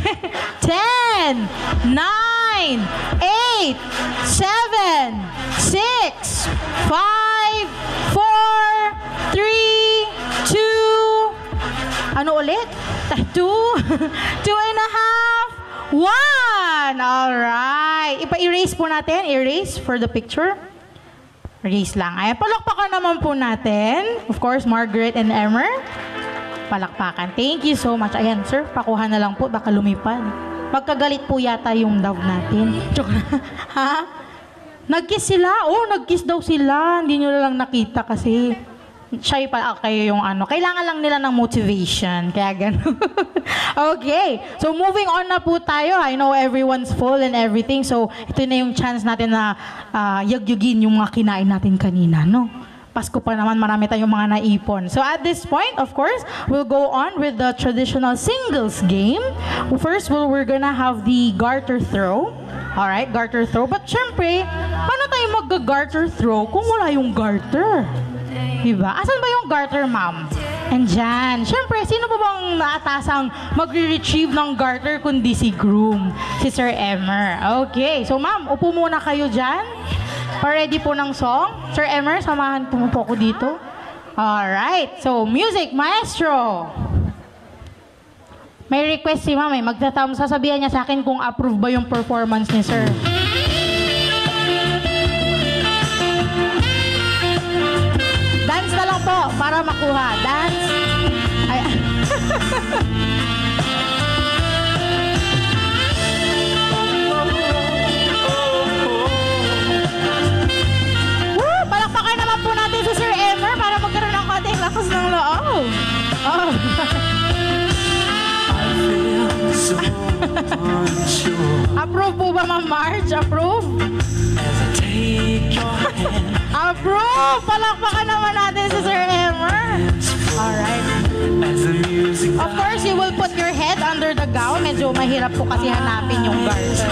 ten, nine, eight, seven, six, five, four, three, two, ano ulit? two, two and a half, one. Alright. Ipa-erase po natin. Erase for the picture. Erase lang. Ayan, palakpakan naman po natin. Of course, Margaret and Emer. Palakpakan. Thank you so much. Ayan, sir, pakuha na lang po. Baka lumipad. Magkagalit po yata yung Dove natin. Ha? Nag-kiss sila? Oh, nag-kiss daw sila. Hindi nyo lang nakita kasi shy pa kayo yung ano. Kailangan lang nila ng motivation. Kaya gano'n. Okay. So, moving on na po tayo. I know everyone's full and everything. So, ito na yung chance natin na uh, yagyugin yung mga kinain natin kanina, no? Pasko pa naman, marami tayong mga naipon. So, at this point, of course, we'll go on with the traditional singles game. First, well, we're gonna have the garter throw. Alright, garter throw. But syempre, paano tayo mag-garter throw kung wala yung garter? Diba? Asan ba yung garter, ma'am? Andyan. Syempre, sino pa bang naatasang magre-retrieve ng garter kundi si groom? Si Sir Emer. Okay. So, ma'am, upo muna kayo dyan. Pa-ready po ng song. Sir Emer, samahan po po ako dito. Alright. So, music, maestro. May request si ma'am eh. Magtatam, sasabihan niya sa akin kung approve ba yung performance ni sir. Dance na lang po para makuha. Dance. Ay. Woo! Palakpakan naman po natin si Sir Emer para magkaroon ng konting lakas ng loob. Oh. Approve po ba, Ma'am Marge? Approve? Approve! Palakpakan naman natin si Sir Emer. Alright. Of course, you will put your head under the gown. Medyo mahirap po kasi hanapin yung garter.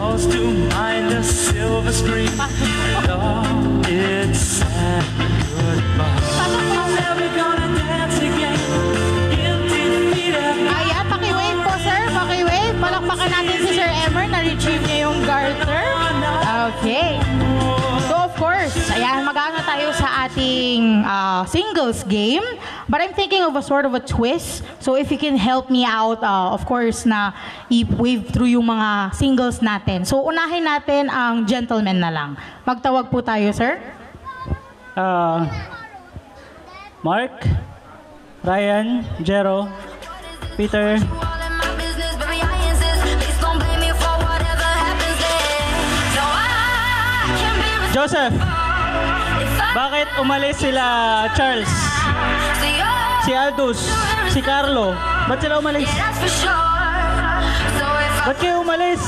Ayan, paki-wave po, sir. Paki-wave. Palakpakan natin si Sir Emer. Na-retrieve niya yung garter. Okay. So, of course, ayan, mag-ano tayo sa ating uh, singles game. But I'm thinking of a sort of a twist. So, if you can help me out, uh, of course, na i-wave through yung mga singles natin. So, unahin natin ang gentleman na lang. Magtawag po tayo, sir. Uh, Mark, Ryan, Jero, Peter. Joseph, bakit umalis sila Charles? Si Aldous, si Carlo, ba't sila umalis? Ba't kayo umalis?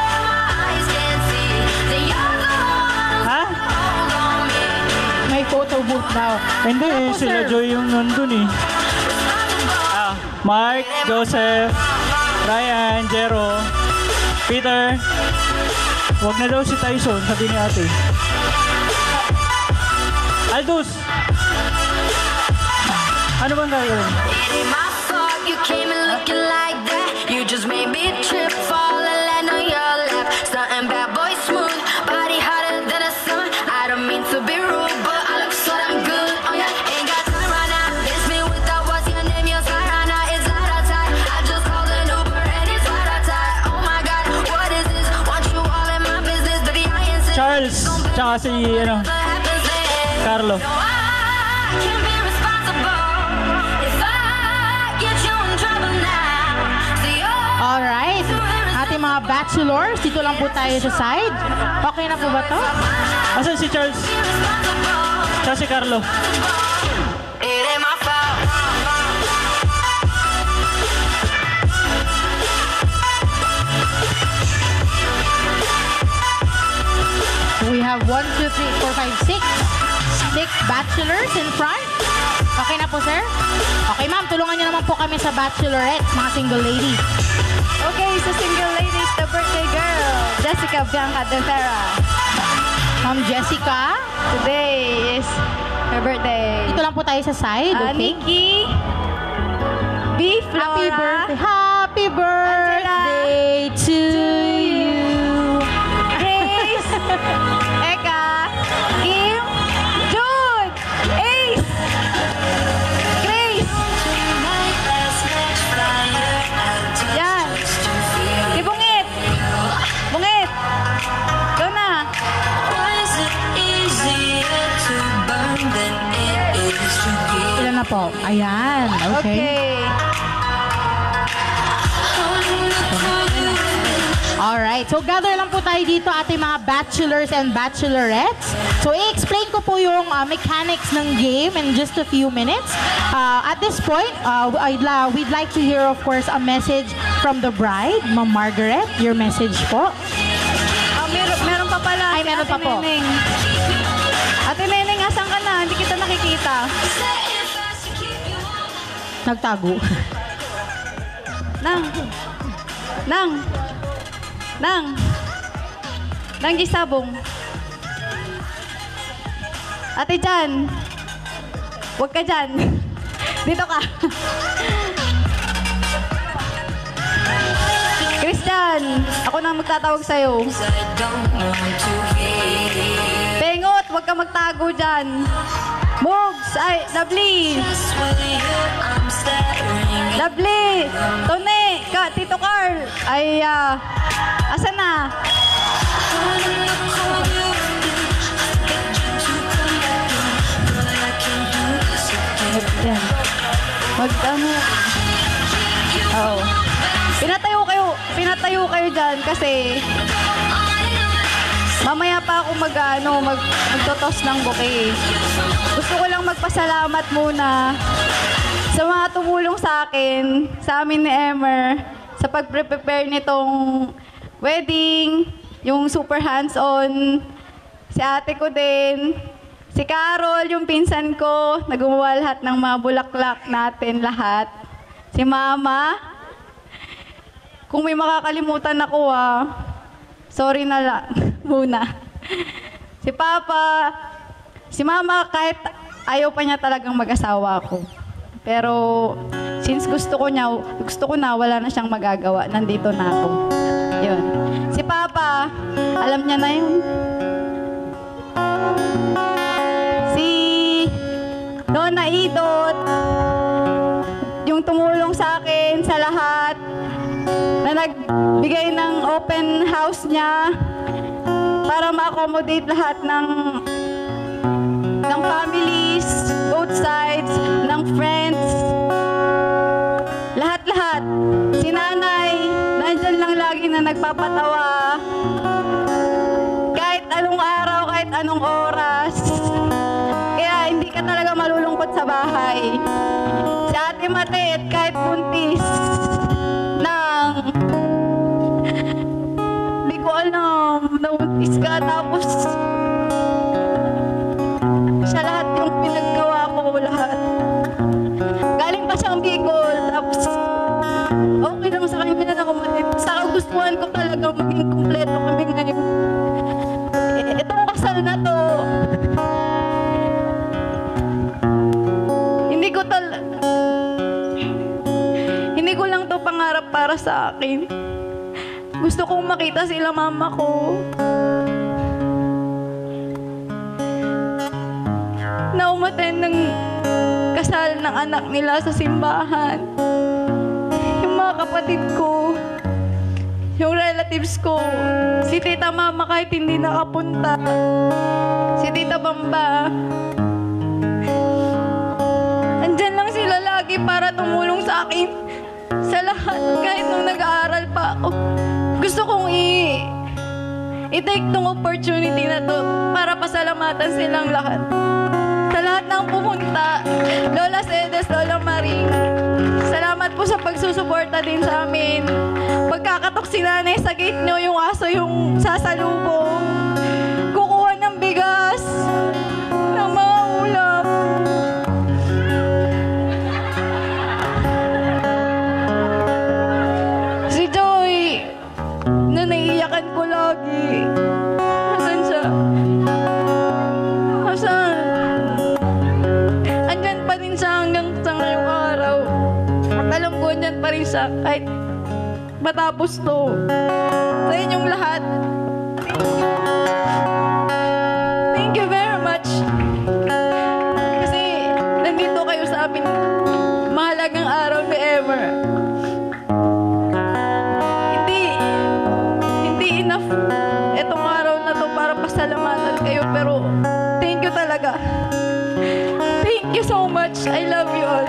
Ha? May photo booth daw. Hindi eh, sila Joy yung nandun eh. Ah, Mark, Joseph, Ryan, Jero, Peter. Huwag na daw si Tyson, sabi ni ate. Aldous! Ano bang gagawin? Charles, tsaka si, ano, Carlo. Alright. Ating mga bachelors, dito lang po tayo sa side. Okay na po ba to? Asan si Charles? Tsaka si Carlo. We have one, two, three, four, five, six. Six bachelors in front. Okay na po, sir? Okay, ma'am. Tulungan niyo naman po kami sa bachelorettes, mga single ladies. Okay, so single ladies, the birthday girl, Jessica Bianca de Vera. Ma'am Jessica. Today is her birthday. Dito lang po tayo sa side, Uh, okay? Nikki. B. Flora. Happy birthday. Happy birthday to you. Grace. Eka. Kim. Jude. Ace. Grace. Yan. Si Bungit. Bungit. Go na. Ilan na po? Ayan. Okay. Okay. Alright. So, gather lang po tayo dito ating mga bachelors and bachelorettes. So, i-explain ko po yung uh, mechanics ng game in just a few minutes. Uh, at this point, uh, I'd, uh, we'd like to hear, of course, a message from the bride. Ma'am Margaret, your message po. Ah, meron, meron pa pala. Ay, meron Ate pa po. Neneng. Ate Neneng, asan ka na? Hindi kita nakikita. Nagtago. Nang. Nang. Nang. Langgi Sabong. Ate Jan. Huwag ka dyan. Dito ka. Christian, ako na magtatawag sa'yo. Pengot, huwag ka magtago dyan. Mugs, ay, Lovely. Lovely. Tone, ka, Tito Carl. Ay, ah, asan na? Yan. Mag, ano, oo. Pinatayo kayo, pinatayo kayo dyan kasi mamaya pa ako mag, ano, mag, magtotos ng bouquet. Gusto ko lang magpasalamat muna sa mga tumulong sa akin, sa amin ni Emer, sa pag-prepare nitong wedding, yung super hands-on, si ate ko din, si Carol, yung pinsan ko, na gumawa lahat ng mga bulaklak natin lahat. Si Mama, kung may makakalimutan ako ah, sorry na lang muna. Si Papa, si Mama, kahit ayaw pa niya talagang mag-asawa ako. Pero since gusto ko niya, gusto ko na, wala na siyang magagawa. Nandito na ako. Yun. Si Papa, alam niya na yun. Si Donna Idot, yung tumulong sa akin sa lahat, na nagbigay ng open house niya para ma-accommodate lahat ng ng families, both sides, ng friends, lahat-lahat. Si Nanay, nandyan lang lagi na nagpapatawa. Kahit anong araw, kahit anong oras. Kaya hindi ka talaga malulungkot sa bahay. Si Ate Matet, kahit buntis, nang hindi ko alam, nauntis ka, tapos siya lahat yung pinaggawa ko, lahat. Galing pa siyang Bicol, tapos okay lang sa kanya na kumalit. Sa kagustuhan ko talaga maging kumpleto kami ngayon. Eh, itong kasal na to, hindi ko tal... Hindi ko lang to pangarap para sa akin. Gusto kong makita sila mama ko. Na umaten ng kasal ng anak nila sa simbahan. Yung mga kapatid ko, yung relatives ko, si Tita Mama kahit hindi nakapunta, si Tita Bamba, andyan lang sila lagi para tumulong sa akin sa lahat, kahit nung nag-aaral pa ako. Gusto kong i- i-take tong opportunity na to para pasalamatan silang lahat. Sa lahat ng pumunta, Lola Cedes, Lola Marie, salamat po sa pagsusuporta din sa amin. Pagkakatok si nanay sa gate nyo, yung aso yung sasalubong. Kukuha ng bigas, ng mga ulam. Si Joy, na naiiyakan ko lagi. Asan siya? Asan? Andyan pa rin siya hanggang sa ngayong araw. At alam ko, andyan pa rin siya kahit matapos to. Sa inyong lahat, thank you very much. Kasi nandito kayo sa amin mahalagang araw ni Emer. Hindi, hindi enough itong araw na to para pasalamatan kayo, pero thank you talaga. Thank you so much. I love you all.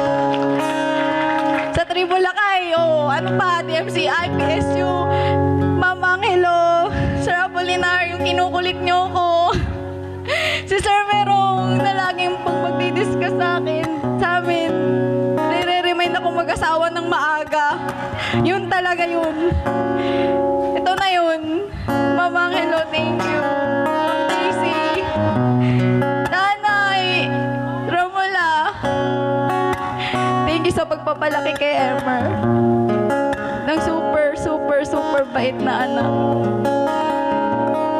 Sa Tribulacay, oh, ano pa, D M C, I P S U, Mama Angelo, Sir Apolinar, yung kinukulit niyo ko. Si Sir Merong, na laging pag magdi-discuss sa akin, sa amin, nire-remind ako mag-asawa ng maaga. Yun talaga yun. Ito na yun. Mama Angelo, thank you. Ma'am Daisy, Nanay, Romola, thank you sa pagpapalaki kay Emer. Ng super, super, super bait na anak.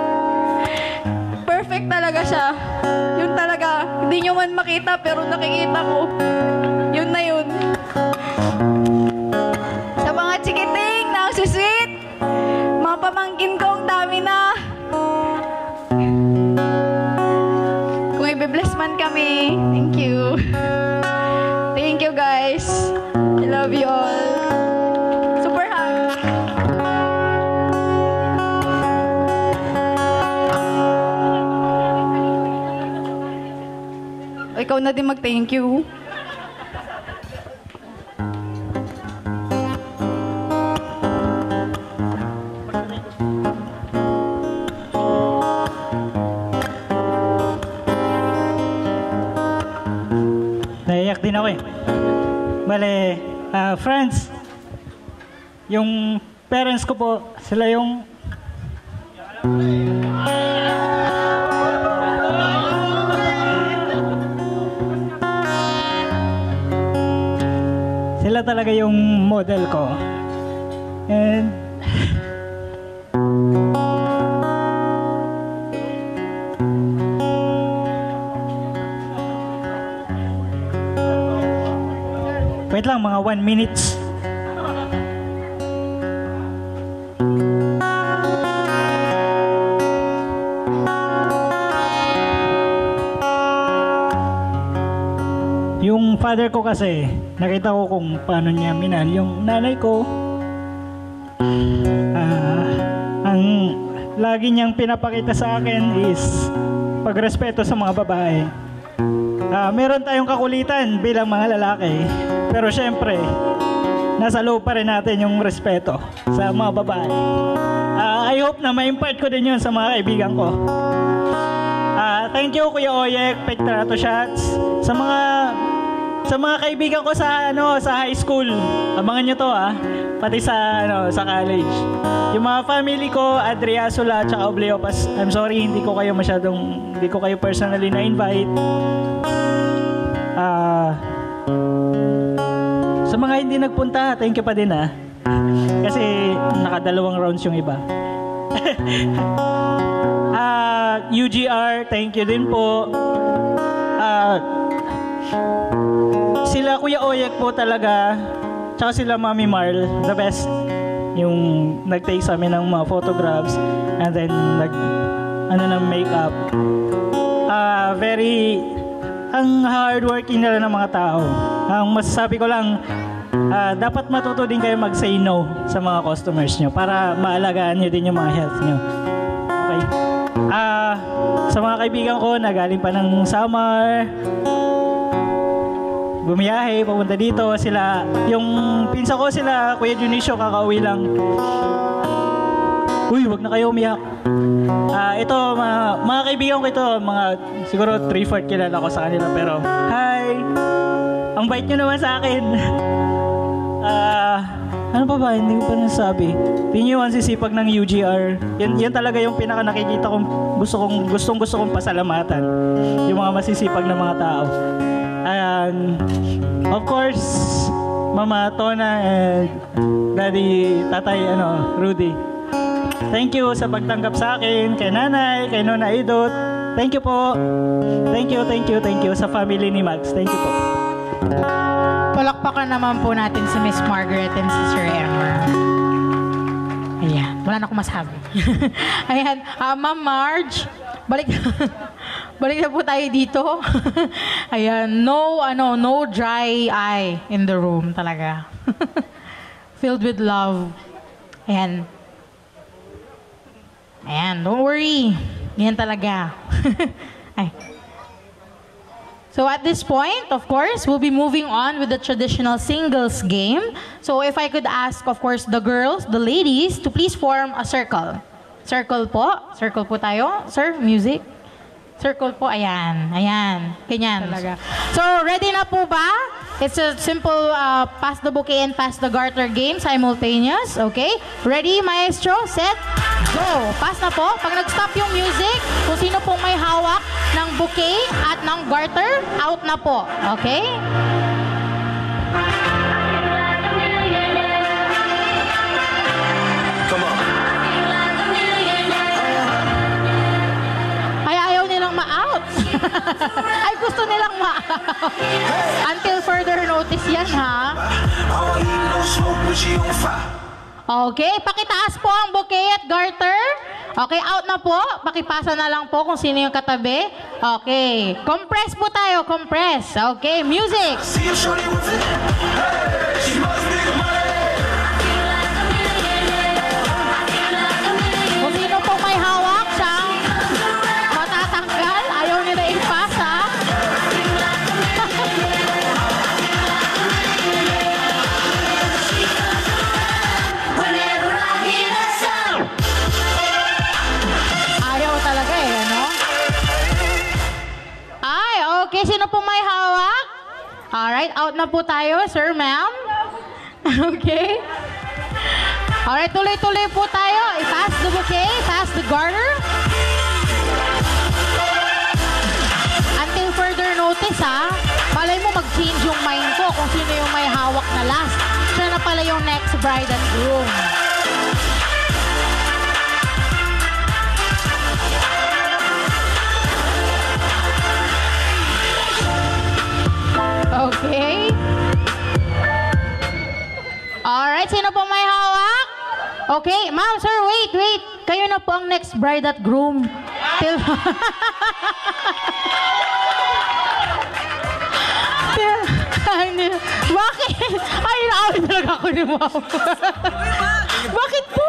man makita, pero nakikita ko. Yun na yun. Sa mga chikiting na ang sweet, mga pamangkin ko, ang dami na. Kung i-bless man kami, thank you. Thank you guys. I love you all. Super hug. O, ikaw na din mag-thank you. Naiyak din ako eh. Bale, ah, friends, yung parents ko po, sila yung sila talaga yung model ko. And wait lang, mga one minutes. Yung father ko kasi, nakita ko kung paano niya minahal yung nanay ko. Ah, ang lagi niyang pinapakita sa akin is pagrespeto sa mga babae. Ah, meron tayong kakulitan bilang mga lalaki. Pero syempre, nasa loob pa rin natin yung respeto sa mga babae. Ah, I hope na ma-impart ko din yun sa mga kaibigan ko. Ah, thank you Kuya Oyek, Pektrato Shots. Sa mga sa mga kaibigan ko sa ano sa high school, abangan nyo to ah. Pati sa ano sa college. Yung mga family ko, Adria Sula at Obleopas. I'm sorry, hindi ko kayo masyadong hindi ko kayo personally na-invite. Ah, sa mga hindi nagpunta, thank you pa din ah. Kasi nakadalawang rounds yung iba. Ah, U G R, thank you din po. Ah, sila Kuya Oyek po talaga, tsaka sila Mami Marl, the best. Yung nag-take sa amin ng mga photographs and then nag ano ng makeup. Ah, very ang hardworking nila ng mga tao. Ang masasabi ko lang, uh, dapat matuto din kayo mag-say no sa mga customers nyo para maalagaan nyo din yung mga health nyo. Okay. Uh, sa mga kaibigan ko na galing pa ng Samar, bumiyahe, papunta dito, sila, yung pinsa ko sila, Kuya Junicio, kakauwi lang. Uy, wag na kayo umiyak. Ah, uh, ito, mga, mga kaibigan ko ito, mga siguro three-fourth kilala ko sa kanila, pero hi! Ang bait nyo naman sa akin. Ah, uh, ano pa ba? Hindi ko pa nasabi. Yun yung sisipag ng U G R. Yan, yan talaga yung pinaka nakikita kong gusto kong, gustong gusto kong pasalamatan. Yung mga masisipag na mga tao. And of course, Mama Tona and Daddy, Tatay, ano, Rudy. Thank you sa pagtanggap sa akin, kay Nanay, kay Nona Idot. Thank you po. Thank you, thank you, thank you sa family ni Max. Thank you po. Palakpakan naman po natin si Miss Margaret and si Sir Emmer. Ayan, wala na akong masabi. Ayan, uh, Ma'am Marge, balik balik na po tayo dito. Ayan, no, ano, no dry eye in the room talaga. Filled with love. Ayan. Ayan, don't worry. Yan talaga. Ay. So at this point, of course, we'll be moving on with the traditional singles game. So if I could ask, of course, the girls, the ladies, to please form a circle. Circle po. Circle po tayo. Sir, music. Circle po. Ayan. Ayan. Ganyan. Talaga. So, ready na po ba? It's a simple uh, pass the bouquet and pass the garter game, simultaneous. Okay? Ready, maestro? Set? Go! Pass na po. Pag nag-stop yung music, kung sino pong may hawak ng bouquet at ng garter, out na po. Okay? Come on. Ay, ayaw nilang ma-out. Ay, gusto nilang yan, ha? Okay, pakitaas po ang bouquet at garter. Okay, out na po. Pakipasa na lang po kung sino yung katabi. Okay, compress po tayo, compress. Okay, music. Kung sino po may hawak siyang matatanggal, ayaw nila ipasa. Ayaw talaga eh, ano? Ay, okay. Sino po may hawak? Alright, out na po tayo, sir, ma'am. Okay. Alright, tuloy-tuloy po tayo. I-pass the bouquet, pass the garter. Until further notice, ha? Malay mo mag-change yung mind ko kung sino yung may hawak na last. Siya na pala yung next bride and groom. Okay. Alright, sino po may hawak? Okay, ma'am, sir, wait, wait. Kayo na po ang next bride at groom. Till... Bakit? Ay, naawin talaga ako ni ma'am. Bakit po?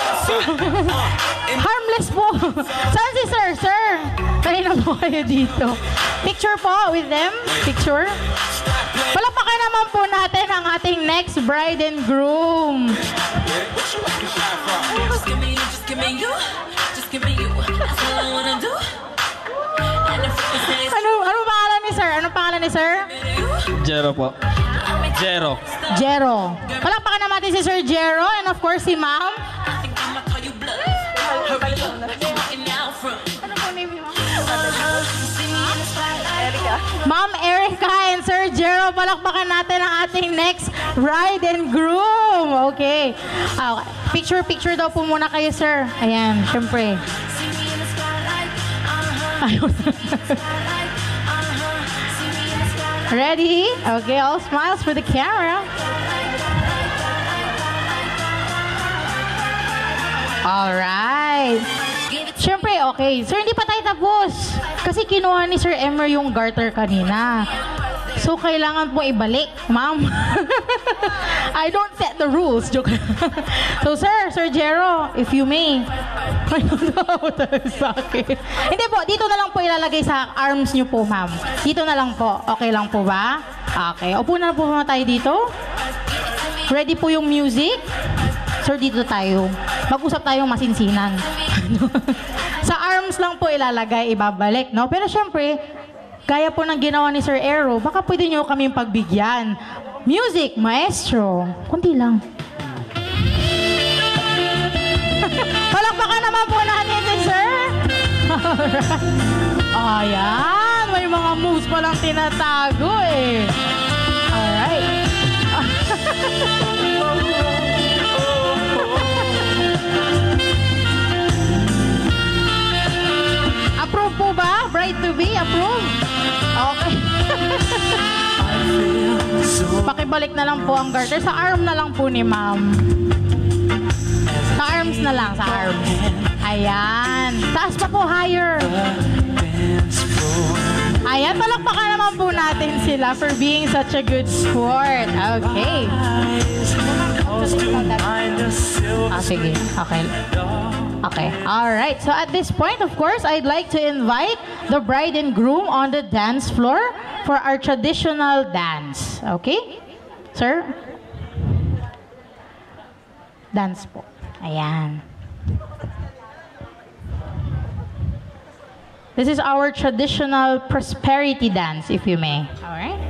Harmless po. Saan si sir? Sir, tayo na po kayo dito. Picture po with them. Picture. Palapakan naman po natin ang ating next bride and groom. Just give me you, just give me you, just give me you. That's all I wanna do. Ano, ano pangalan ni sir? Ano pangalan ni sir? Jero po. Jero. Jero. Palapakan naman natin si Sir Jero and of course si ma'am. Ano po name mo? Ma'am Erica and Sir Jero, palakpakan natin ang ating next bride and groom. Okay. Okay. Picture, picture daw po muna kayo, sir. Ayan, syempre. Ayun. Ready? Okay, all smiles for the camera. Alright. Siyempre, okay. Sir, hindi pa tayo tapos. Kasi kinuha ni Sir Emer yung garter kanina. So, kailangan po ibalik, ma'am. I don't set the rules. Joke. So, sir, Sir Jero, if you may. I don't know bakit. Hindi po, dito na lang po ilalagay sa arms niyo po, ma'am. Dito na lang po. Okay lang po ba? Okay. Upo na po muna tayo dito. Ready po yung music? Sir, dito tayo. Mag-usap tayong masinsinan. Sa arms lang po ilalagay, ibabalik, no? Pero syempre, gaya po ng ginawa ni Sir Aero, baka pwede nyo kaming pagbigyan. Music, maestro. Kunti lang. Palakpakan naman po natin si Sir. Ayan, may mga moves palang tinatago eh. Alright. Approve po ba? Bride to be? Approve? Okay. Pakibalik na lang po ang garter. Sa arm na lang po ni ma'am. Sa arms na lang. Sa arms. Ayan. Taas pa po. Higher. Ayan. Palakpakan naman po natin sila for being such a good sport. Okay. Ah, sige. Okay. Okay. All right. So at this point, of course, I'd like to invite the bride and groom on the dance floor for our traditional dance. Okay? Sir? Dance po. Ayan. This is our traditional prosperity dance, if you may. All right?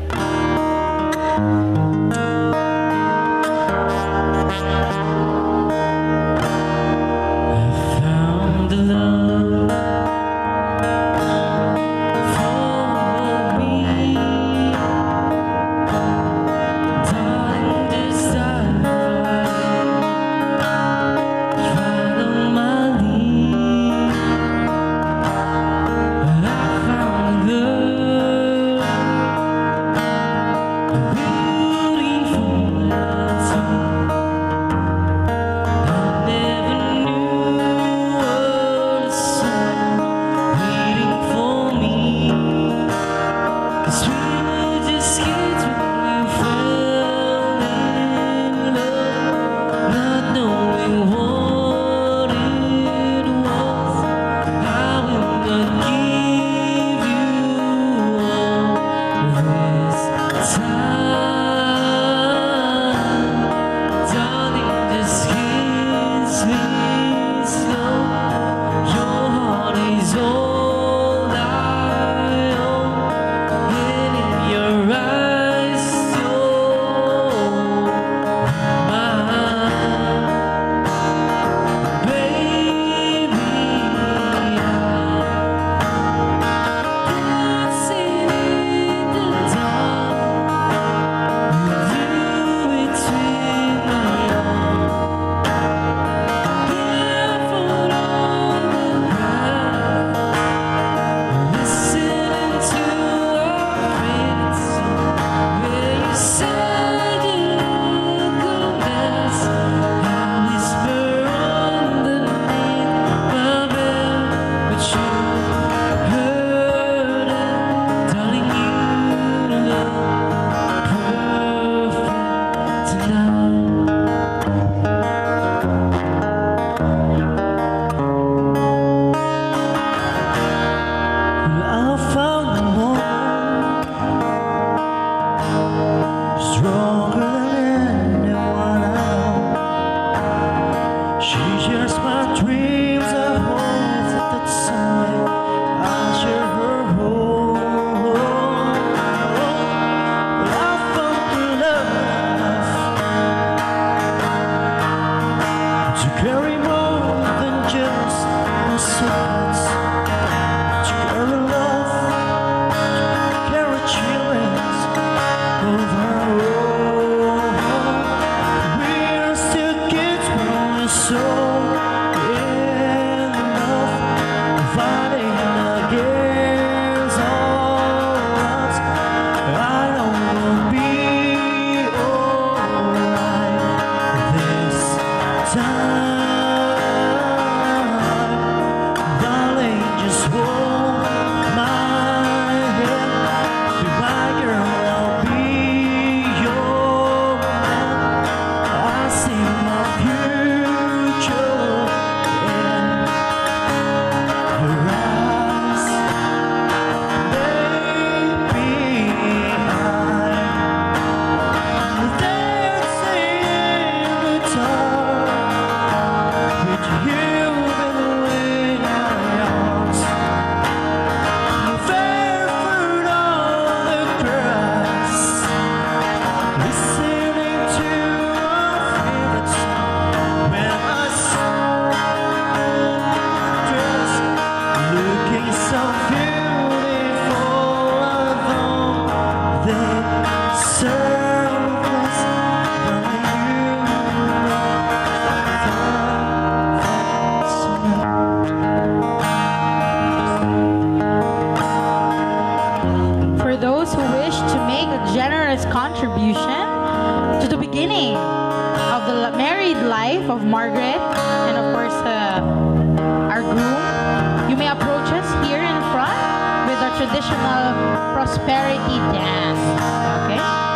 dreams of home that someday I'll share her home. I found love to carry more than just my secrets, to carry love, to carry chillings of our own. We're still kids, but we're so enough, fighting against all odds. I know we'll be alright this time. Darling, just hold my hand. Be my girl, I'll be your man. I see my future in your eyes. Baby, I'm dancing in the dark with you in my arms. Barefoot on the grass, listening to our favorite song. When I dress, looking so beautiful, although they surface from For those who wish to make a generous contribution to the beginning of the la- married life of Margaret and of course uh, our groom, you may approach us here in front with our traditional prosperity dance. Okay?